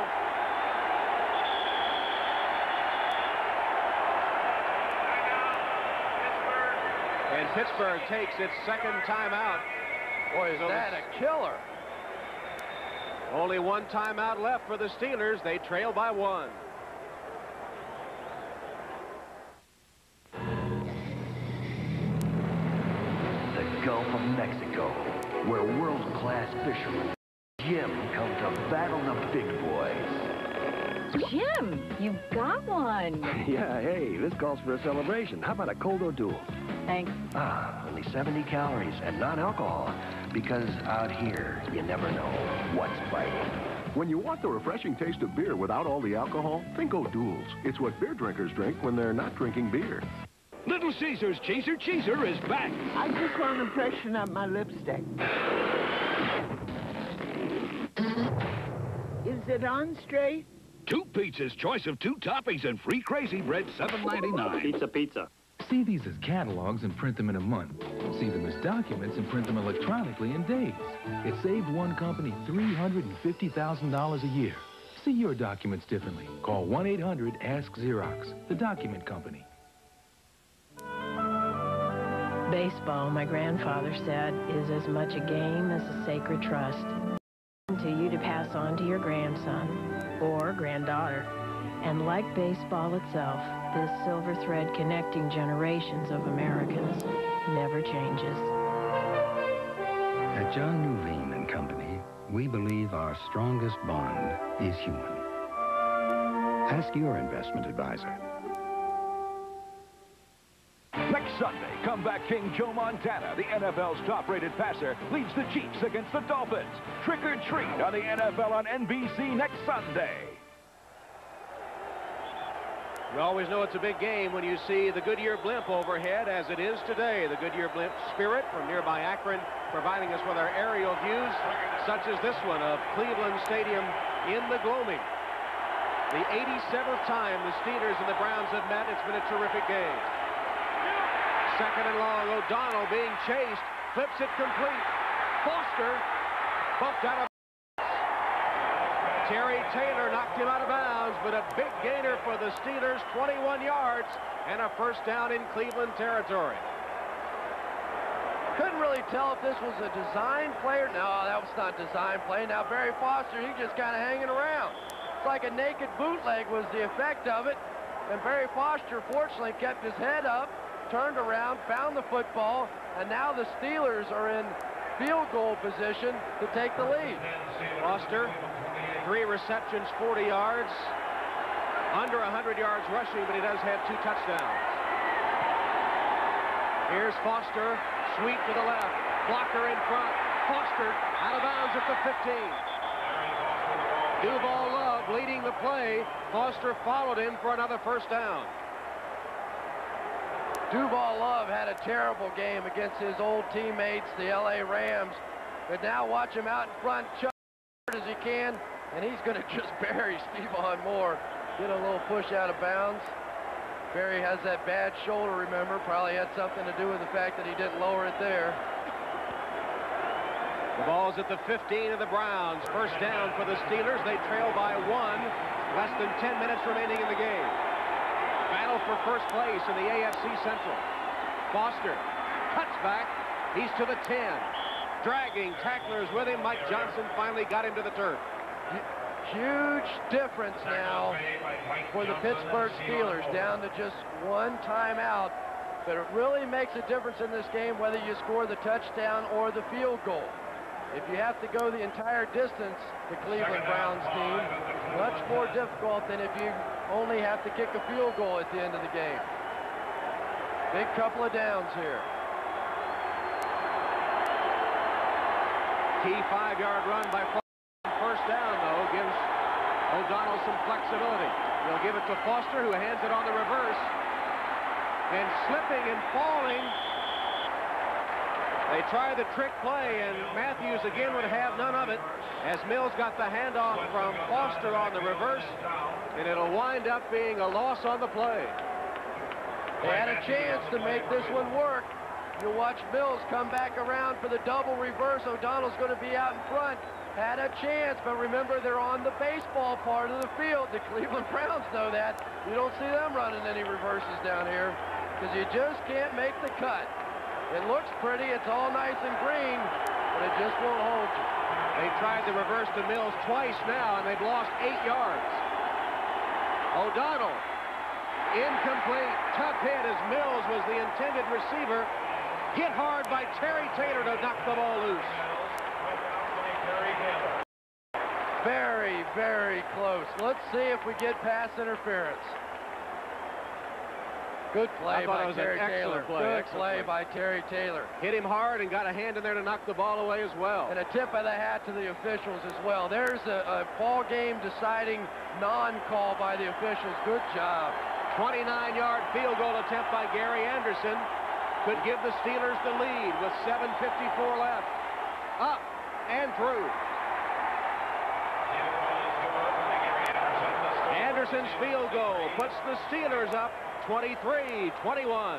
And Pittsburgh takes its second timeout. Boy, is So that a killer. Only one timeout left for the Steelers. They trail by one. The Gulf of Mexico, where world-class fishermen Jim come to battle the big boys. Jim, you got one. Yeah, hey, this calls for a celebration. How about a cold O'Doul? Thanks. Ah, only seventy calories and non-alcohol. Because out here, you never know what's biting. When you want the refreshing taste of beer without all the alcohol, think O'Doul's. It's what beer drinkers drink when they're not drinking beer. Little Caesar's Chaser Cheeser is back. I just want to freshen up my lipstick. Is it on straight? Two pizzas, choice of two toppings, and free Crazy Bread, seven ninety-nine. Pizza, pizza. See these as catalogs and print them in a month. See them as documents and print them electronically in days. It saved one company three hundred fifty thousand dollars a year. See your documents differently. Call one eight hundred ask Xerox, the document company. Baseball, my grandfather said, is as much a game as a sacred trust. To you to pass on to your grandson or granddaughter. And like baseball itself, this silver thread connecting generations of Americans never changes. At John Newveen and Company, we believe our strongest bond is human. Ask your investment advisor. Next Sunday, comeback king Joe Montana, the N F L's top-rated passer, leads the Chiefs against the Dolphins. Trick or treat on the N F L on N B C next Sunday. You always know it's a big game when you see the Goodyear blimp overhead, as it is today. The Goodyear blimp Spirit from nearby Akron, providing us with our aerial views, such as this one of Cleveland Stadium in the gloaming. The eighty-seventh time the Steelers and the Browns have met. It's been a terrific game. Second and long, O'Donnell being chased, flips it complete. Foster bumped out of Terry Taylor knocked him out of bounds, but a big gainer for the Steelers, twenty-one yards, and a first down in Cleveland territory. Couldn't really tell if this was a design play or no, that was not design play. Now Barry Foster, he just kind of hanging around. It's like a naked bootleg was the effect of it. And Barry Foster fortunately kept his head up, turned around, found the football, and now the Steelers are in field goal position to take the lead. Foster, three receptions, forty yards, under one hundred yards rushing, but he does have two touchdowns. Here's Foster, sweep to the left, blocker in front. Foster out of bounds at the fifteen. Duval Love leading the play. Foster followed him for another first down. Duval Love had a terrible game against his old teammates, the L A Rams. But now watch him out in front, chuck as he can, and he's going to just bury Stephon Moore. Get a little push out of bounds. Barry has that bad shoulder, remember. Probably had something to do with the fact that he didn't lower it there. The ball's at the fifteen of the Browns. First down for the Steelers. They trail by one. Less than ten minutes remaining in the game. Battle for first place in the A F C Central. Foster cuts back. He's to the ten. Dragging tacklers with him. Mike Johnson finally got him to the turf. Huge difference now for the Pittsburgh Steelers, down to just one timeout. But it really makes a difference in this game whether you score the touchdown or the field goal. If you have to go the entire distance, the Cleveland Browns team, much more difficult than if you only have to kick a field goal at the end of the game. Big couple of downs here. Key five-yard run by first down, though, gives O'Donnell some flexibility. He'll give it to Foster, who hands it on the reverse. And slipping and falling. They try the trick play, and Matthews again would have none of it as Mills got the handoff from Foster on the reverse, and it'll wind up being a loss on the play. They had a chance to make this one work. You'll watch Mills come back around for the double reverse. O'Donnell's going to be out in front. Had a chance, but remember, they're on the baseball part of the field. The Cleveland Browns know that. You don't see them running any reverses down here because you just can't make the cut. It looks pretty. It's all nice and green, but it just won't hold you. They tried the reverse to Mills twice now, and they've lost eight yards. O'Donnell, incomplete. Tough hit as Mills was the intended receiver. Hit hard by Terry Taylor to knock the ball loose. Very, very close. Let's see if we get pass interference. Good play by Terry Taylor. Play. Good excellent play, play by Terry Taylor. Hit him hard and got a hand in there to knock the ball away as well. And a tip of the hat to the officials as well. There's a, a ball game deciding non-call by the officials. Good job. twenty-nine yard field goal attempt by Gary Anderson could give the Steelers the lead with seven fifty-four left. Up and through. Anderson's field goal puts the Steelers up twenty-three twenty-one.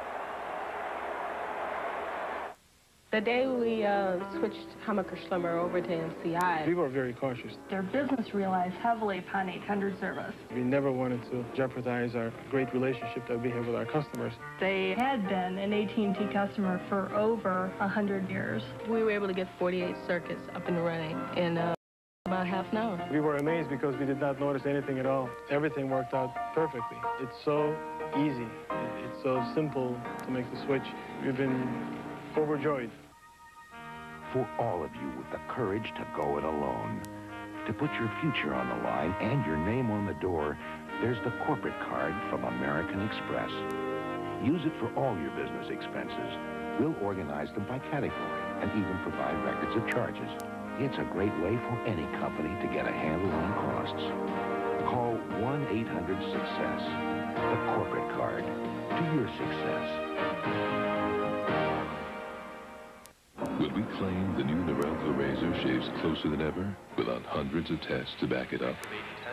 The day we uh, switched Hammaker Schlemmer over to M C I, we were very cautious. Their business relies heavily upon a tender service. We never wanted to jeopardize our great relationship that we have with our customers. They had been an A T and T customer for over one hundred years. We were able to get forty-eight circuits up and running in uh, about half an hour. We were amazed because we did not notice anything at all. Everything worked out perfectly. It's so easy. It's so simple to make the switch. We've been overjoyed. For all of you with the courage to go it alone, to put your future on the line and your name on the door, there's the corporate card from American Express. Use it for all your business expenses. We'll organize them by category and even provide records of charges. It's a great way for any company to get a handle on costs. Call one eight hundred success. The corporate card to your success. When we claim the new Norelco razor shaves closer than ever, without hundreds of tests to back it up,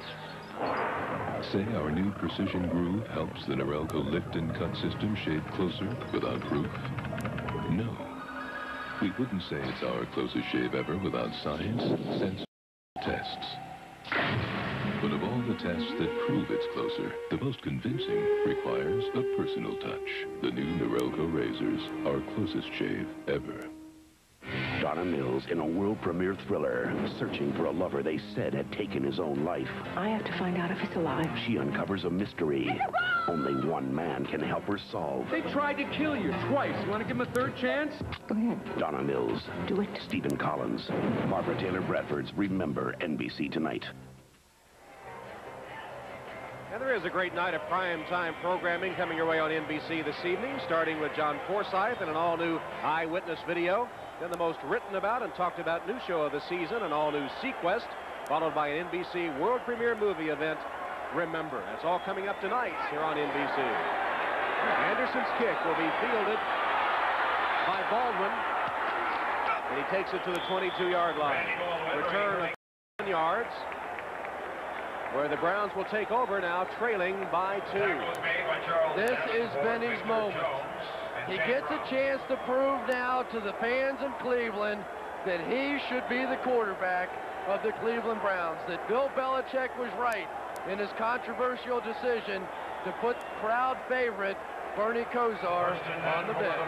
say our new precision groove helps the Norelco lift and cut system shave closer without proof? No. We wouldn't say it's our closest shave ever without science, sense, tests. But of all the tests that prove it's closer, the most convincing requires a personal touch. The new Norelco razors, our closest shave ever. Donna Mills in a world premiere thriller, searching for a lover they said had taken his own life. I have to find out if he's alive. She uncovers a mystery only one man can help her solve. They tried to kill you twice. You want to give them a third chance? Go ahead. Donna Mills. Do it. Stephen Collins. Barbara Taylor Bradford's Remember N B C Tonight. And there is a great night of prime-time programming coming your way on N B C this evening, starting with John Forsythe and an all-new eyewitness video. Then the most written about and talked about new show of the season, an all-new Sequest, followed by an N B C world premiere movie event, Remember. That's all coming up tonight here on N B C. Anderson's kick will be fielded by Baldwin, and he takes it to the twenty-two yard line. Return of ten yards, where the Browns will take over now, trailing by two. This is Benny's moment. He gets a chance to prove now to the fans of Cleveland that he should be the quarterback of the Cleveland Browns, that Bill Belichick was right in his controversial decision to put crowd favorite Bernie Kosar on the bench.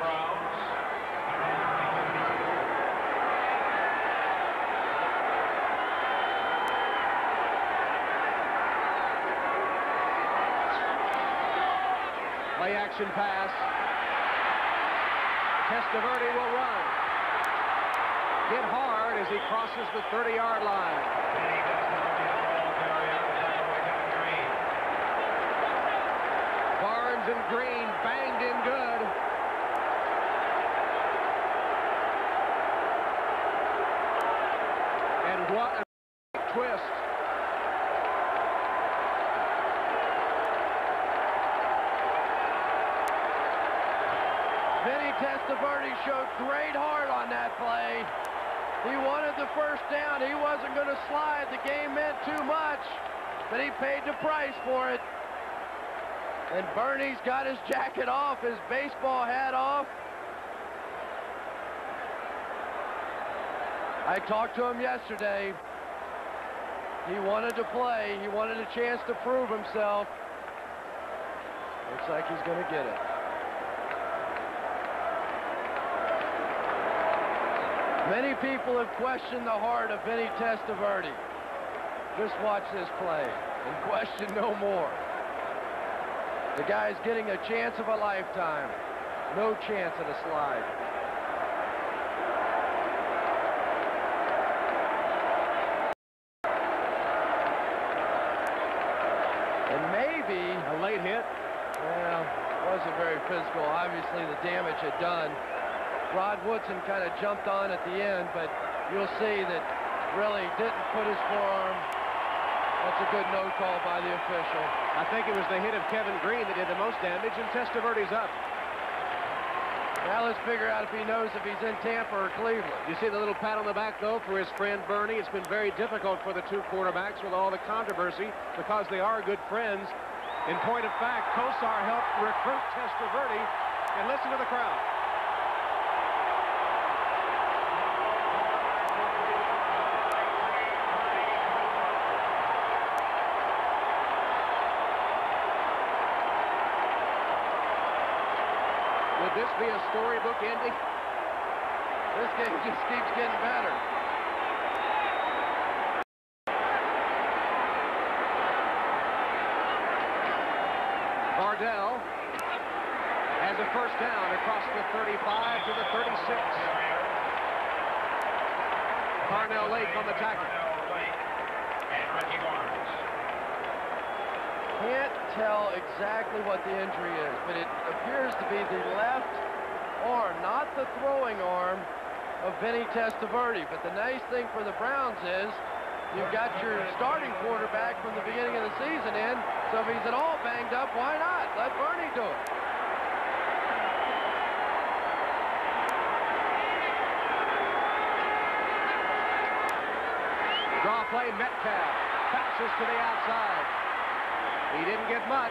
Play action pass. Testaverde will run. Hit hard as he crosses the thirty-yard line. Barnes and Green banged in good. And what a twist. Vinny Testaverde showed great heart on that play. He wanted the first down. He wasn't going to slide. The game meant too much, but he paid the price for it. And Bernie's got his jacket off, his baseball hat off. I talked to him yesterday. He wanted to play. He wanted a chance to prove himself. Looks like he's going to get it. Many people have questioned the heart of Vinny Testaverde. Just watch this play and question no more. The guy's getting a chance of a lifetime. No chance at a slide. And maybe a late hit. Well, wasn't very physical. Obviously, the damage had done. Rod Woodson kind of jumped on at the end, but you'll see that really didn't put his forearm. That's a good no call by the official. I think it was the hit of Kevin Green that did the most damage, and Testaverde's up. Now let's figure out if he knows if he's in Tampa or Cleveland. You see the little pat on the back, though, for his friend Bernie. It's been very difficult for the two quarterbacks with all the controversy because they are good friends. In point of fact, Kosar helped recruit Testaverde, and listen to the crowd. Would this be a storybook ending? This game just keeps getting better. Bardell has a first down across the thirty-five to the thirty-six. Parnell Lake on the tackle. Can't tell exactly what the injury is, but it appears to be the left arm, not the throwing arm of Vinny Testaverde. But the nice thing for the Browns is you've got your starting quarterback from the beginning of the season in, so if he's at all banged up, why not? Let Bernie do it. Draw play, Metcalf passes to the outside. He didn't get much.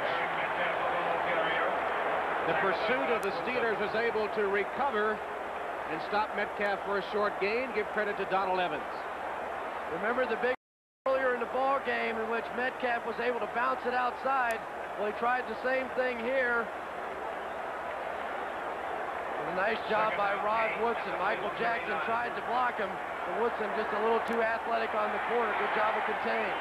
The pursuit of the Steelers was able to recover and stop Metcalf for a short gain. Give credit to Donald Evans. Remember the big earlier in the ball game in which Metcalf was able to bounce it outside? Well, he tried the same thing here. And a nice job by Rod Woodson. Michael Jackson tried to block him, but Woodson just a little too athletic on the corner. Good job of containing.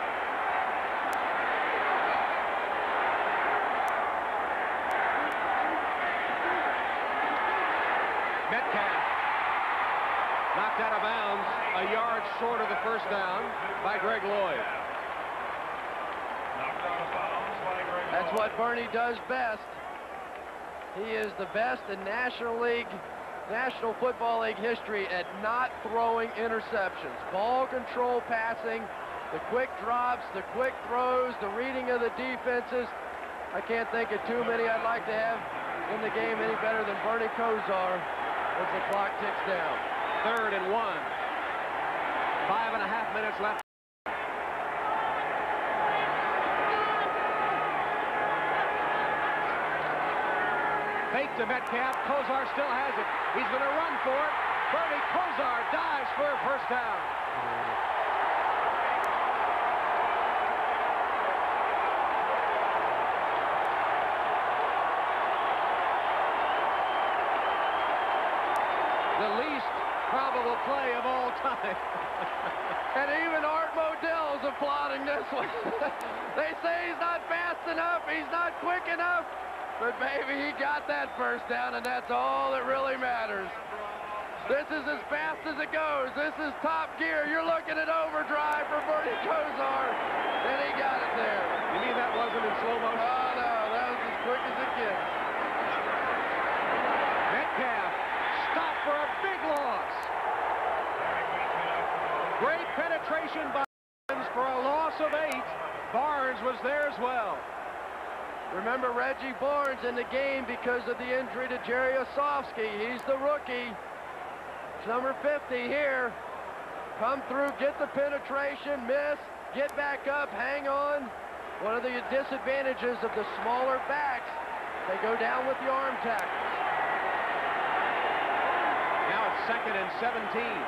Metcalf knocked out of bounds a yard short of the first down by Greg Lloyd. That's what Bernie does best. He is the best in National League, National Football League history at not throwing interceptions. Ball control passing, the quick drops, the quick throws, the reading of the defenses. I can't think of too many I'd like to have in the game any better than Bernie Kosar as the clock ticks down. Third and one. Five and a half minutes left. Fake to Metcalf. Kosar still has it. He's going to run for it. Bernie Kosar dives for a first down. The least probable play of all time. And even Art Modell's applauding this one. They say he's not fast enough, he's not quick enough, but maybe he got that first down, and that's all that really matters. This is as fast as it goes. This is top gear. You're looking at overdrive for Bernie Kosar. And he got it there. You mean that wasn't in slow motion? Oh, no. That was as quick as it gets. Metcalf stopped for a big loss. Great penetration by Barnes for a loss of eight. Barnes was there as well. Remember Reggie Barnes in the game because of the injury to Jerry Osofsky. He's the rookie. Number fifty here. Come through, get the penetration, miss, get back up, hang on. One of the disadvantages of the smaller backs, they go down with the arm tackles. Now it's second and seventeen.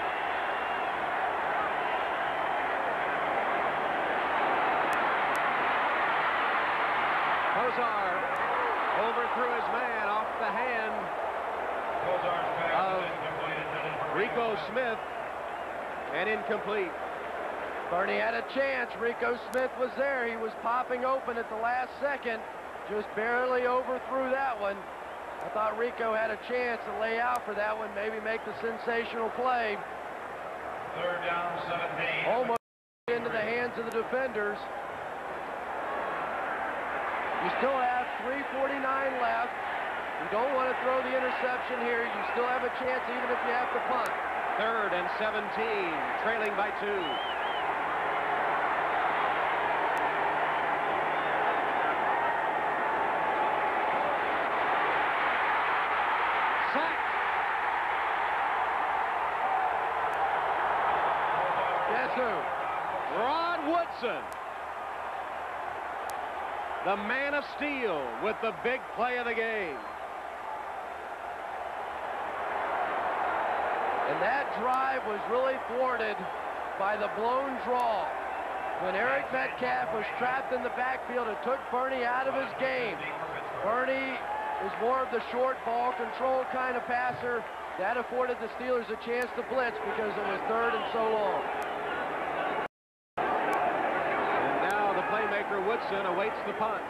Kosar overthrew his man off the hand of Rico Smith and incomplete. Bernie had a chance. Rico Smith was there. He was popping open at the last second. Just barely overthrew that one. I thought Rico had a chance to lay out for that one, maybe make the sensational play. Third down, seventeen. Almost into the hands of the defenders. You still have three forty-nine left. You don't want to throw the interception here. You still have a chance even if you have to punt. Third and seventeen, trailing by two. Sack. Guess who? Rod Woodson. The man of steel with the big play of the game. And that drive was really thwarted by the blown draw. When Eric Metcalf was trapped in the backfield, it took Bernie out of his game. Bernie is more of the short ball control kind of passer. That afforded the Steelers a chance to blitz because it was third and so long. Playmaker Woodson awaits the punt.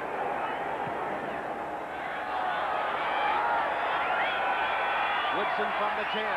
Woodson from the ten.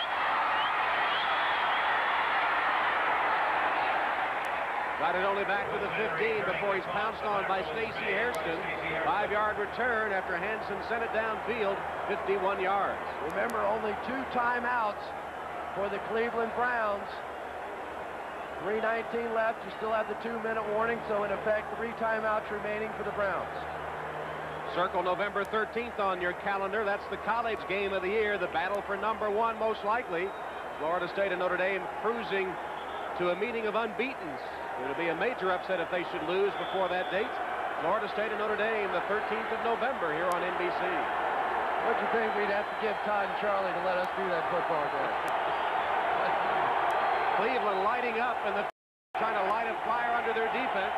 Got it only back to the fifteen before he's pounced on by Stacey Hairston. Five-yard return after Hansen sent it downfield, fifty-one yards. Remember, only two timeouts for the Cleveland Browns. three nineteen left. You still have the two-minute warning, so in effect, three timeouts remaining for the Browns. Circle November thirteenth on your calendar. That's the college game of the year, the battle for number one, most likely. Florida State and Notre Dame cruising to a meeting of unbeatens. It'll be a major upset if they should lose before that date. Florida State and Notre Dame, the thirteenth of November here on N B C. What do you think we'd have to give Todd and Charlie to let us do that football game? Cleveland lighting up and the trying to light a fire under their defense.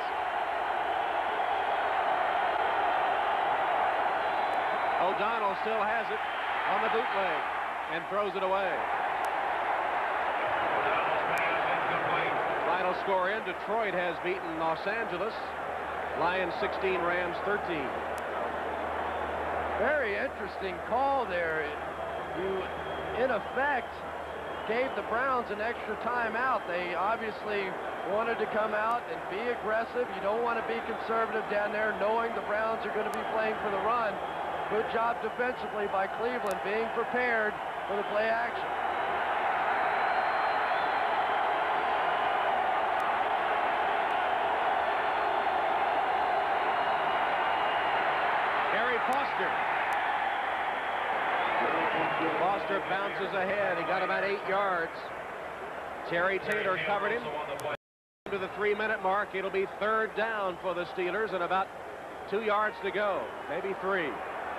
O'Donnell still has it on the bootleg and throws it away. Final score in, Detroit has beaten Los Angeles. Lions sixteen, Rams thirteen. Very interesting call there. You, in effect, gave the Browns an extra timeout. They obviously wanted to come out and be aggressive. You don't want to be conservative down there knowing the Browns are going to be playing for the run. Good job defensively by Cleveland being prepared for the play action. Gary Foster. Foster bounces ahead. He got about eight yards. Terry Taylor covered him. To the three-minute mark, it'll be third down for the Steelers and about two yards to go, maybe three.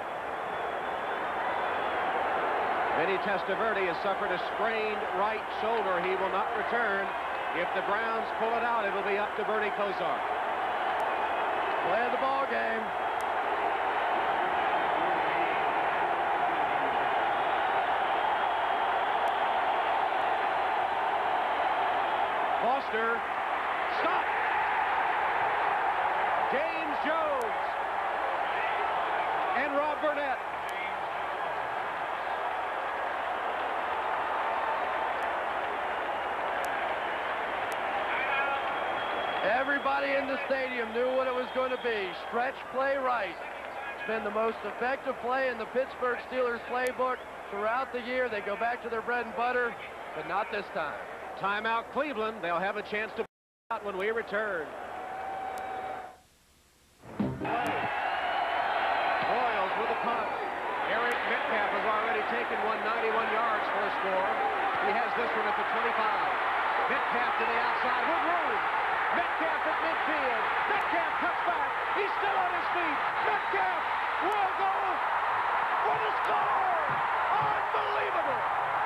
Vinny Testaverde has suffered a sprained right shoulder. He will not return. If the Browns pull it out, it'll be up to Bernie Kosar. Play of the ball game. Foster, stop! James Jones and Rob Burnett. Everybody in the stadium knew what it was going to be. Stretch play right. It's been the most effective play in the Pittsburgh Steelers playbook throughout the year. They go back to their bread and butter, but not this time. Timeout Cleveland. They'll have a chance to out when we return. Royals with a punt. Eric Metcalf has already taken one ninety-one yards for a score. He has this one at the twenty-five. Metcalf to the outside with room. Metcalf at midfield. Metcalf cuts back. He's still on his feet. Metcalf will go for the score. Unbelievable.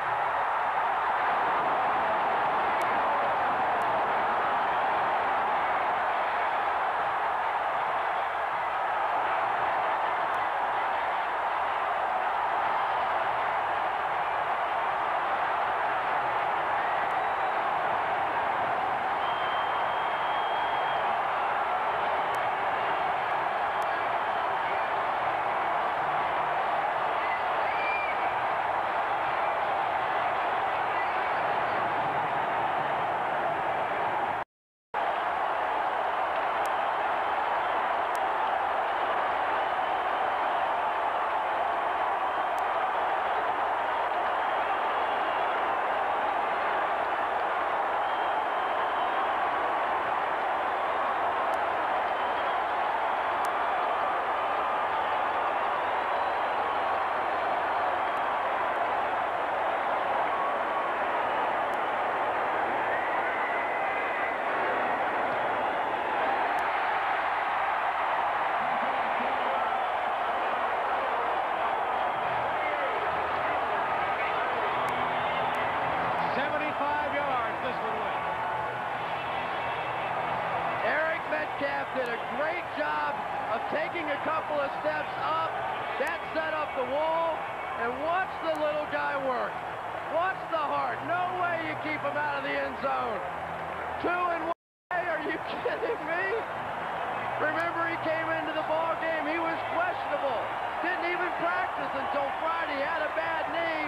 Did a great job of taking a couple of steps up. That set up the wall. And watch the little guy work. Watch the heart. No way you keep him out of the end zone. Two and one. Hey, are you kidding me? Remember, he came into the ball game. He was questionable. Didn't even practice until Friday. Had a bad knee.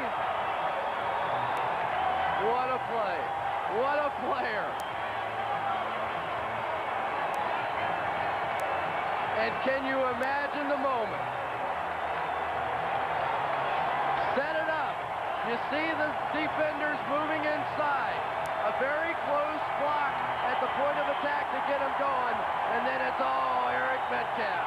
What a play. What a player. And can you imagine the moment? Set it up. You see the defenders moving inside. A very close block at the point of attack to get him going. And then it's all Eric Metcalf.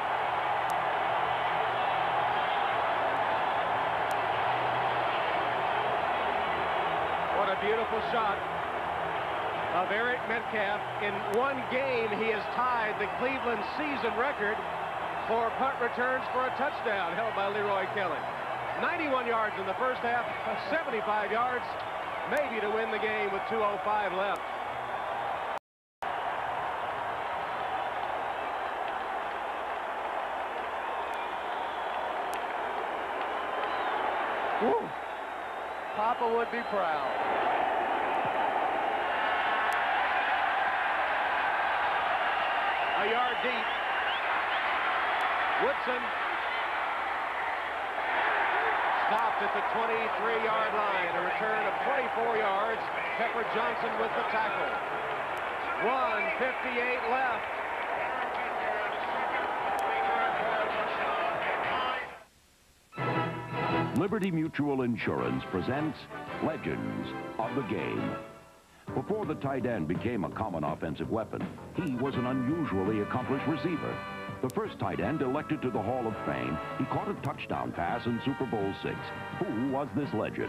What a beautiful shot of Eric Metcalf. In one game, he has tied the Cleveland season record for punt returns for a touchdown, held by Leroy Kelly. ninety-one yards in the first half, seventy-five yards, maybe to win the game with two oh five left. Woo. Papa would be proud. A yard deep. Woodson stopped at the twenty-three yard line. A return of twenty-four yards. Pepper Johnson with the tackle. one fifty-eight left. Liberty Mutual Insurance presents Legends of the Game. Before the tight end became a common offensive weapon, he was an unusually accomplished receiver. The first tight end elected to the Hall of Fame, he caught a touchdown pass in Super Bowl six. Who was this legend?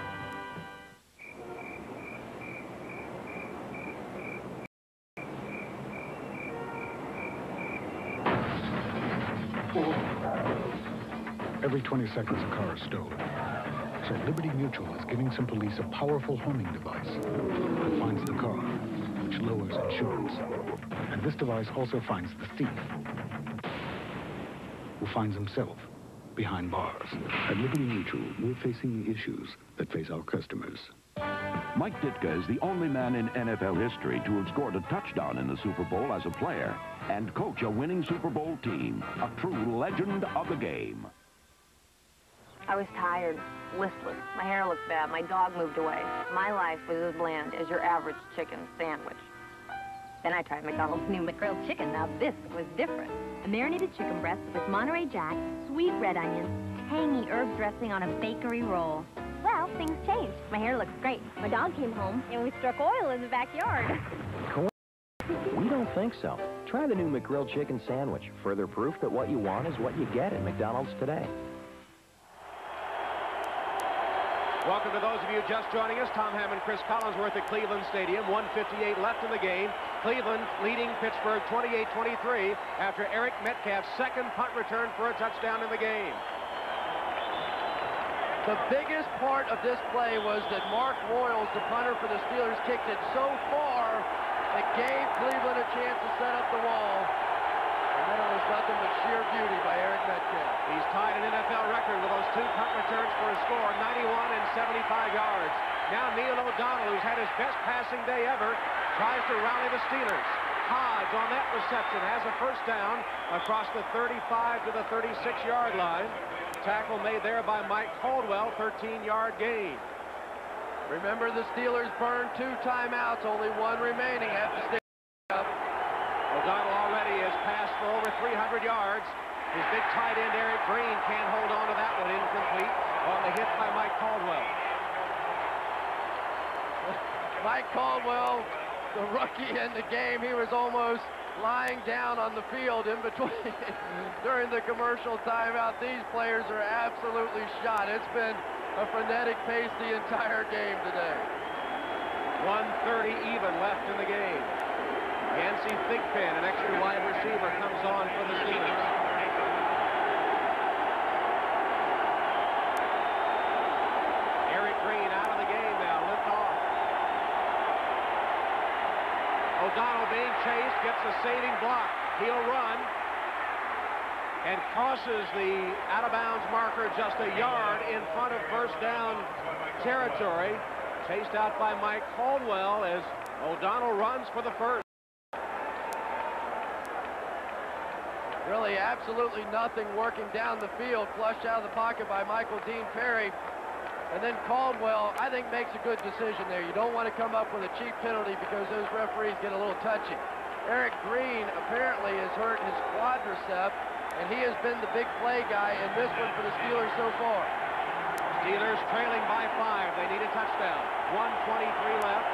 Every twenty seconds, a car is stolen. So Liberty Mutual is giving some police a powerful homing device that finds the car, which lowers insurance. And this device also finds the thief, who finds himself behind bars. At Liberty Mutual, we're facing the issues that face our customers. Mike Ditka is the only man in N F L history to have scored a touchdown in the Super Bowl as a player and coach a winning Super Bowl team, a true legend of the game. I was tired, listless. My hair looked bad. My dog moved away. My life was as bland as your average chicken sandwich. Then I tried McDonald's new McGrilled chicken. Now this was different. A marinated chicken breast with Monterey Jack, sweet red onions, tangy herb dressing on a bakery roll. Well, things changed. My hair looks great. My dog came home, and we struck oil in the backyard. We don't think so. Try the new McGrilled chicken sandwich. Further proof that what you want is what you get at McDonald's today. Welcome to those of you just joining us. Tom Hammond, Chris Collinsworth at Cleveland Stadium. one fifty-eight left in the game. Cleveland leading Pittsburgh twenty-eight twenty-three after Eric Metcalf's second punt return for a touchdown in the game. The biggest part of this play was that Mark Royals, the punter for the Steelers, kicked it so far it gave Cleveland a chance to set up the wall. And then it was nothing but sheer beauty by Eric Metcalf. He's tied an N F L record with those two punt returns for a score, ninety-one and seventy-five yards. Now Neil O'Donnell, who's had his best passing day ever, tries to rally the Steelers. Hodge on that reception has a first down across the thirty-five to the thirty-six yard line. Tackle made there by Mike Caldwell, thirteen yard gain. Remember, the Steelers burned two timeouts, only one remaining at the stadium. O'Donnell already has passed for over three hundred yards. His big tight end, Eric Green, can't hold on to that one, incomplete on the hit by Mike Caldwell. Mike Caldwell, the rookie in the game, he was almost lying down on the field in between during the commercial timeout. These players are absolutely shot. It's been a frenetic pace the entire game today. one thirty even left in the game. Yancey Thigpen, an extra wide receiver, comes on for the Steelers. Eric Green out of the game now, limped off. O'Donnell being chased, gets a saving block. He'll run and crosses the out-of-bounds marker just a yard in front of first down territory. Chased out by Mike Caldwell as O'Donnell runs for the first. Really absolutely nothing working down the field. Flushed out of the pocket by Michael Dean Perry. And then Caldwell, I think, makes a good decision there. You don't want to come up with a cheap penalty because those referees get a little touchy. Eric Green apparently has hurt his quadricep, and he has been the big play guy in this one for the Steelers so far. Steelers trailing by five. They need a touchdown. one twenty-three left.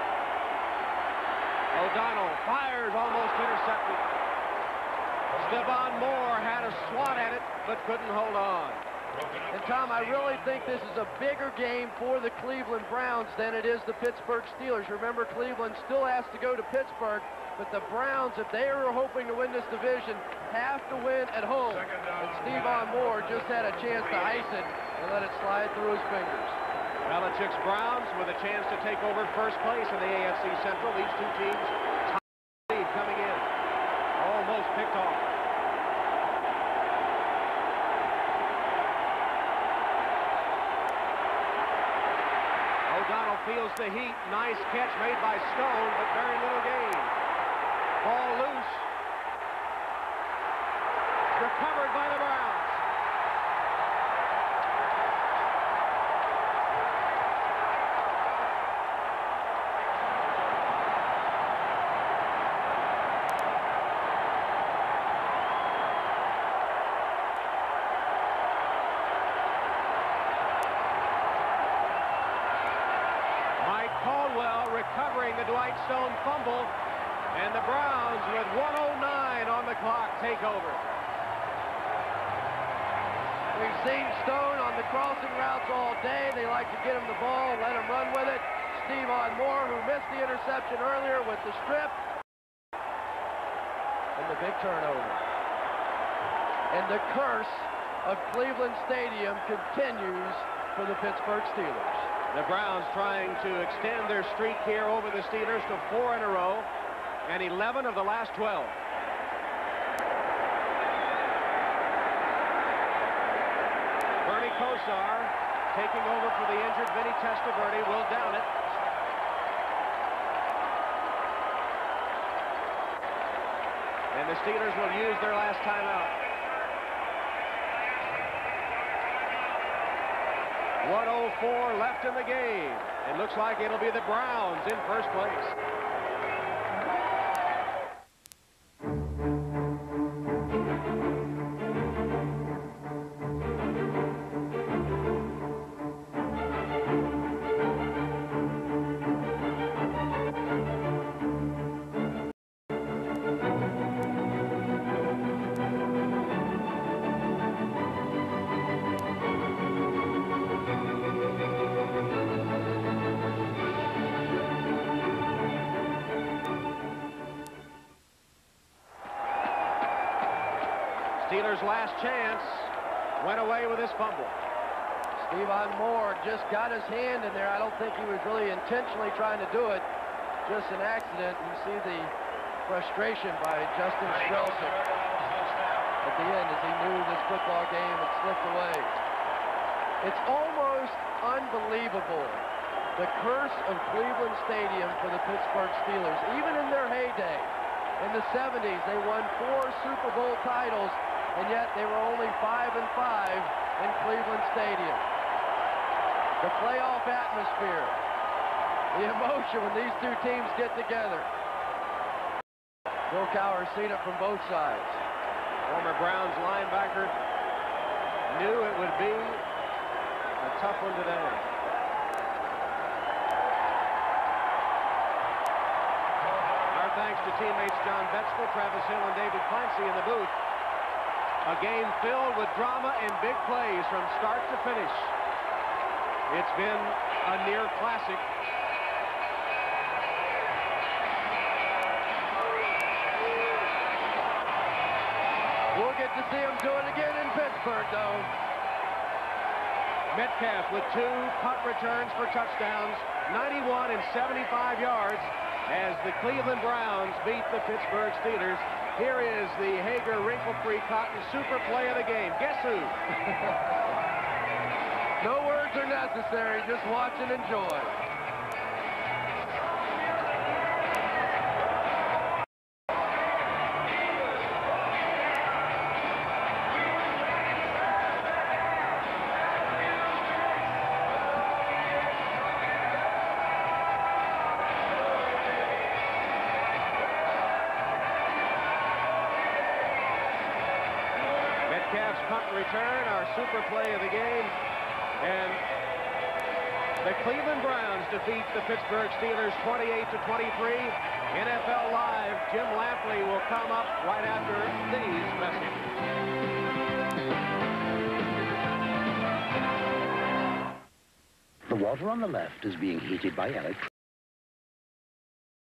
O'Donnell fires, almost intercepted. Stevan Moore had a swat at it, but couldn't hold on. And Tom, I really think this is a bigger game for the Cleveland Browns than it is the Pittsburgh Steelers. Remember, Cleveland still has to go to Pittsburgh, but the Browns, if they are hoping to win this division, have to win at home. And Stevan Moore just had a chance to ice it and let it slide through his fingers. Belichick's Browns with a chance to take over first place in the A F C Central. These two teams lead coming in. Almost picked off. O'Donnell feels the heat. Nice catch made by Stone, but very little gain. Ball loose. Recovered by the Browns. Recovering the Dwight Stone fumble, and the Browns with one oh nine on the clock take over. We've seen Stone on the crossing routes all day. They like to get him the ball, let him run with it. Stevan Moore, who missed the interception earlier with the strip, and the big turnover. And the curse of Cleveland Stadium continues for the Pittsburgh Steelers. The Browns trying to extend their streak here over the Steelers to four in a row and eleven of the last twelve. Bernie Kosar taking over for the injured Vinny Testaverde will down it. And the Steelers will use their last timeout. one oh four left in the game. It looks like it'll be the Browns in first place. Steelers' last chance went away with his fumble. Stevan Moore just got his hand in there. I don't think he was really intentionally trying to do it. Just an accident. You see the frustration by Justin Strelsick at the end as he knew this football game had slipped away. It's almost unbelievable, the curse of Cleveland Stadium for the Pittsburgh Steelers. Even in their heyday, in the seventies, they won four Super Bowl titles, and yet they were only five and five in Cleveland Stadium. The playoff atmosphere, the emotion when these two teams get together. Bill Cowher's seen it from both sides. Former Browns linebacker knew it would be a tough one today. Our thanks to teammates John Betzkel, Travis Hill, and David Clancy in the booth. A game filled with drama and big plays from start to finish. It's been a near classic. We'll get to see him do it again in Pittsburgh, though. Metcalf with two punt returns for touchdowns, ninety-one and seventy-five yards, as the Cleveland Browns beat the Pittsburgh Steelers. Here is the Hager wrinkle-free cotton super play of the game. Guess who? No words are necessary. Just watch and enjoy. Metcalf's punt return, our super play of the game. And the Cleveland Browns defeat the Pittsburgh Steelers twenty-eight to twenty-three. N F L Live, Jim Lampley will come up right after these messages. The water on the left is being heated by electricity.